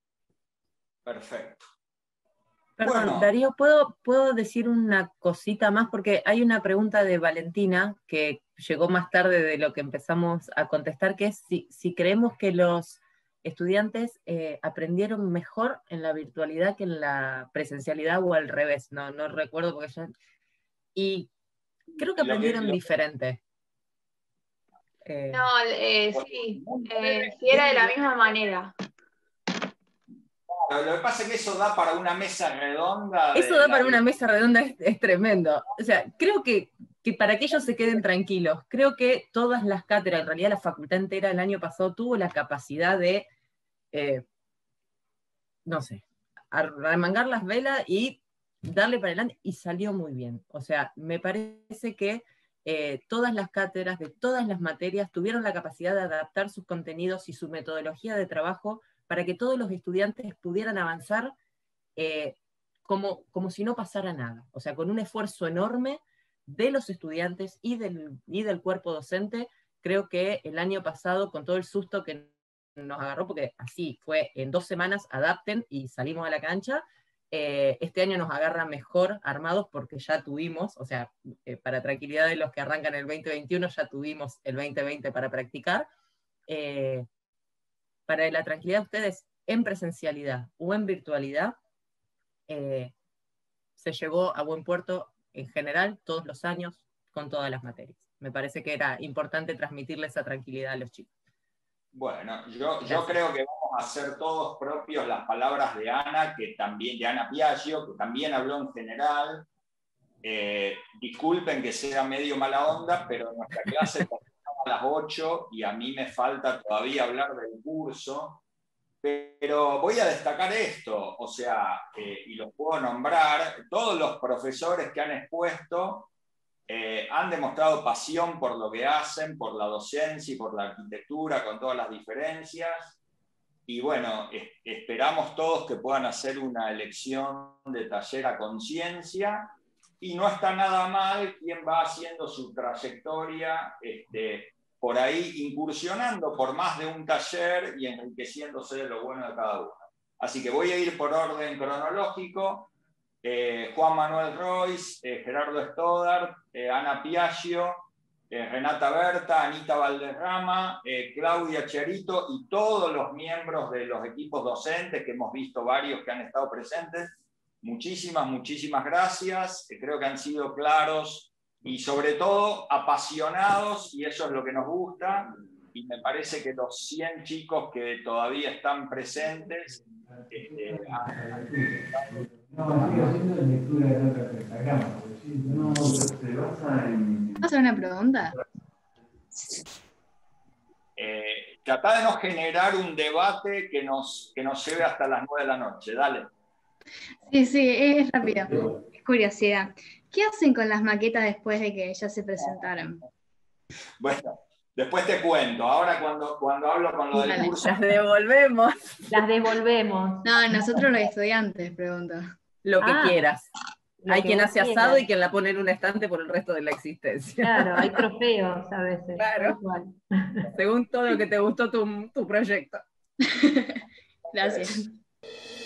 Perfecto. Perdón, bueno. Darío, ¿puedo decir una cosita más? Porque hay una pregunta de Valentina que llegó más tarde de lo que empezamos a contestar, que es si creemos que los estudiantes aprendieron mejor en la virtualidad que en la presencialidad o al revés. No recuerdo porque yo... Y creo que aprendieron diferente. Sí, si era de la misma manera. Lo que pasa es que eso da para una mesa redonda. Eso da para una mesa redonda, es tremendo. O sea, creo que para que ellos se queden tranquilos, creo que todas las cátedras, en realidad la facultad entera el año pasado tuvo la capacidad de, no sé, arremangar las velas y darle para adelante, y salió muy bien. O sea, me parece que todas las cátedras de todas las materias tuvieron la capacidad de adaptar sus contenidos y su metodología de trabajo para que todos los estudiantes pudieran avanzar como si no pasara nada. O sea, con un esfuerzo enorme de los estudiantes y del cuerpo docente. Creo que el año pasado, con todo el susto que nos agarró, porque así fue, en 2 semanas adapten y salimos a la cancha, este año nos agarra mejor armados porque ya tuvimos, o sea, para tranquilidad de los que arrancan el 2021, ya tuvimos el 2020 para practicar. Para la tranquilidad de ustedes, en presencialidad o en virtualidad, se llegó a buen puerto en general todos los años con todas las materias. Me parece que era importante transmitirle esa tranquilidad a los chicos. Bueno, yo creo que vamos a hacer todos propios las palabras de Ana, de Ana Piaggio, que también habló en general. Disculpen que sea medio mala onda, pero nuestra clase terminaba a las 8 y a mí me falta todavía hablar del curso. Pero voy a destacar esto, o sea, y los puedo nombrar, todos los profesores que han expuesto han demostrado pasión por lo que hacen, por la docencia y por la arquitectura, con todas las diferencias. Y bueno, esperamos todos que puedan hacer una elección de taller a conciencia. Y no está nada mal quien va haciendo su trayectoria por ahí, incursionando por más de un taller y enriqueciéndose de lo bueno de cada uno. Así que voy a ir por orden cronológico. Juan Manuel Royce, Gerardo Stoddard, Ana Piaggio, Renata Berta, Anita Valderrama, Claudia Cherito y todos los miembros de los equipos docentes, que hemos visto varios que han estado presentes. Muchísimas gracias. Creo que han sido claros y sobre todo apasionados, y eso es lo que nos gusta. Y me parece que los 100 chicos que todavía están presentes ¿Vas a hacer una pregunta? Tratá de no generar un debate que nos lleve hasta las 9 de la noche. Dale. Sí, es rápido. Es curiosidad. ¿Qué hacen con las maquetas después de que ya se presentaron? Bueno, después te cuento. Ahora cuando hablo con lo del curso... Las devolvemos. Las devolvemos. No, nosotros los estudiantes, pregunto. Lo que quieras. Hay quien hace quieras. asado y quien la pone en un estante por el resto de la existencia. Claro, hay trofeos a veces. Claro. Según todo lo que te gustó tu proyecto. Gracias.